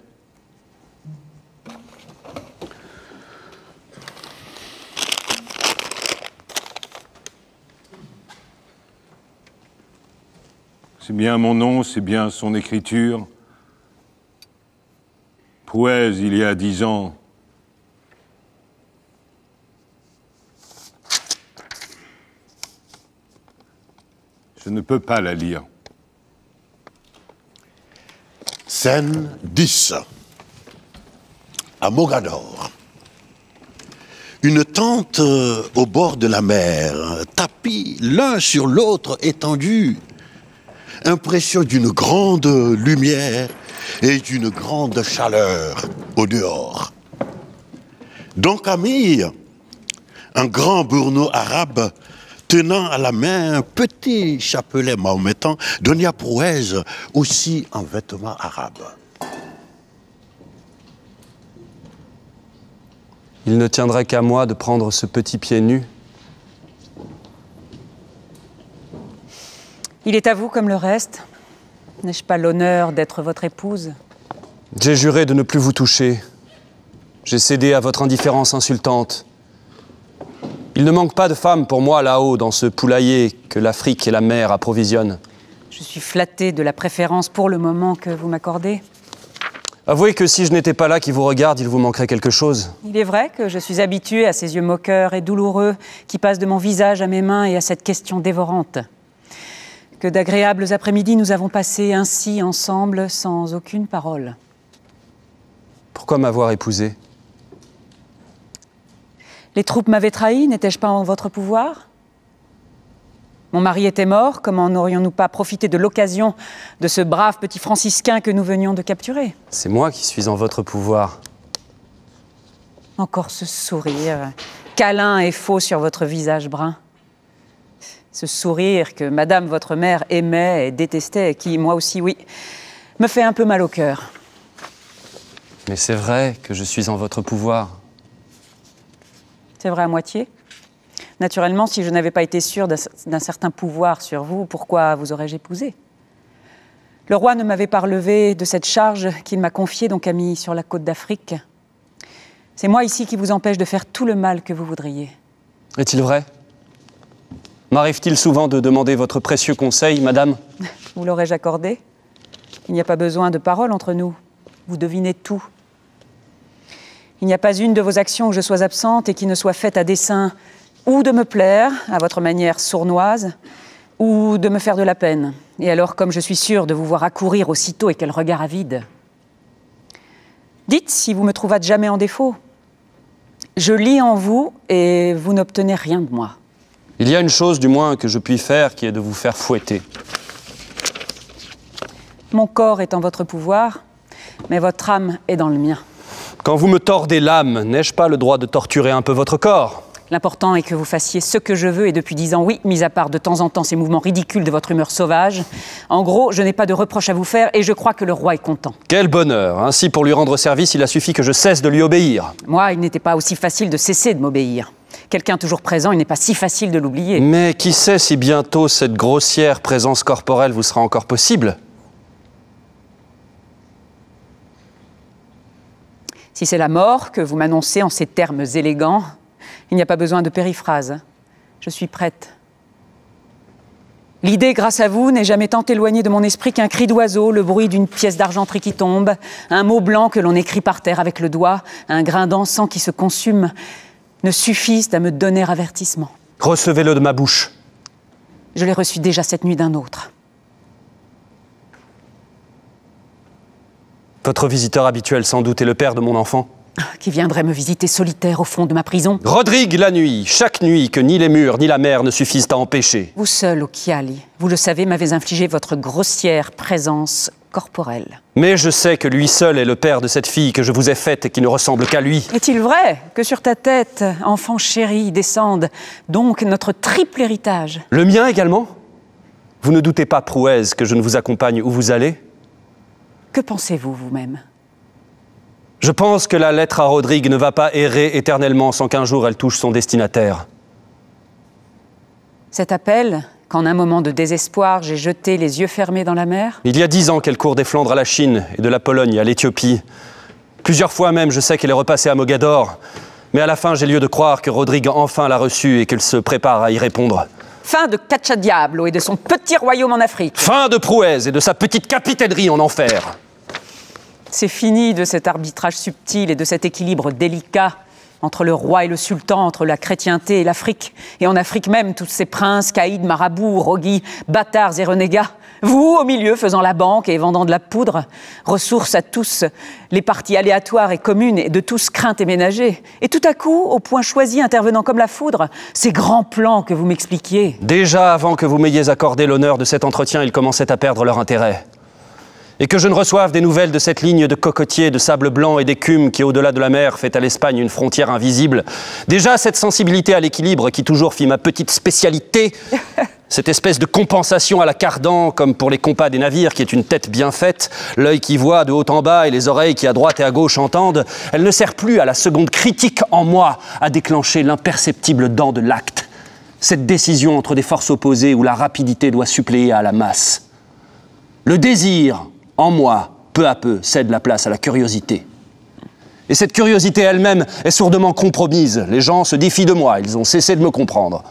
C'est bien mon nom, c'est bien son écriture. Prouez, il y a dix ans. Je ne peux pas la lire. Scène dix. À Mogador. Une tente euh, au bord de la mer, tapis l'un sur l'autre étendus, impression d'une grande lumière et d'une grande chaleur au dehors. Don Camille, un grand bourneau arabe, tenant à la main un petit chapelet mahométan, donnait à Prouez aussi en vêtements arabes. Il ne tiendrait qu'à moi de prendre ce petit pied nu. Il est à vous comme le reste. N'ai-je pas l'honneur d'être votre épouse? J'ai juré de ne plus vous toucher. J'ai cédé à votre indifférence insultante. Il ne manque pas de femmes pour moi là-haut, dans ce poulailler que l'Afrique et la mer approvisionnent. Je suis flattée de la préférence pour le moment que vous m'accordez. Avouez que si je n'étais pas là qui vous regarde, il vous manquerait quelque chose. Il est vrai que je suis habituée à ces yeux moqueurs et douloureux qui passent de mon visage à mes mains et à cette question dévorante. Que d'agréables après-midi nous avons passés ainsi ensemble, sans aucune parole. Pourquoi m'avoir épousée? Les troupes m'avaient trahi, n'étais-je pas en votre pouvoir? Mon mari était mort, comment n'aurions-nous pas profité de l'occasion de ce brave petit franciscain que nous venions de capturer? C'est moi qui suis en votre pouvoir. Encore ce sourire, câlin et faux sur votre visage brun. Ce sourire que madame votre mère aimait et détestait, et qui, moi aussi, oui, me fait un peu mal au cœur. Mais c'est vrai que je suis en votre pouvoir. C'est vrai à moitié. Naturellement, si je n'avais pas été sûre d'un certain pouvoir sur vous, pourquoi vous aurais-je épousé? Le roi ne m'avait pas relevé de cette charge qu'il m'a confiée, donc a mis sur la côte d'Afrique. C'est moi ici qui vous empêche de faire tout le mal que vous voudriez. Est-il vrai? M'arrive-t-il souvent de demander votre précieux conseil, madame? Vous l'aurais-je accordé? Il n'y a pas besoin de paroles entre nous. Vous devinez tout. Il n'y a pas une de vos actions où je sois absente et qui ne soit faite à dessein ou de me plaire, à votre manière sournoise, ou de me faire de la peine. Et alors, comme je suis sûre de vous voir accourir aussitôt et quel regard avide. Dites si vous me trouvâtes jamais en défaut. Je lis en vous et vous n'obtenez rien de moi. Il y a une chose, du moins, que je puis faire, qui est de vous faire fouetter. Mon corps est en votre pouvoir, mais votre âme est dans le mien. Quand vous me tordez l'âme, n'ai-je pas le droit de torturer un peu votre corps? L'important est que vous fassiez ce que je veux, et depuis dix ans, oui, mis à part de temps en temps ces mouvements ridicules de votre humeur sauvage. En gros, je n'ai pas de reproche à vous faire, et je crois que le roi est content. Quel bonheur! Ainsi, pour lui rendre service, il a suffi que je cesse de lui obéir. Moi, il n'était pas aussi facile de cesser de m'obéir. Quelqu'un toujours présent, il n'est pas si facile de l'oublier. Mais qui sait si bientôt cette grossière présence corporelle vous sera encore possible? Si c'est la mort que vous m'annoncez en ces termes élégants, il n'y a pas besoin de périphrase. Je suis prête. L'idée, grâce à vous, n'est jamais tant éloignée de mon esprit qu'un cri d'oiseau, le bruit d'une pièce d'argenterie qui tombe, un mot blanc que l'on écrit par terre avec le doigt, un grain d'encens qui se consume, ne suffisent à me donner avertissement. Recevez-le de ma bouche. Je l'ai reçu déjà cette nuit d'un autre. Votre visiteur habituel, sans doute, est le père de mon enfant. Qui viendrait me visiter solitaire au fond de ma prison. Rodrigue, la nuit, chaque nuit que ni les murs ni la mer ne suffisent à empêcher. Vous seul, Occhiali, vous le savez, m'avez infligé votre grossière présence corporelle. Mais je sais que lui seul est le père de cette fille que je vous ai faite et qui ne ressemble qu'à lui. Est-il vrai que sur ta tête, enfant chéri, descende donc notre triple héritage? Le mien également? Vous ne doutez pas, Prouaise, que je ne vous accompagne où vous allez? Que pensez-vous vous-même? Je pense que la lettre à Rodrigue ne va pas errer éternellement sans qu'un jour elle touche son destinataire. Cet appel, qu'en un moment de désespoir, j'ai jeté les yeux fermés dans la mer? Il y a dix ans qu'elle court des Flandres à la Chine et de la Pologne à l'Éthiopie. Plusieurs fois même, je sais qu'elle est repassée à Mogador. Mais à la fin, j'ai lieu de croire que Rodrigue enfin l'a reçue et qu'elle se prépare à y répondre. Fin de Cacciadiablo et de son petit royaume en Afrique. Fin de Prouaise et de sa petite capitainerie en enfer. C'est fini de cet arbitrage subtil et de cet équilibre délicat entre le roi et le sultan, entre la chrétienté et l'Afrique. Et en Afrique même, tous ces princes, caïds, marabouts, roguis, bâtards et renégats. Vous, au milieu, faisant la banque et vendant de la poudre, ressources à tous, les parties aléatoires et communes, et de tous craintes et ménagées. Et tout à coup, au point choisi, intervenant comme la foudre, ces grands plans que vous m'expliquiez. Déjà avant que vous m'ayez accordé l'honneur de cet entretien, ils commençaient à perdre leur intérêt. Et que je ne reçoive des nouvelles de cette ligne de cocotiers, de sable blanc et d'écume qui, au-delà de la mer, fait à l'Espagne une frontière invisible. Déjà, cette sensibilité à l'équilibre qui toujours fit ma petite spécialité, cette espèce de compensation à la cardan, comme pour les compas des navires, qui est une tête bien faite, l'œil qui voit de haut en bas et les oreilles qui à droite et à gauche entendent, elle ne sert plus à la seconde critique en moi à déclencher l'imperceptible dent de l'acte. Cette décision entre des forces opposées où la rapidité doit suppléer à la masse. Le désir, en moi, peu à peu, cède la place à la curiosité. Et cette curiosité elle-même est sourdement compromise. Les gens se défient de moi, ils ont cessé de me comprendre.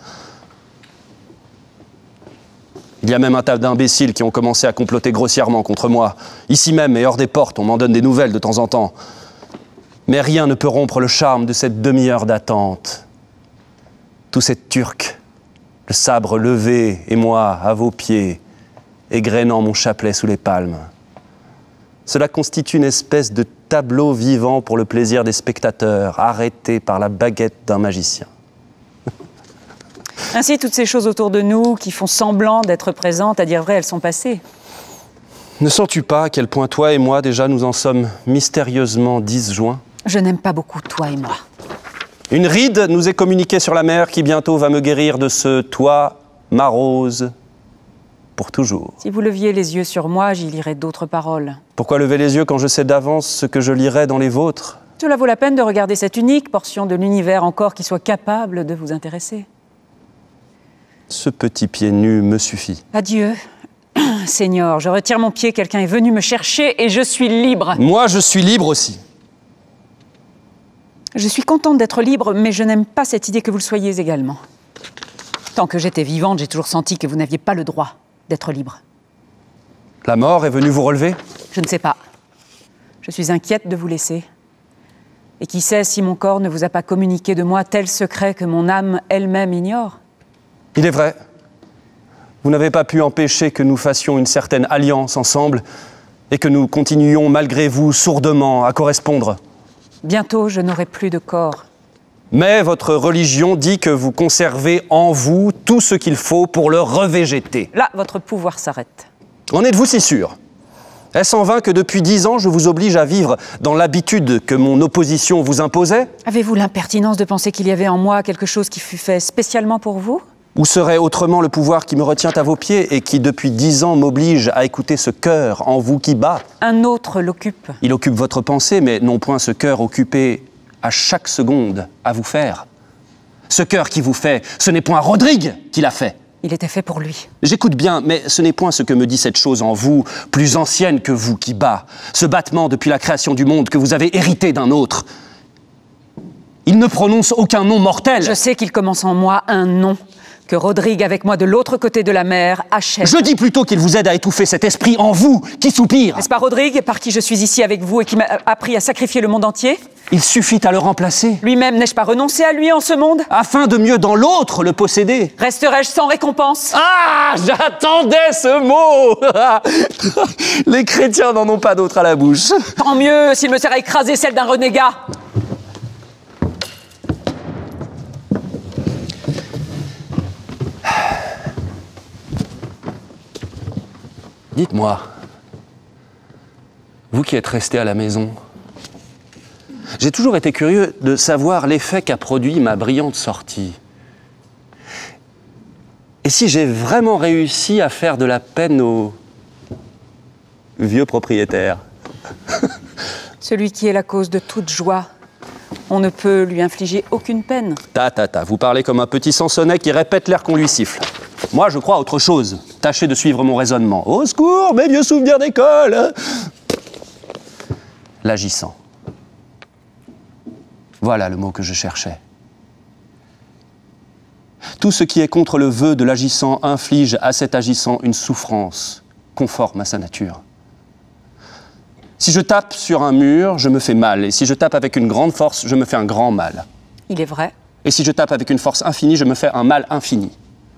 Il y a même un tas d'imbéciles qui ont commencé à comploter grossièrement contre moi. Ici même et hors des portes, on m'en donne des nouvelles de temps en temps. Mais rien ne peut rompre le charme de cette demi-heure d'attente. Tout cette turque, le sabre levé et moi à vos pieds, égrenant mon chapelet sous les palmes. Cela constitue une espèce de tableau vivant pour le plaisir des spectateurs, arrêtés par la baguette d'un magicien. Ainsi, toutes ces choses autour de nous qui font semblant d'être présentes, à dire vrai, elles sont passées. Ne sens-tu pas à quel point toi et moi, déjà, nous en sommes mystérieusement disjoints? Je n'aime pas beaucoup toi et moi. Une ride nous est communiquée sur la mer qui bientôt va me guérir de ce toi, ma rose, pour toujours. Si vous leviez les yeux sur moi, j'y lirais d'autres paroles. Pourquoi lever les yeux quand je sais d'avance ce que je lirai dans les vôtres? Cela vaut la peine de regarder cette unique portion de l'univers encore qui soit capable de vous intéresser. Ce petit pied nu me suffit. Adieu. Seigneur, je retire mon pied, quelqu'un est venu me chercher et je suis libre. Moi, je suis libre aussi. Je suis contente d'être libre, mais je n'aime pas cette idée que vous le soyez également. Tant que j'étais vivante, j'ai toujours senti que vous n'aviez pas le droit d'être libre. La mort est venue vous relever? Je ne sais pas. Je suis inquiète de vous laisser. Et qui sait si mon corps ne vous a pas communiqué de moi tel secret que mon âme elle-même ignore? Il est vrai. Vous n'avez pas pu empêcher que nous fassions une certaine alliance ensemble et que nous continuions malgré vous sourdement à correspondre. Bientôt, je n'aurai plus de corps. Mais votre religion dit que vous conservez en vous tout ce qu'il faut pour le revégéter. Là, votre pouvoir s'arrête. En êtes-vous si sûr? Est-ce en vain que depuis dix ans, je vous oblige à vivre dans l'habitude que mon opposition vous imposait? Avez-vous l'impertinence de penser qu'il y avait en moi quelque chose qui fut fait spécialement pour vous? Où serait autrement le pouvoir qui me retient à vos pieds et qui depuis dix ans m'oblige à écouter ce cœur en vous qui bat? Un autre l'occupe. Il occupe votre pensée, mais non point ce cœur occupé à chaque seconde à vous faire. Ce cœur qui vous fait, ce n'est point Rodrigue qui l'a fait. Il était fait pour lui. J'écoute bien, mais ce n'est point ce que me dit cette chose en vous, plus ancienne que vous, qui bat. Ce battement depuis la création du monde que vous avez hérité d'un autre. Il ne prononce aucun nom mortel. Je sais qu'il commence en moi un nom, Que Rodrigue, avec moi de l'autre côté de la mer, achève. Je dis plutôt qu'il vous aide à étouffer cet esprit en vous qui soupire. N'est-ce pas Rodrigue, par qui je suis ici avec vous et qui m'a appris à sacrifier le monde entier? Il suffit à le remplacer. Lui-même, n'ai-je pas renoncé à lui en ce monde? Afin de mieux dans l'autre le posséder. Resterai-je sans récompense? Ah, j'attendais ce mot. Les chrétiens n'en ont pas d'autre à la bouche. Tant mieux s'il me sert à écraser celle d'un renégat. Dites-moi, vous qui êtes resté à la maison, j'ai toujours été curieux de savoir l'effet qu'a produit ma brillante sortie. Et si j'ai vraiment réussi à faire de la peine au vieux propriétaire? Celui qui est la cause de toute joie, on ne peut lui infliger aucune peine. Ta, ta, ta, vous parlez comme un petit Sansonnet qui répète l'air qu'on lui siffle. Moi, je crois à autre chose. Tâchez de suivre mon raisonnement. Au secours, mes vieux souvenirs d'école. L'agissant. Voilà le mot que je cherchais. Tout ce qui est contre le vœu de l'agissant inflige à cet agissant une souffrance conforme à sa nature. Si je tape sur un mur, je me fais mal. Et si je tape avec une grande force, je me fais un grand mal. Il est vrai. Et si je tape avec une force infinie, je me fais un mal infini.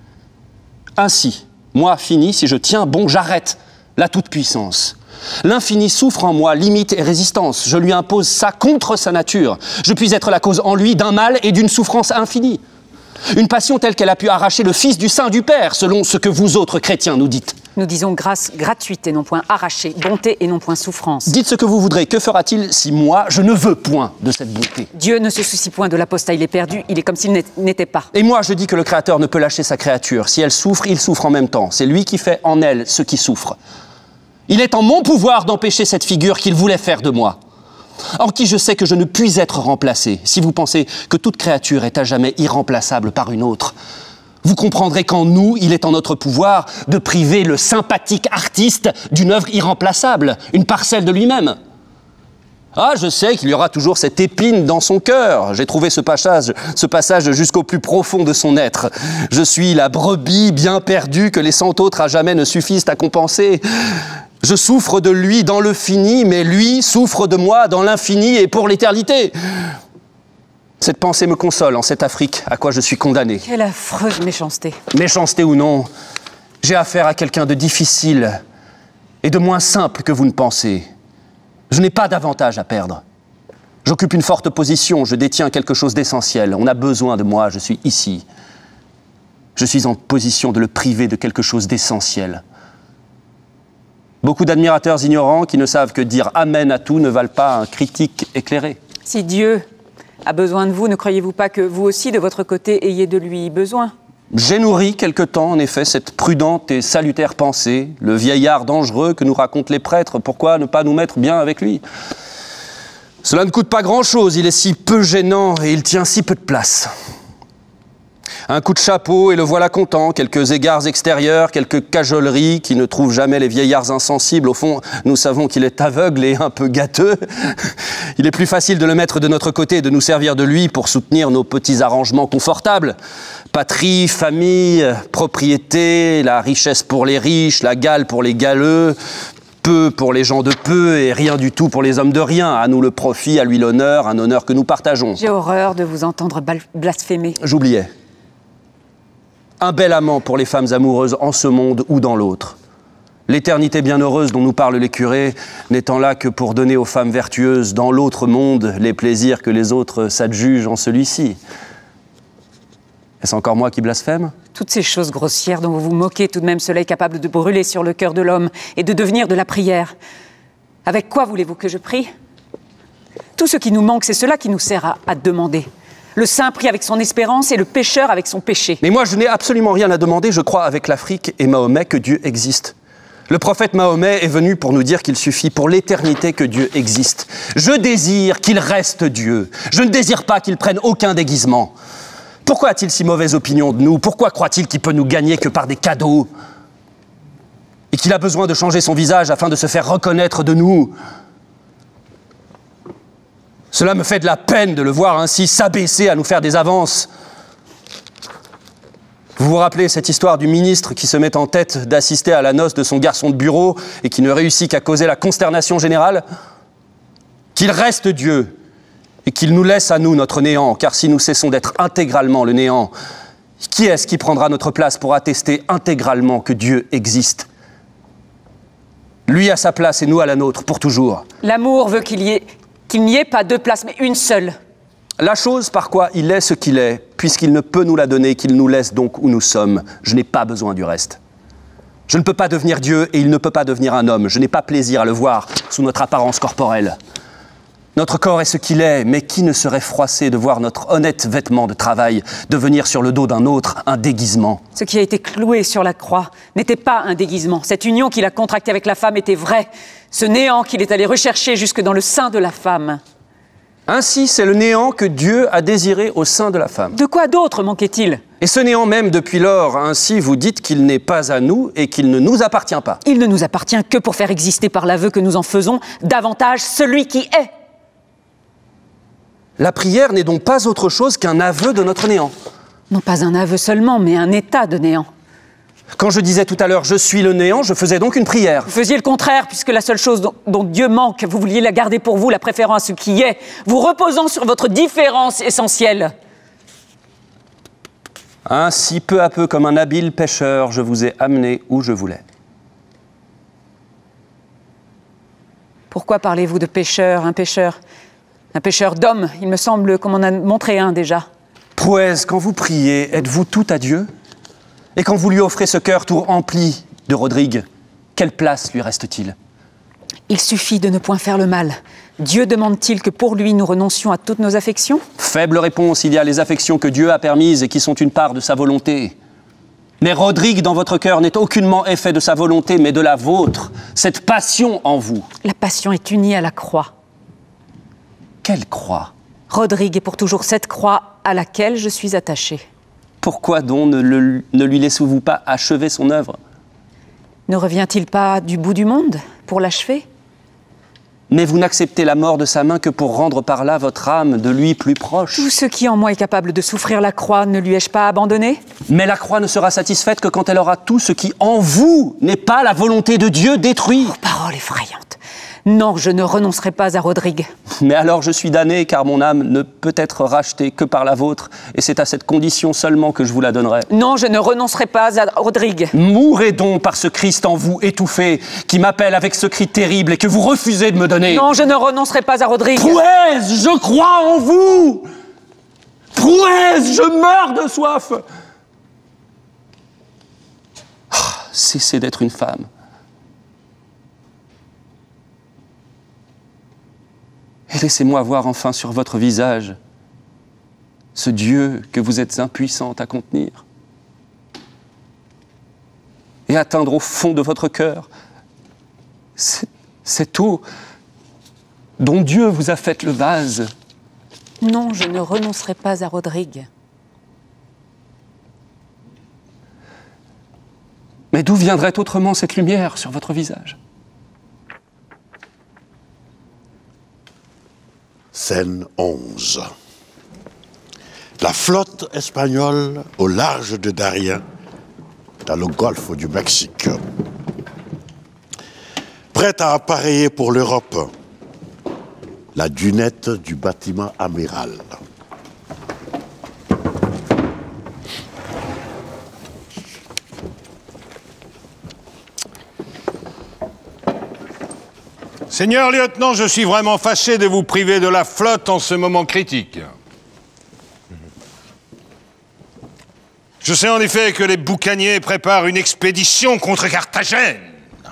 Ainsi, moi fini, si je tiens bon, j'arrête la toute-puissance. L'infini souffre en moi, limite et résistance. Je lui impose ça contre sa nature. Je puis être la cause en lui d'un mal et d'une souffrance infinie. Une passion telle qu'elle a pu arracher le Fils du sein du Père, selon ce que vous autres chrétiens nous dites. Nous disons grâce gratuite et non point arrachée, bonté et non point souffrance. Dites ce que vous voudrez. Que fera-t-il si moi, je ne veux point de cette bonté? Dieu ne se soucie point de l'apostat, il est perdu, il est comme s'il n'était pas. Et moi, je dis que le Créateur ne peut lâcher sa créature. Si elle souffre, il souffre en même temps. C'est lui qui fait en elle ce qui souffre. Il est en mon pouvoir d'empêcher cette figure qu'il voulait faire de moi, en qui je sais que je ne puis être remplacé. Si vous pensez que toute créature est à jamais irremplaçable par une autre, vous comprendrez qu'en nous, il est en notre pouvoir de priver le sympathique artiste d'une œuvre irremplaçable, une parcelle de lui-même. Ah, je sais qu'il y aura toujours cette épine dans son cœur. J'ai trouvé ce passage, ce passage jusqu'au plus profond de son être. Je suis la brebis bien perdue que les cent autres à jamais ne suffisent à compenser. Je souffre de lui dans le fini, mais lui souffre de moi dans l'infini et pour l'éternité. Cette pensée me console en cette Afrique à quoi je suis condamné. Quelle affreuse méchanceté. Méchanceté ou non, j'ai affaire à quelqu'un de difficile et de moins simple que vous ne pensez. Je n'ai pas d'avantage à perdre. J'occupe une forte position, je détiens quelque chose d'essentiel. On a besoin de moi, je suis ici. Je suis en position de le priver de quelque chose d'essentiel. Beaucoup d'admirateurs ignorants qui ne savent que dire amen à tout ne valent pas un critique éclairé. Si Dieu a besoin de vous, ne croyez-vous pas que vous aussi, de votre côté, ayez de lui besoin? J'ai nourri quelque temps, en effet, cette prudente et salutaire pensée, le vieillard dangereux que nous racontent les prêtres, pourquoi ne pas nous mettre bien avec lui? Cela ne coûte pas grand-chose, il est si peu gênant et il tient si peu de place. Un coup de chapeau et le voilà content, quelques égards extérieurs, quelques cajoleries qui ne trouvent jamais les vieillards insensibles. Au fond, nous savons qu'il est aveugle et un peu gâteux. Il est plus facile de le mettre de notre côté et de nous servir de lui pour soutenir nos petits arrangements confortables. Patrie, famille, propriété, la richesse pour les riches, la gale pour les galeux, peu pour les gens de peu et rien du tout pour les hommes de rien. À nous le profit, à lui l'honneur, un honneur que nous partageons. J'ai horreur de vous entendre blasphémer. J'oubliais. Un bel amant pour les femmes amoureuses en ce monde ou dans l'autre. L'éternité bienheureuse dont nous parlent les curés n'étant là que pour donner aux femmes vertueuses dans l'autre monde les plaisirs que les autres s'adjugent en celui-ci. Est-ce encore moi qui blasphème? Toutes ces choses grossières dont vous vous moquez, tout de même cela est capable de brûler sur le cœur de l'homme et de devenir de la prière. Avec quoi voulez-vous que je prie? Tout ce qui nous manque, c'est cela qui nous sert à, à demander. Le saint prie avec son espérance et le pécheur avec son péché. Mais moi, je n'ai absolument rien à demander. Je crois avec l'Afrique et Mahomet que Dieu existe. Le prophète Mahomet est venu pour nous dire qu'il suffit pour l'éternité que Dieu existe. Je désire qu'il reste Dieu. Je ne désire pas qu'il prenne aucun déguisement. Pourquoi a-t-il si mauvaise opinion de nous? Pourquoi croit-il qu'il peut nous gagner que par des cadeaux? Et qu'il a besoin de changer son visage afin de se faire reconnaître de nous? Cela me fait de la peine de le voir ainsi s'abaisser à nous faire des avances. Vous Vous vous rappelez cette histoire du ministre qui se met en tête d'assister à la noce de son garçon de bureau et qui ne réussit qu'à causer la consternation générale? Qu'il reste Dieu et qu'il nous laisse à nous notre néant, car si nous cessons d'être intégralement le néant, qui est-ce qui prendra notre place pour attester intégralement que Dieu existe? Lui à sa place et nous à la nôtre, pour toujours. L'amour veut qu'il y ait, qu'il n'y ait pas deux places, mais une seule. La chose par quoi il est ce qu'il est, puisqu'il ne peut nous la donner, qu'il nous laisse donc où nous sommes. Je n'ai pas besoin du reste. Je ne peux pas devenir Dieu et il ne peut pas devenir un homme. Je n'ai pas plaisir à le voir sous notre apparence corporelle. Notre corps est ce qu'il est, mais qui ne serait froissé de voir notre honnête vêtement de travail devenir sur le dos d'un autre un déguisement? Ce qui a été cloué sur la croix n'était pas un déguisement. Cette union qu'il a contractée avec la femme était vraie. Ce néant qu'il est allé rechercher jusque dans le sein de la femme. Ainsi, c'est le néant que Dieu a désiré au sein de la femme. De quoi d'autre manquait-il? Et ce néant même depuis lors, ainsi vous dites qu'il n'est pas à nous et qu'il ne nous appartient pas. Il ne nous appartient que pour faire exister par l'aveu que nous en faisons davantage celui qui est. La prière n'est donc pas autre chose qu'un aveu de notre néant. Non pas un aveu seulement, mais un état de néant. Quand je disais tout à l'heure « je suis le néant », je faisais donc une prière. Vous faisiez le contraire, puisque la seule chose dont, dont Dieu manque, vous vouliez la garder pour vous, la préférant à ce qui est, vous reposant sur votre différence essentielle. Ainsi, peu à peu, comme un habile pêcheur, je vous ai amené où je voulais. Pourquoi parlez-vous de pêcheur, un pêcheur Un pêcheur d'hommes, il me semble qu'on en a montré un déjà. Prouès, quand vous priez, êtes-vous tout à Dieu? Et quand vous lui offrez ce cœur tout rempli de Rodrigue, quelle place lui reste-t-il? Il suffit de ne point faire le mal. Dieu demande-t-il que pour lui nous renoncions à toutes nos affections? Faible réponse, il y a les affections que Dieu a permises et qui sont une part de sa volonté. Mais Rodrigue dans votre cœur n'est aucunement effet de sa volonté, mais de la vôtre, cette passion en vous. La passion est unie à la croix. Quelle croix? Rodrigue est pour toujours cette croix à laquelle je suis attachée. Pourquoi donc ne, le, ne lui laissez-vous pas achever son œuvre? Ne revient-il pas du bout du monde pour l'achever? Mais vous n'acceptez la mort de sa main que pour rendre par là votre âme de lui plus proche. Tout ce qui en moi est capable de souffrir la croix, ne lui ai-je pas abandonné? Mais la croix ne sera satisfaite que quand elle aura tout ce qui en vous n'est pas la volonté de Dieu détruit. Oh, parole effrayante. Non, je ne renoncerai pas à Rodrigue. Mais alors je suis damné, car mon âme ne peut être rachetée que par la vôtre, et c'est à cette condition seulement que je vous la donnerai. Non, je ne renoncerai pas à Rodrigue. Mourrez donc par ce Christ en vous étouffé, qui m'appelle avec ce cri terrible et que vous refusez de me donner. Non, je ne renoncerai pas à Rodrigue. Prouès, je crois en vous. Prouès, je meurs de soif. Oh, cessez d'être une femme. Et laissez-moi voir enfin sur votre visage ce Dieu que vous êtes impuissante à contenir. Et atteindre au fond de votre cœur cette eau dont Dieu vous a fait le vase. Non, je ne renoncerai pas à Rodrigue. Mais d'où viendrait autrement cette lumière sur votre visage? Scène onze. La flotte espagnole au large de Darien, dans le golfe du Mexique. Prête à appareiller pour l'Europe, la dunette du bâtiment amiral. Seigneur lieutenant, je suis vraiment fâché de vous priver de la flotte en ce moment critique. Je sais en effet que les boucaniers préparent une expédition contre Carthagène.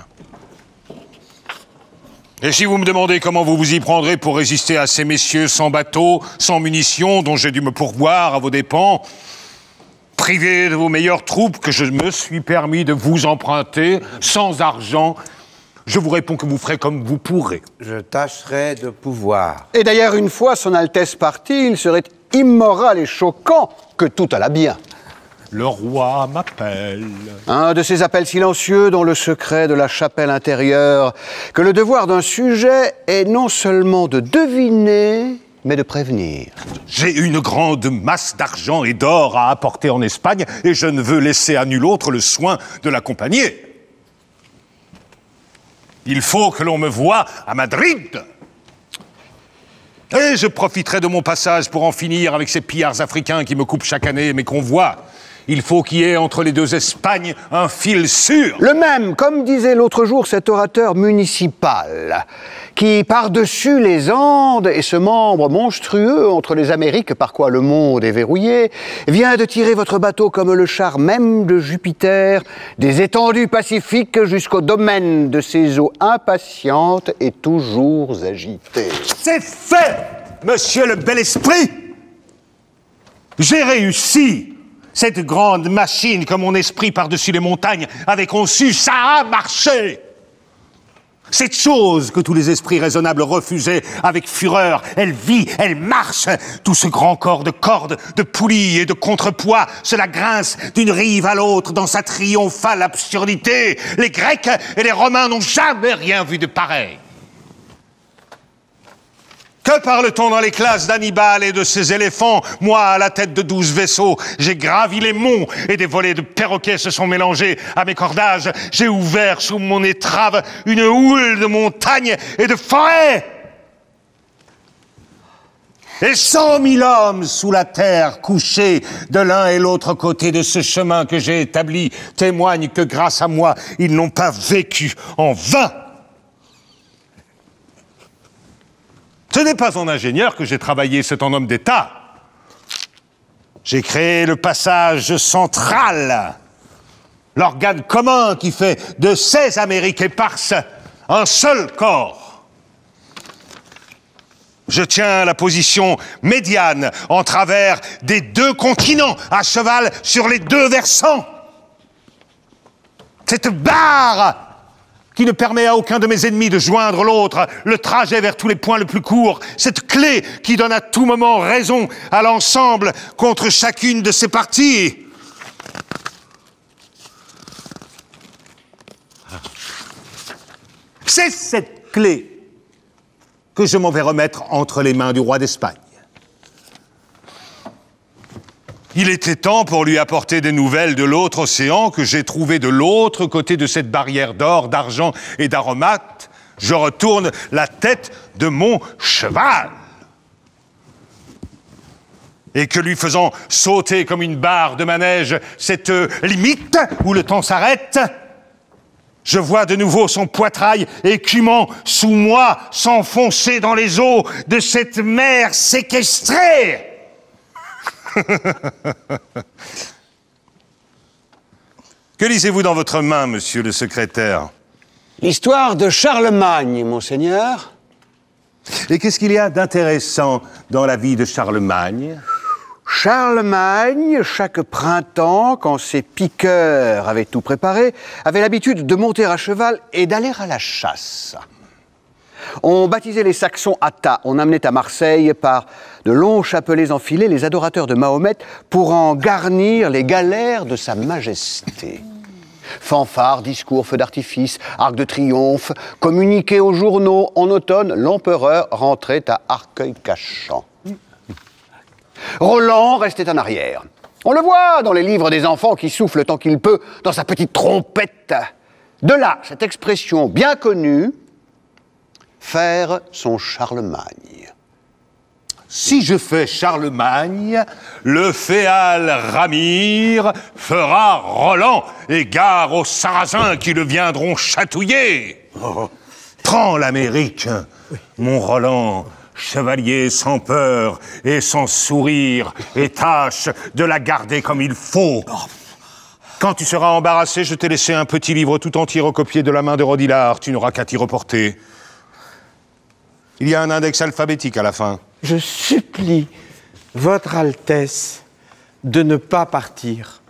Et si vous me demandez comment vous vous y prendrez pour résister à ces messieurs sans bateau, sans munitions, dont j'ai dû me pourvoir à vos dépens, privés de vos meilleures troupes que je me suis permis de vous emprunter, sans argent, je vous réponds que vous ferez comme vous pourrez. Je tâcherai de pouvoir. Et d'ailleurs, une fois son Altesse partie, il serait immoral et choquant que tout alla bien. Le roi m'appelle. Un de ces appels silencieux dont le secret de la chapelle intérieure, que le devoir d'un sujet est non seulement de deviner, mais de prévenir. J'ai une grande masse d'argent et d'or à apporter en Espagne et je ne veux laisser à nul autre le soin de l'accompagner. Il faut que l'on me voie à Madrid. Et je profiterai de mon passage pour en finir avec ces pillards africains qui me coupent chaque année mes convois. Il faut qu'il y ait entre les deux Espagnes un fil sûr. Le même, comme disait l'autre jour cet orateur municipal, qui par-dessus les Andes et ce membre monstrueux entre les Amériques par quoi le monde est verrouillé, vient de tirer votre bateau comme le char même de Jupiter des étendues pacifiques jusqu'au domaine de ces eaux impatientes et toujours agitées. C'est fait, monsieur le bel esprit. J'ai réussi. Cette grande machine que mon esprit par-dessus les montagnes avait conçue, ça a marché. Cette chose que tous les esprits raisonnables refusaient avec fureur, elle vit, elle marche. Tout ce grand corps de cordes, de poulies et de contrepoids, cela grince d'une rive à l'autre dans sa triomphale absurdité. Les Grecs et les Romains n'ont jamais rien vu de pareil. Que parle-t-on dans les classes d'Hannibal et de ses éléphants? Moi, à la tête de douze vaisseaux, j'ai gravi les monts et des volées de perroquets se sont mélangés à mes cordages. J'ai ouvert sous mon étrave une houle de montagnes et de forêts. Et cent mille hommes sous la terre, couchés de l'un et l'autre côté de ce chemin que j'ai établi, témoignent que grâce à moi, ils n'ont pas vécu en vain. Ce n'est pas en ingénieur que j'ai travaillé, c'est en homme d'État. J'ai créé le passage central, l'organe commun qui fait de ces Amériques éparses un seul corps. Je tiens la position médiane en travers des deux continents, à cheval sur les deux versants. Cette barre qui ne permet à aucun de mes ennemis de joindre l'autre, le trajet vers tous les points le plus court, cette clé qui donne à tout moment raison à l'ensemble contre chacune de ses parties. C'est cette clé que je m'en vais remettre entre les mains du roi d'Espagne. Il était temps pour lui apporter des nouvelles de l'autre océan que j'ai trouvé de l'autre côté de cette barrière d'or, d'argent et d'aromates. Je retourne la tête de mon cheval. Et que lui faisant sauter comme une barre de manège cette limite où le temps s'arrête, je vois de nouveau son poitrail écumant sous moi s'enfoncer dans les eaux de cette mer séquestrée. Que lisez-vous dans votre main, monsieur le secrétaire? L'histoire de Charlemagne, monseigneur. Et qu'est-ce qu'il y a d'intéressant dans la vie de Charlemagne? Charlemagne, chaque printemps, quand ses piqueurs avaient tout préparé, avait l'habitude de monter à cheval et d'aller à la chasse. On baptisait les Saxons Atta. On amenait à Marseille par de longs chapelets enfilés les adorateurs de Mahomet pour en garnir les galères de sa majesté. Fanfares, discours, feux d'artifice, arcs de triomphe, communiqués aux journaux. En automne, l'empereur rentrait à Arcueil-Cachan. Roland restait en arrière. On le voit dans les livres des enfants qui souffle tant qu'il peut dans sa petite trompette. De là, cette expression bien connue, faire son Charlemagne. Si je fais Charlemagne, le féal Ramire fera Roland et gare aux Sarrasins qui le viendront chatouiller. Oh. Prends l'Amérique, oui. Mon Roland, chevalier sans peur et sans sourire, et tâche de la garder comme il faut. Oh. Quand tu seras embarrassé, je t'ai laissé un petit livre tout entier recopié de la main de Rodilard. Tu n'auras qu'à t'y reporter. Il y a un index alphabétique à la fin. Je supplie Votre Altesse de ne pas partir.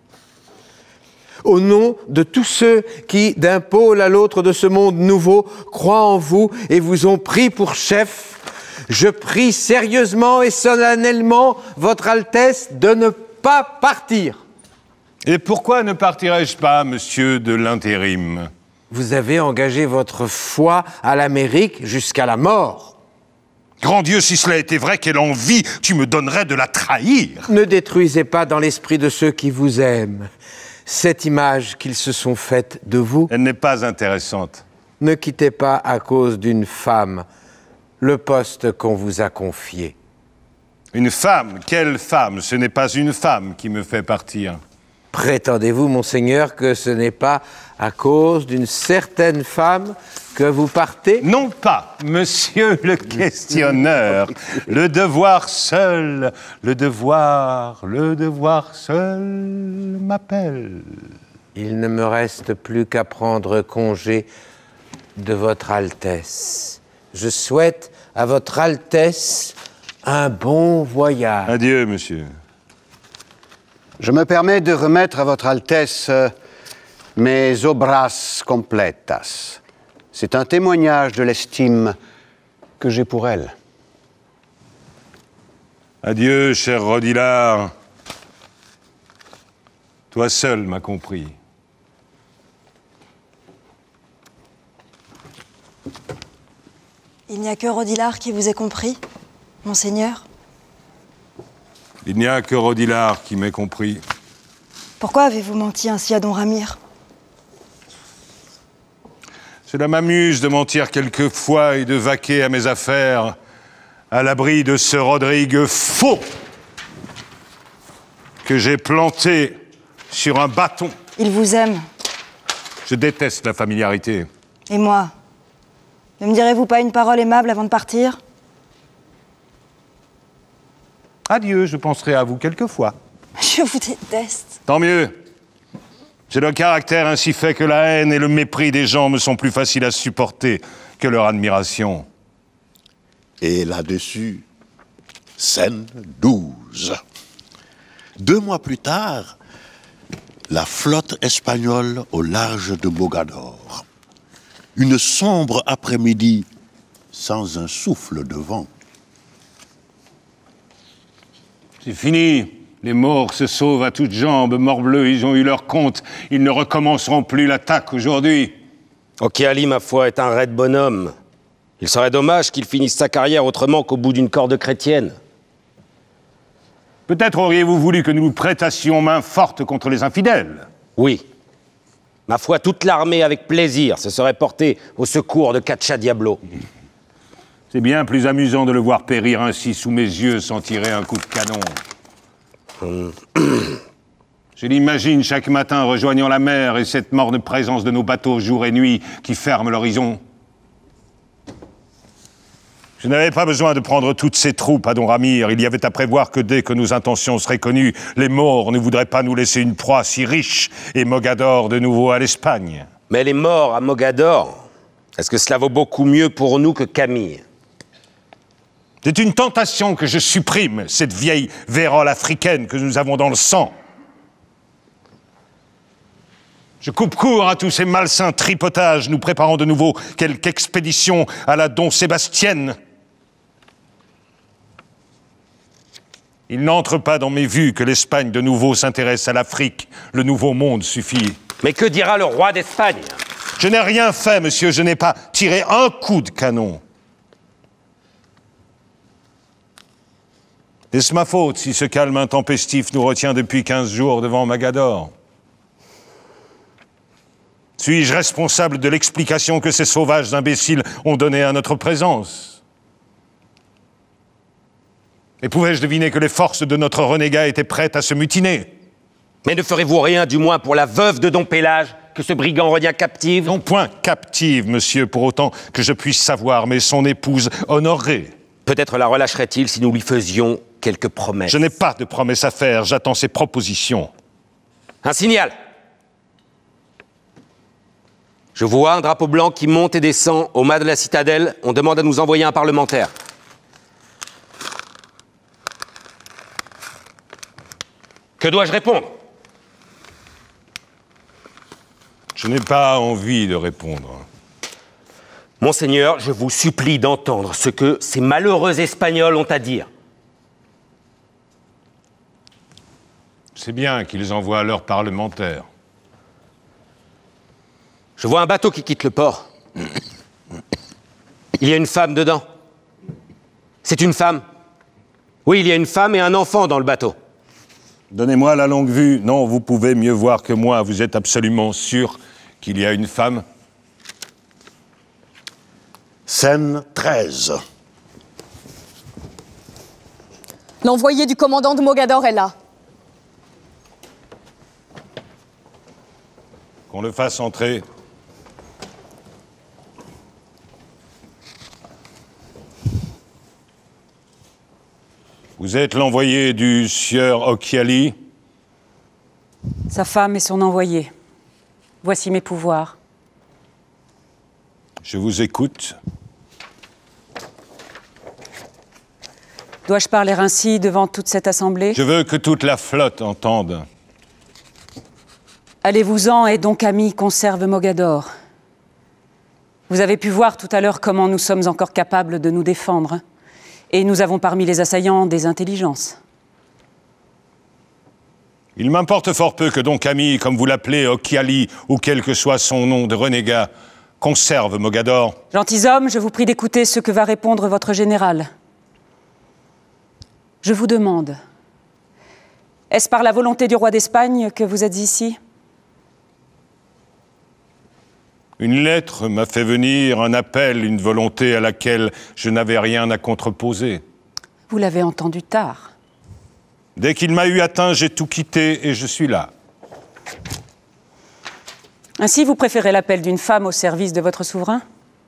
Au nom de tous ceux qui, d'un pôle à l'autre de ce monde nouveau, croient en vous et vous ont pris pour chef, je prie sérieusement et solennellement Votre Altesse de ne pas partir. Et pourquoi ne partirais-je pas, monsieur de l'intérim? Vous avez engagé votre foi à l'Amérique jusqu'à la mort. Grand Dieu, si cela était vrai, quelle envie tu me donnerais de la trahir. Ne détruisez pas dans l'esprit de ceux qui vous aiment cette image qu'ils se sont faite de vous. Elle n'est pas intéressante. Ne quittez pas à cause d'une femme le poste qu'on vous a confié. Une femme? Quelle femme? Ce n'est pas une femme qui me fait partir. Prétendez-vous, monseigneur, que ce n'est pas à cause d'une certaine femme que vous partez? Non pas, monsieur le questionneur. Le devoir seul, le devoir, le devoir seul m'appelle. Il ne me reste plus qu'à prendre congé de votre Altesse. Je souhaite à votre Altesse un bon voyage. Adieu, monsieur. Je me permets de remettre à votre Altesse euh, mes obras completas. C'est un témoignage de l'estime que j'ai pour elle. Adieu, cher Rodilard. Toi seul m'as compris. Il n'y a que Rodilard qui vous ait compris, monseigneur. Il n'y a que Rodilard qui m'ait compris. Pourquoi avez-vous menti ainsi à Don Ramire? Cela m'amuse de mentir quelquefois et de vaquer à mes affaires à l'abri de ce Rodrigue faux que j'ai planté sur un bâton. Il vous aime. Je déteste la familiarité. Et moi? Ne me direz-vous pas une parole aimable avant de partir? Adieu, je penserai à vous quelquefois. Je vous déteste. Tant mieux. J'ai le caractère ainsi fait que la haine et le mépris des gens me sont plus faciles à supporter que leur admiration. Et là-dessus, scène douze. Deux mois plus tard, la flotte espagnole au large de Mogador. Une sombre après-midi sans un souffle de vent. C'est fini. Les morts se sauvent à toutes jambes. Morbleu, ils ont eu leur compte. Ils ne recommenceront plus l'attaque aujourd'hui. Okiali, ma foi, est un raide bonhomme. Il serait dommage qu'il finisse sa carrière autrement qu'au bout d'une corde chrétienne. Peut-être auriez-vous voulu que nous nous prêtassions main forte contre les infidèles. Oui. Ma foi, toute l'armée, avec plaisir, se serait portée au secours de Caccia Diablo. C'est bien plus amusant de le voir périr ainsi sous mes yeux sans tirer un coup de canon. Je l'imagine chaque matin rejoignant la mer et cette morne présence de nos bateaux jour et nuit qui ferment l'horizon. Je n'avais pas besoin de prendre toutes ces troupes à Don Ramire. Il y avait à prévoir que dès que nos intentions seraient connues, les morts ne voudraient pas nous laisser une proie si riche et Mogador de nouveau à l'Espagne. Mais les morts à Mogador, est-ce que cela vaut beaucoup mieux pour nous que Camille? C'est une tentation que je supprime, cette vieille vérole africaine que nous avons dans le sang. Je coupe court à tous ces malsains tripotages, nous préparons de nouveau quelque expédition à la Don Sébastienne. Il n'entre pas dans mes vues que l'Espagne de nouveau s'intéresse à l'Afrique. Le nouveau monde suffit. Mais que dira le roi d'Espagne? Je n'ai rien fait, monsieur, je n'ai pas tiré un coup de canon. Est-ce ma faute si ce calme intempestif nous retient depuis quinze jours devant Mogador? Suis-je responsable de l'explication que ces sauvages imbéciles ont donnée à notre présence? Et pouvais-je deviner que les forces de notre renégat étaient prêtes à se mutiner? Mais ne ferez-vous rien, du moins, pour la veuve de Don Pélage, que ce brigand retient captive? Non point captive, monsieur, pour autant que je puisse savoir, mais son épouse honorée. Peut-être la relâcherait-il si nous lui faisions quelques promesses. Je n'ai pas de promesses à faire, j'attends ses propositions. Un signal! Je vois un drapeau blanc qui monte et descend au mât de la citadelle. On demande à nous envoyer un parlementaire. Que dois-je répondre? Je n'ai pas envie de répondre. Monseigneur, je vous supplie d'entendre ce que ces malheureux Espagnols ont à dire. C'est bien qu'ils envoient leurs parlementaires. Je vois un bateau qui quitte le port. Il y a une femme dedans. C'est une femme. Oui, il y a une femme et un enfant dans le bateau. Donnez-moi la longue vue. Non, vous pouvez mieux voir que moi. Vous êtes absolument sûr qu'il y a une femme? Scène treize. L'envoyé du commandant de Mogador est là. Qu'on le fasse entrer. Vous êtes l'envoyé du sieur Okiali? Sa femme et son envoyé. Voici mes pouvoirs. Je vous écoute. Dois-je parler ainsi devant toute cette assemblée? Je veux que toute la flotte entende. Allez-vous-en et donc, amis, conserve Mogador. Vous avez pu voir tout à l'heure comment nous sommes encore capables de nous défendre. Et nous avons parmi les assaillants des intelligences. Il m'importe fort peu que Don Camille, comme vous l'appelez, Okiali, ou quel que soit son nom de renégat, conserve Mogador. Gentilshommes, je vous prie d'écouter ce que va répondre votre général. Je vous demande, est-ce par la volonté du roi d'Espagne que vous êtes ici? Une lettre m'a fait venir, un appel, une volonté à laquelle je n'avais rien à contreposer. Vous l'avez entendu tard. Dès qu'il m'a eu atteint, j'ai tout quitté et je suis là. Ainsi, vous préférez l'appel d'une femme au service de votre souverain?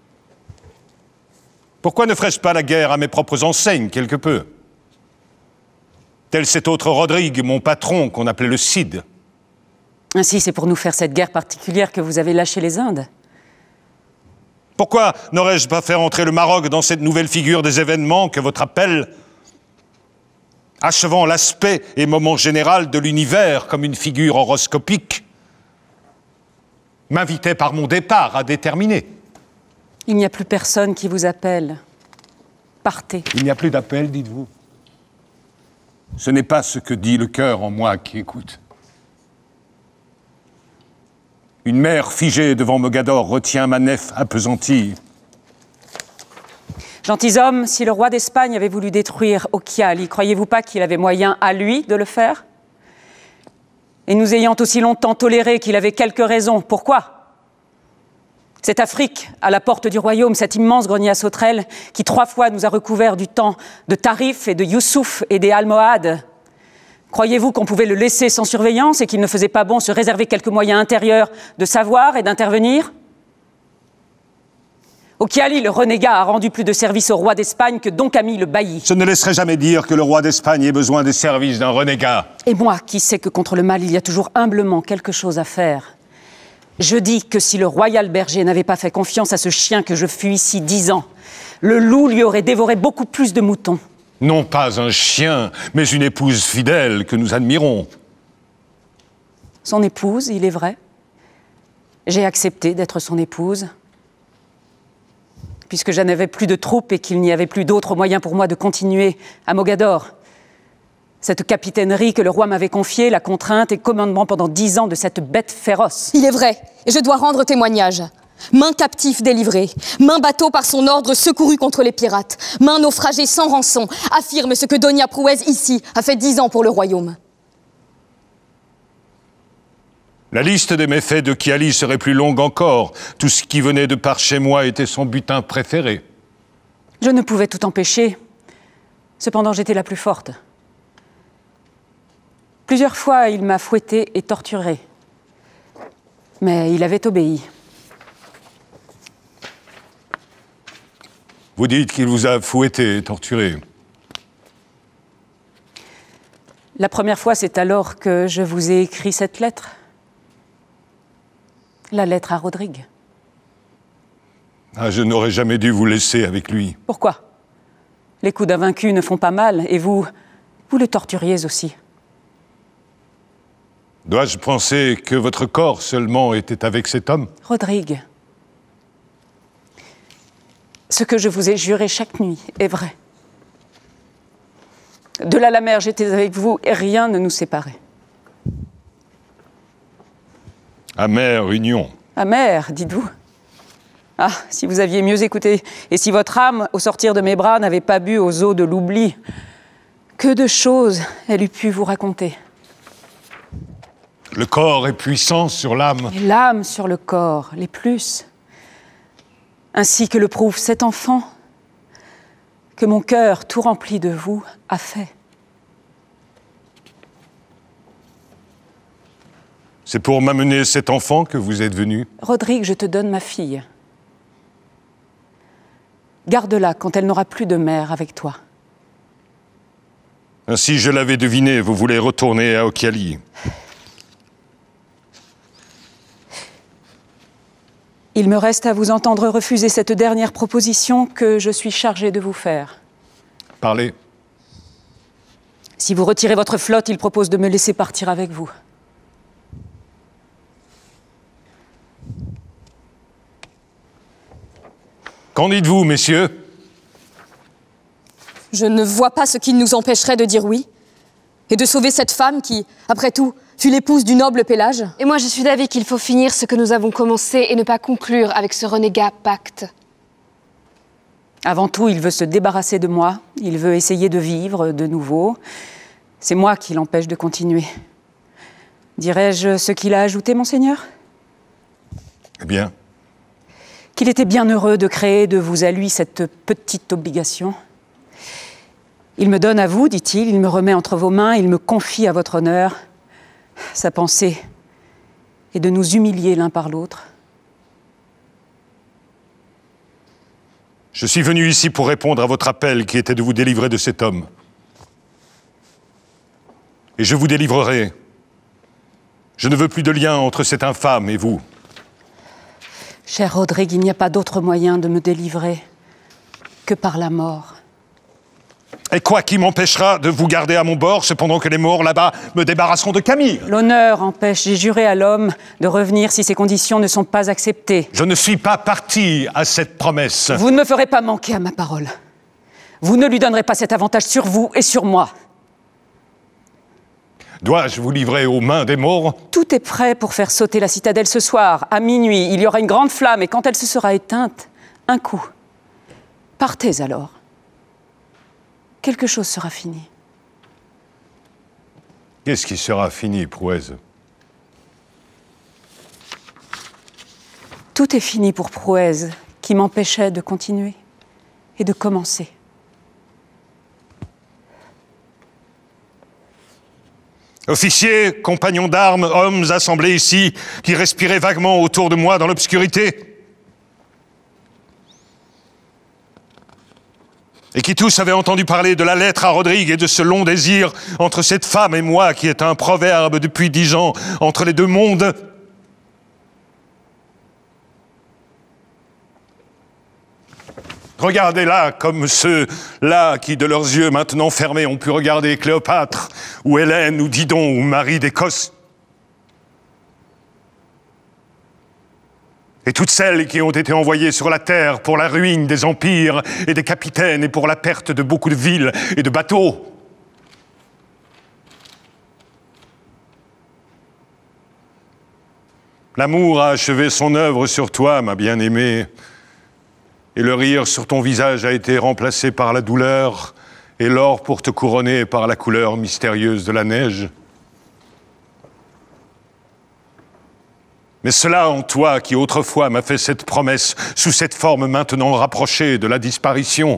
Pourquoi ne ferais-je pas la guerre à mes propres enseignes, quelque peu? Tel cet autre Rodrigue, mon patron, qu'on appelait le Cid. Ainsi, c'est pour nous faire cette guerre particulière que vous avez lâché les Indes? Pourquoi n'aurais-je pas fait entrer le Maroc dans cette nouvelle figure des événements que votre appel, achevant l'aspect et moment général de l'univers comme une figure horoscopique, m'invitait par mon départ à déterminer? Il n'y a plus personne qui vous appelle. Partez. Il n'y a plus d'appel, dites-vous? Ce n'est pas ce que dit le cœur en moi qui écoute. Une mer figée devant Mogador retient ma nef appesantie. Gentilshommes, si le roi d'Espagne avait voulu détruire Okiali, croyez-vous pas qu'il avait moyen à lui de le faire? Et nous ayant aussi longtemps toléré qu'il avait quelques raisons, pourquoi? Cette Afrique, à la porte du royaume, cet immense grenier à sauterelles, qui trois fois nous a recouvert du temps de Tarif et de Youssouf et des Almohades, croyez-vous qu'on pouvait le laisser sans surveillance et qu'il ne faisait pas bon se réserver quelques moyens intérieurs de savoir et d'intervenir? Okiali, le renégat, a rendu plus de service au roi d'Espagne que Don Camille le bailli. Je ne laisserai jamais dire que le roi d'Espagne ait besoin des services d'un renégat. Et moi, qui sais que contre le mal, il y a toujours humblement quelque chose à faire. Je dis que si le royal berger n'avait pas fait confiance à ce chien que je fus ici dix ans, le loup lui aurait dévoré beaucoup plus de moutons. Non pas un chien, mais une épouse fidèle que nous admirons. Son épouse, il est vrai. J'ai accepté d'être son épouse. Puisque je n'avais plus de troupes et qu'il n'y avait plus d'autres moyens pour moi de continuer à Mogador. Cette capitainerie que le roi m'avait confiée, la contrainte et commandement pendant dix ans de cette bête féroce. Il est vrai, et je dois rendre témoignage. Main captif délivré, main bateau par son ordre secouru contre les pirates, main naufragé sans rançon, affirme ce que Donia Prouez ici a fait dix ans pour le royaume. La liste des méfaits de Kiali serait plus longue encore. Tout ce qui venait de par chez moi était son butin préféré. Je ne pouvais tout empêcher. Cependant, j'étais la plus forte. Plusieurs fois, il m'a fouettée et torturée. Mais il avait obéi. Vous dites qu'il vous a fouetté et torturé. La première fois, c'est alors que je vous ai écrit cette lettre. La lettre à Rodrigue. Ah, je n'aurais jamais dû vous laisser avec lui. Pourquoi? Les coups d'un vaincu ne font pas mal, et vous, vous le torturiez aussi. Dois-je penser que votre corps seulement était avec cet homme? Rodrigue, ce que je vous ai juré chaque nuit est vrai. De là à la mer, j'étais avec vous et rien ne nous séparait. Amère union. Amère, dites-vous. Ah, si vous aviez mieux écouté, et si votre âme, au sortir de mes bras, n'avait pas bu aux eaux de l'oubli, que de choses elle eût pu vous raconter. Le corps est puissant sur l'âme. Et l'âme sur le corps, les plus. Ainsi que le prouve cet enfant, que mon cœur, tout rempli de vous, a fait. C'est pour m'amener cet enfant que vous êtes venu? Rodrigue, je te donne ma fille. Garde-la quand elle n'aura plus de mère avec toi. Ainsi, je l'avais deviné, vous voulez retourner à Ochiali. Il me reste à vous entendre refuser cette dernière proposition que je suis chargée de vous faire. Parlez. Si vous retirez votre flotte, il propose de me laisser partir avec vous. Qu'en dites-vous, messieurs? Je ne vois pas ce qui nous empêcherait de dire oui. Et de sauver cette femme qui, après tout, fut l'épouse du noble Pélage. Et moi, je suis d'avis qu'il faut finir ce que nous avons commencé et ne pas conclure avec ce renégat pacte. Avant tout, il veut se débarrasser de moi. Il veut essayer de vivre de nouveau. C'est moi qui l'empêche de continuer. Dirais-je ce qu'il a ajouté, monseigneur? Eh bien. Qu'il était bien heureux de créer de vous à lui cette petite obligation. Il me donne à vous, dit-il, il me remet entre vos mains, il me confie à votre honneur. Sa pensée est de nous humilier l'un par l'autre. Je suis venu ici pour répondre à votre appel qui était de vous délivrer de cet homme. Et je vous délivrerai. Je ne veux plus de lien entre cet infâme et vous. Cher Rodrigue, il n'y a pas d'autre moyen de me délivrer que par la mort. Et quoi qui m'empêchera de vous garder à mon bord, cependant que les morts là-bas me débarrasseront de Camille? L'honneur empêche, j'ai juré à l'homme de revenir si ces conditions ne sont pas acceptées. Je ne suis pas parti à cette promesse. Vous ne me ferez pas manquer à ma parole. Vous ne lui donnerez pas cet avantage sur vous et sur moi. Dois-je vous livrer aux mains des morts? Tout est prêt pour faire sauter la citadelle ce soir. À minuit, il y aura une grande flamme et quand elle se sera éteinte, un coup. Partez alors. Quelque chose sera fini. Qu'est-ce qui sera fini, Prouez? Tout est fini pour Prouez, qui m'empêchait de continuer et de commencer. Officiers, compagnons d'armes, hommes assemblés ici, qui respiraient vaguement autour de moi dans l'obscurité, et qui tous avaient entendu parler de la lettre à Rodrigue et de ce long désir entre cette femme et moi, qui est un proverbe depuis dix ans entre les deux mondes. Regardez-là comme ceux-là qui, de leurs yeux maintenant fermés, ont pu regarder Cléopâtre, ou Hélène, ou Didon, ou Marie d'Écosse. Et toutes celles qui ont été envoyées sur la terre pour la ruine des empires et des capitaines et pour la perte de beaucoup de villes et de bateaux. L'amour a achevé son œuvre sur toi, ma bien-aimée, et le rire sur ton visage a été remplacé par la douleur, et l'or pour te couronner par la couleur mystérieuse de la neige. Mais cela en toi, qui autrefois m'a fait cette promesse, sous cette forme maintenant rapprochée de la disparition,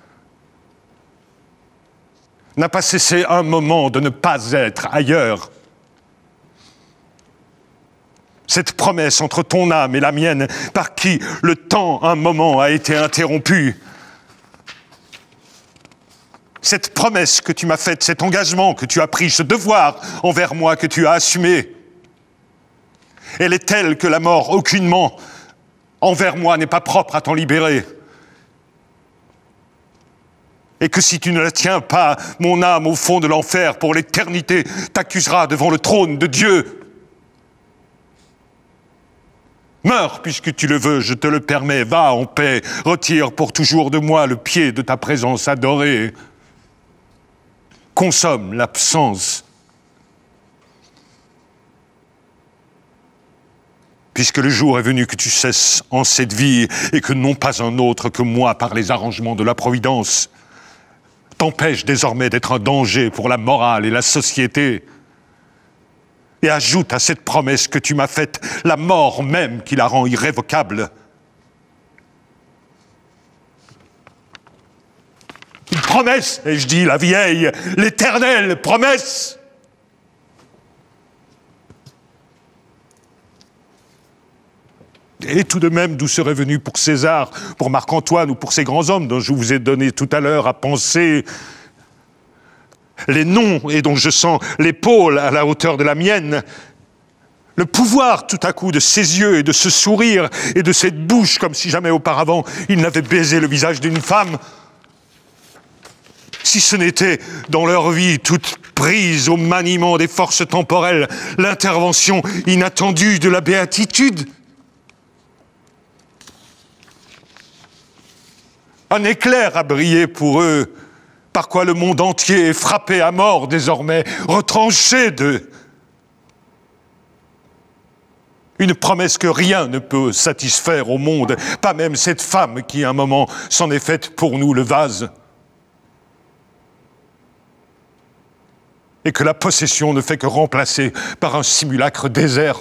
n'a pas cessé un moment de ne pas être ailleurs. Cette promesse entre ton âme et la mienne, par qui le temps, un moment, a été interrompu. Cette promesse que tu m'as faite, cet engagement que tu as pris, ce devoir envers moi que tu as assumé, elle est telle que la mort, aucunement, envers moi, n'est pas propre à t'en libérer. Et que si tu ne la tiens pas, mon âme, au fond de l'enfer, pour l'éternité, t'accusera devant le trône de Dieu. Meurs, puisque tu le veux, je te le permets, va en paix, retire pour toujours de moi le pied de ta présence adorée. Consomme l'absence. puisque le jour est venu que tu cesses en cette vie et que non pas un autre que moi, par les arrangements de la Providence, t'empêche désormais d'être un danger pour la morale et la société. Et ajoute à cette promesse que tu m'as faite la mort même qui la rend irrévocable. Une promesse, ai-je dit, la vieille, l'éternelle promesse. Et tout de même, d'où serait venu pour César, pour Marc-Antoine ou pour ces grands hommes dont je vous ai donné tout à l'heure à penser les noms et dont je sens l'épaule à la hauteur de la mienne, le pouvoir tout à coup de ces yeux et de ce sourire et de cette bouche comme si jamais auparavant il n'avait baisé le visage d'une femme, si ce n'était dans leur vie toute prise au maniement des forces temporelles, l'intervention inattendue de la béatitude. Un éclair a brillé pour eux, par quoi le monde entier est frappé à mort désormais, retranché d'eux. Une promesse que rien ne peut satisfaire au monde, pas même cette femme qui, un moment, s'en est faite pour nous le vase. Et que la possession ne fait que remplacer par un simulacre désert.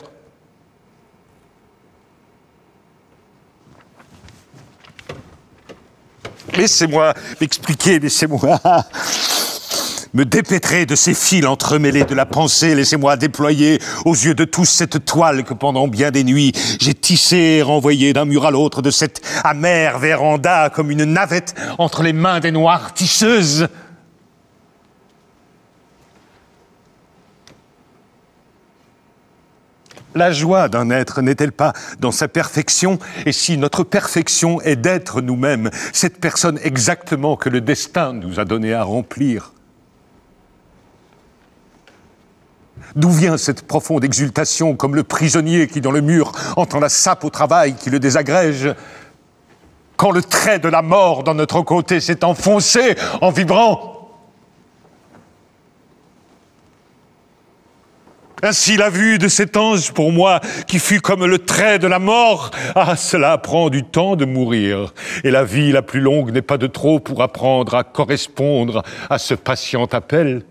Laissez-moi m'expliquer, laissez-moi me dépêtrer de ces fils entremêlés de la pensée, laissez-moi déployer aux yeux de tous cette toile que pendant bien des nuits j'ai tissée et renvoyée d'un mur à l'autre de cette amère véranda comme une navette entre les mains des noires tisseuses. La joie d'un être n'est-elle pas dans sa perfection? Et si notre perfection est d'être nous-mêmes, cette personne exactement que le destin nous a donné à remplir? D'où vient cette profonde exultation, comme le prisonnier qui, dans le mur, entend la sape au travail qui le désagrège? Quand le trait de la mort dans notre côté s'est enfoncé en vibrant? Ainsi la vue de cet ange pour moi, qui fut comme le trait de la mort, ah, cela prend du temps de mourir. Et la vie la plus longue n'est pas de trop pour apprendre à correspondre à ce patient appel.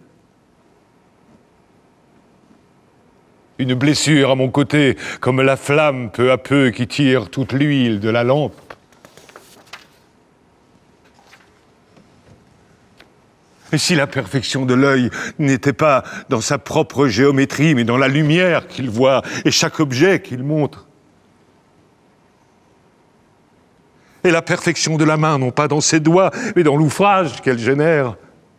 Une blessure à mon côté, comme la flamme peu à peu qui tire toute l'huile de la lampe. Et si la perfection de l'œil n'était pas dans sa propre géométrie, mais dans la lumière qu'il voit et chaque objet qu'il montre? Et la perfection de la main, non pas dans ses doigts, mais dans l'ouvrage qu'elle génère?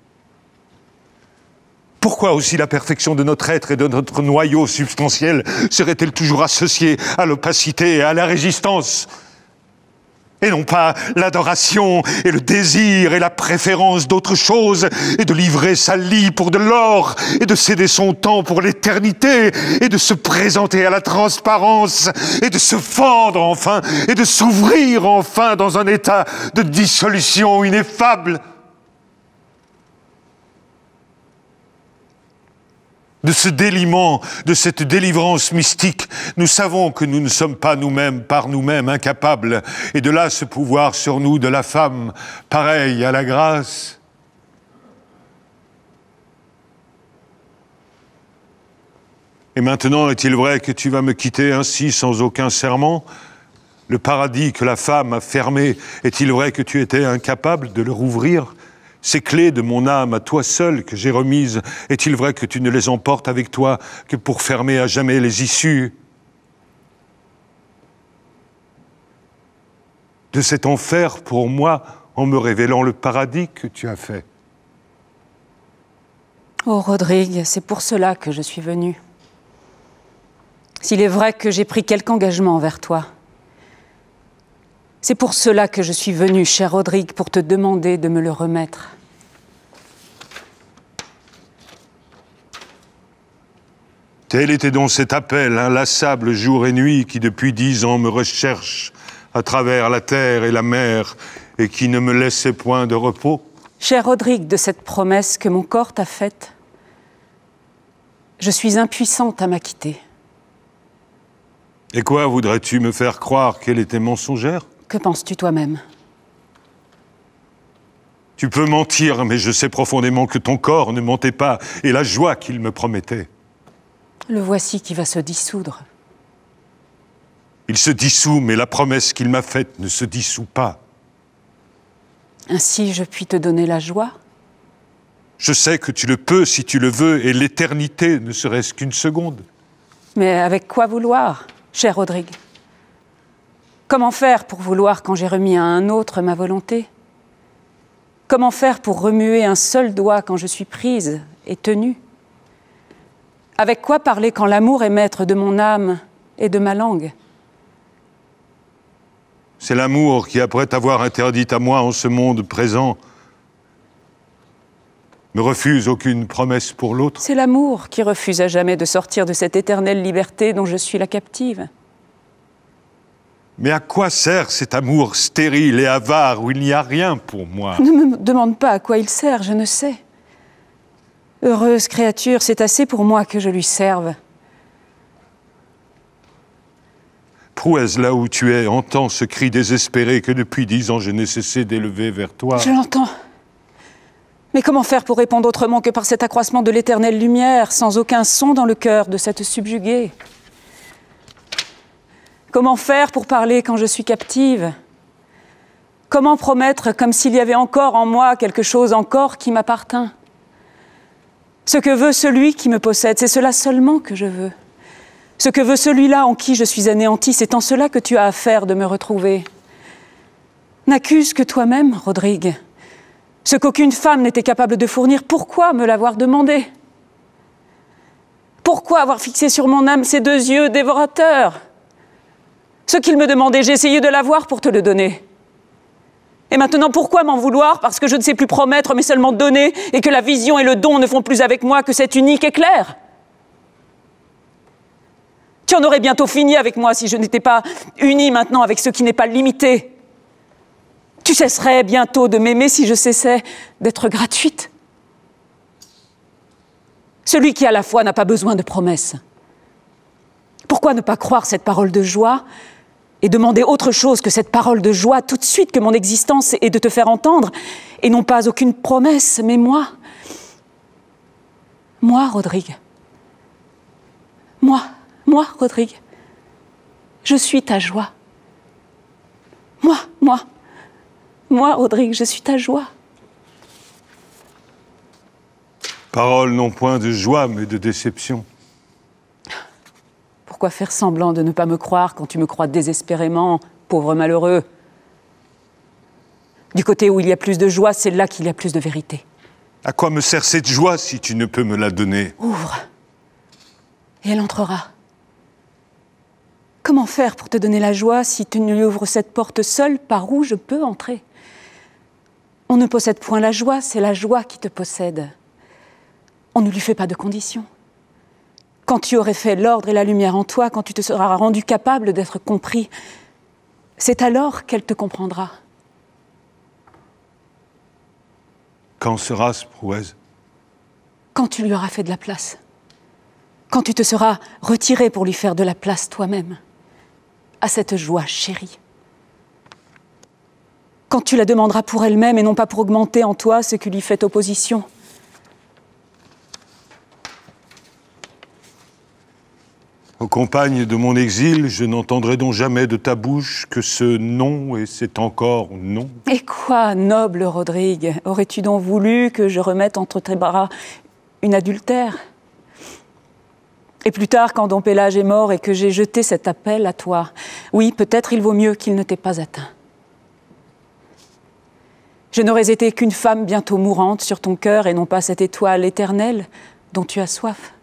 Pourquoi aussi la perfection de notre être et de notre noyau substantiel serait-elle toujours associée à l'opacité et à la résistance? Et non pas l'adoration et le désir et la préférence d'autre chose, et de livrer sa lie pour de l'or, et de céder son temps pour l'éternité, et de se présenter à la transparence, et de se fendre enfin, et de s'ouvrir enfin dans un état de dissolution ineffable. De ce déliement, de cette délivrance mystique, nous savons que nous ne sommes pas nous-mêmes, par nous-mêmes, incapables, et de là ce pouvoir sur nous de la femme, pareil à la grâce. Et maintenant, est-il vrai que tu vas me quitter ainsi, sans aucun serment? Le paradis que la femme a fermé, est-il vrai que tu étais incapable de le rouvrir? Ces clés de mon âme à toi seul que j'ai remises, est-il vrai que tu ne les emportes avec toi que pour fermer à jamais les issues de cet enfer pour moi, en me révélant le paradis que tu as fait? Oh, Rodrigue, c'est pour cela que je suis venue. S'il est vrai que j'ai pris quelque engagement envers toi, c'est pour cela que je suis venue, cher Rodrigue, pour te demander de me le remettre. Tel était donc cet appel inlassable jour et nuit qui depuis dix ans me recherche à travers la terre et la mer et qui ne me laissait point de repos. Cher Rodrigue, de cette promesse que mon corps t'a faite, je suis impuissante à m'acquitter. Et quoi, voudrais-tu me faire croire qu'elle était mensongère? Que penses-tu toi-même? Tu peux mentir, mais je sais profondément que ton corps ne mentait pas, et la joie qu'il me promettait. Le voici qui va se dissoudre. Il se dissout, mais la promesse qu'il m'a faite ne se dissout pas. Ainsi, je puis te donner la joie? Je sais que tu le peux si tu le veux, et l'éternité ne serait-ce qu'une seconde. Mais avec quoi vouloir, cher Rodrigue? Comment faire pour vouloir quand j'ai remis à un autre ma volonté? Comment faire pour remuer un seul doigt quand je suis prise et tenue? Avec quoi parler quand l'amour est maître de mon âme et de ma langue? C'est l'amour qui, après t'avoir interdit à moi en ce monde présent, me refuse aucune promesse pour l'autre. C'est l'amour qui refuse à jamais de sortir de cette éternelle liberté dont je suis la captive. Mais à quoi sert cet amour stérile et avare où il n'y a rien pour moi? Ne me demande pas à quoi il sert, je ne sais. Heureuse créature, c'est assez pour moi que je lui serve. Prouesse, là où tu es, entends ce cri désespéré que depuis dix ans je n'ai cessé d'élever vers toi. Je l'entends. Mais comment faire pour répondre autrement que par cet accroissement de l'éternelle lumière, sans aucun son dans le cœur de cette subjuguée? Comment faire pour parler quand je suis captive? Comment promettre comme s'il y avait encore en moi quelque chose encore qui m'appartient? Ce que veut celui qui me possède, c'est cela seulement que je veux. Ce que veut celui-là en qui je suis anéantie, c'est en cela que tu as affaire de me retrouver. N'accuse que toi-même, Rodrigue. Ce qu'aucune femme n'était capable de fournir, pourquoi me l'avoir demandé? Pourquoi avoir fixé sur mon âme ces deux yeux dévorateurs? Ce qu'il me demandait, j'ai essayé de l'avoir pour te le donner. Et maintenant, pourquoi m'en vouloir? Parce que je ne sais plus promettre, mais seulement donner, et que la vision et le don ne font plus avec moi que cet unique éclair. Tu en aurais bientôt fini avec moi si je n'étais pas unie maintenant avec ce qui n'est pas limité. Tu cesserais bientôt de m'aimer si je cessais d'être gratuite. Celui qui à la foi n'a pas besoin de promesses. Pourquoi ne pas croire cette parole de joie et demander autre chose que cette parole de joie tout de suite que mon existence est de te faire entendre, et non pas aucune promesse, mais moi, moi, Rodrigue, moi, moi, Rodrigue, je suis ta joie. Moi, moi, moi, Rodrigue, je suis ta joie. Paroles non point de joie, mais de déception. Pourquoi faire semblant de ne pas me croire quand tu me crois désespérément, pauvre malheureux? Du côté où il y a plus de joie, c'est là qu'il y a plus de vérité. À quoi me sert cette joie si tu ne peux me la donner? Ouvre, et elle entrera. Comment faire pour te donner la joie si tu ne lui ouvres cette porte seule par où je peux entrer? On ne possède point la joie, c'est la joie qui te possède. On ne lui fait pas de conditions. Quand tu aurais fait l'ordre et la lumière en toi, quand tu te seras rendu capable d'être compris, c'est alors qu'elle te comprendra. Quand sera-ce, Prouesse? Quand tu lui auras fait de la place. Quand tu te seras retiré pour lui faire de la place toi-même, à cette joie chérie. Quand tu la demanderas pour elle-même et non pas pour augmenter en toi ce qui lui fait opposition. Ô compagne de mon exil, je n'entendrai donc jamais de ta bouche que ce non, et c'est encore non. Et quoi, noble Rodrigue? Aurais-tu donc voulu que je remette entre tes bras une adultère? Et plus tard, quand Don Pélage est mort et que j'ai jeté cet appel à toi, oui, peut-être il vaut mieux qu'il ne t'ait pas atteint. Je n'aurais été qu'une femme bientôt mourante sur ton cœur et non pas cette étoile éternelle dont tu as soif.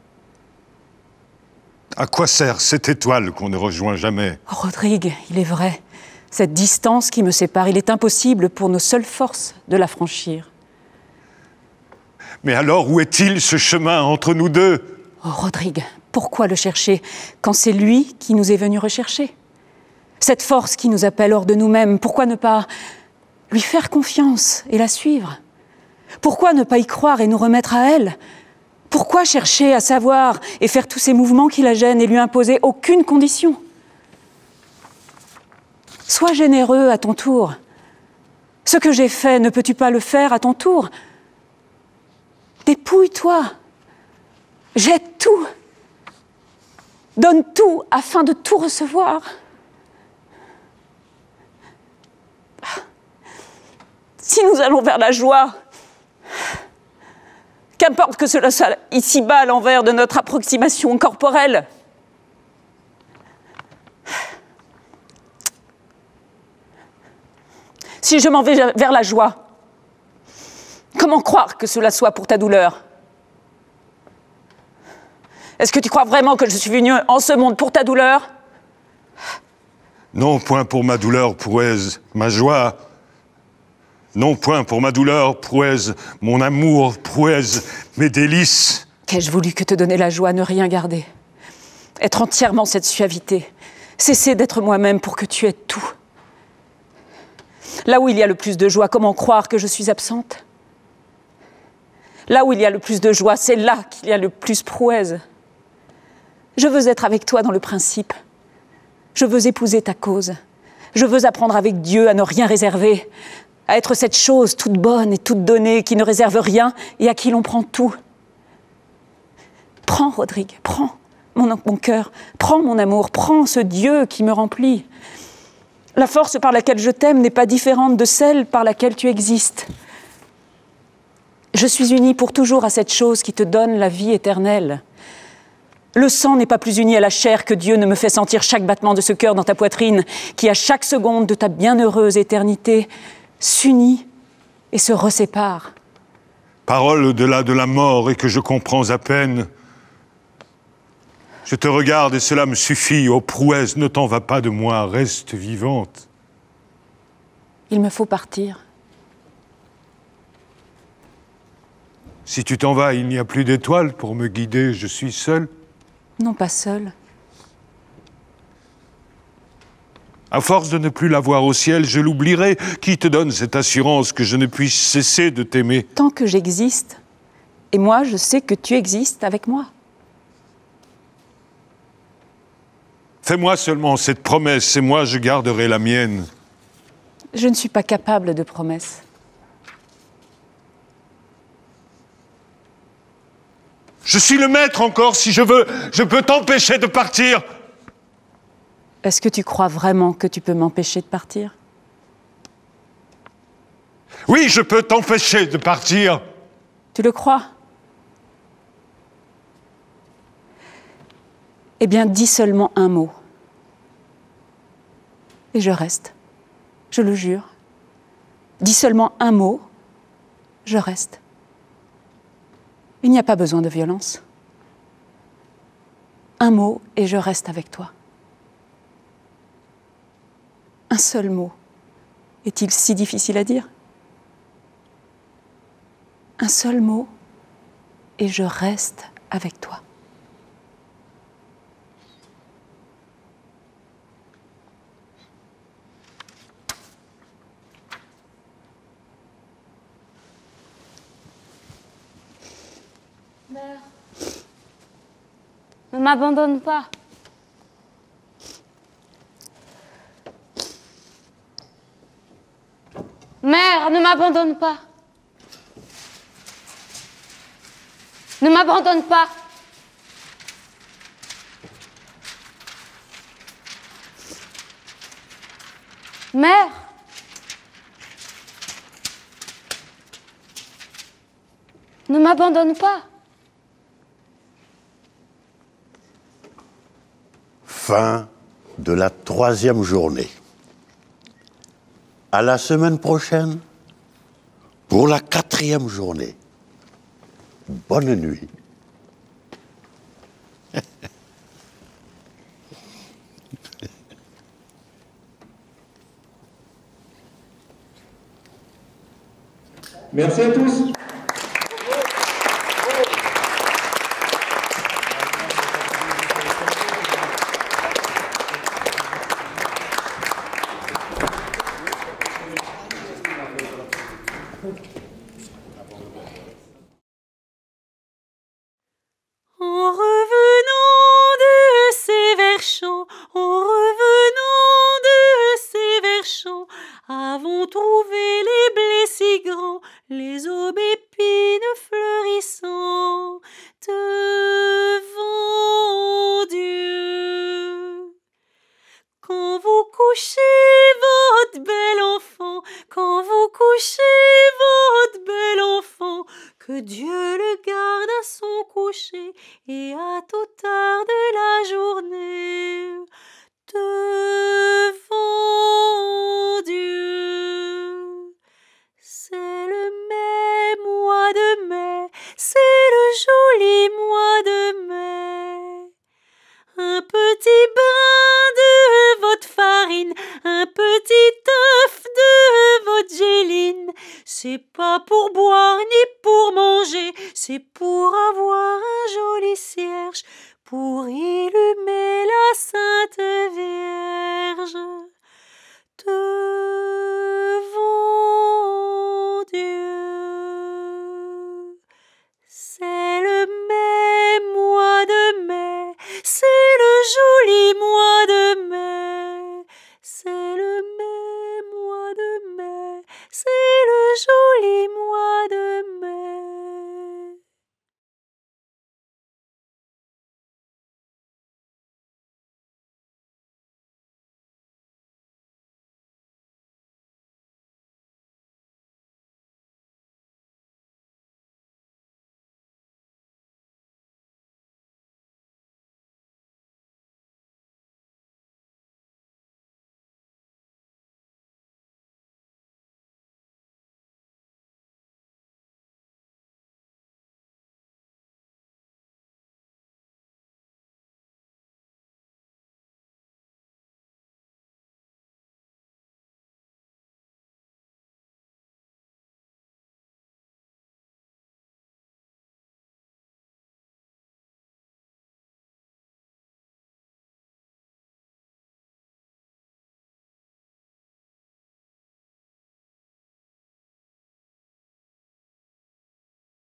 À quoi sert cette étoile qu'on ne rejoint jamais? Rodrigue, il est vrai, cette distance qui me sépare, il est impossible pour nos seules forces de la franchir. Mais alors, où est-il ce chemin entre nous deux? Oh, Rodrigue, pourquoi le chercher quand c'est lui qui nous est venu rechercher? Cette force qui nous appelle hors de nous-mêmes, pourquoi ne pas lui faire confiance et la suivre? Pourquoi ne pas y croire et nous remettre à elle? Pourquoi chercher à savoir et faire tous ces mouvements qui la gênent et lui imposer aucune condition? Sois généreux à ton tour. Ce que j'ai fait, ne peux-tu pas le faire à ton tour? Dépouille-toi. Jette tout. Donne tout afin de tout recevoir. Si nous allons vers la joie, qu'importe que cela soit ici-bas à l'envers de notre approximation corporelle. Si je m'en vais vers la joie, comment croire que cela soit pour ta douleur? Est-ce que tu crois vraiment que je suis venu en ce monde pour ta douleur? Non, point pour ma douleur, prouesse, ma joie. Non, point pour ma douleur, prouesse, mon amour, prouesse, mes délices. Qu'ai-je voulu que te donner la joie, ne rien garder? Être entièrement cette suavité. Cesser d'être moi-même pour que tu aies tout. Là où il y a le plus de joie, comment croire que je suis absente? Là où il y a le plus de joie, c'est là qu'il y a le plus prouesse. Je veux être avec toi dans le principe. Je veux épouser ta cause. Je veux apprendre avec Dieu à ne rien réserver, à être cette chose toute bonne et toute donnée qui ne réserve rien et à qui l'on prend tout. Prends, Rodrigue, prends mon, mon cœur, prends mon amour, prends ce Dieu qui me remplit. La force par laquelle je t'aime n'est pas différente de celle par laquelle tu existes. Je suis unie pour toujours à cette chose qui te donne la vie éternelle. Le sang n'est pas plus uni à la chair que Dieu ne me fait sentir chaque battement de ce cœur dans ta poitrine, qui à chaque seconde de ta bienheureuse éternité s'unit et se resépare. Parole au-delà de la mort et que je comprends à peine. Je te regarde et cela me suffit. Ô prouesse, ne t'en va pas de moi, reste vivante. Il me faut partir. Si tu t'en vas, il n'y a plus d'étoiles pour me guider, je suis seul. Non, pas seul. À force de ne plus la voir au ciel, je l'oublierai. Qui te donne cette assurance que je ne puisse cesser de t'aimer? Tant que j'existe, et moi, je sais que tu existes avec moi. Fais-moi seulement cette promesse, et moi je garderai la mienne. Je ne suis pas capable de promesses. Je suis le maître encore, si je veux, je peux t'empêcher de partir. Est-ce que tu crois vraiment que tu peux m'empêcher de partir? Oui, je peux t'empêcher de partir. Tu le crois? Eh bien, dis seulement un mot. Et je reste. Je le jure. Dis seulement un mot, je reste. Il n'y a pas besoin de violence. Un mot et je reste avec toi. Un seul mot. Est-il si difficile à dire? Un seul mot et je reste avec toi. Mère, ne m'abandonne pas. Mère, ne m'abandonne pas. Ne m'abandonne pas. Mère. Ne m'abandonne pas. Fin de la troisième journée. À la semaine prochaine pour la quatrième journée. Bonne nuit. Merci à tous. En revenant de ces vers chauds, en revenant de ces vers mon coucher et à toute heure de la journée. Devant Dieu, c'est le mai, mois de mai, c'est le joli mois de mai. Un petit brin de votre farine, un petit œuf de votre géline, c'est pas pour boire ni pour manger, c'est pour avoir un joli cierge, pour illumer la Sainte Vierge. Devant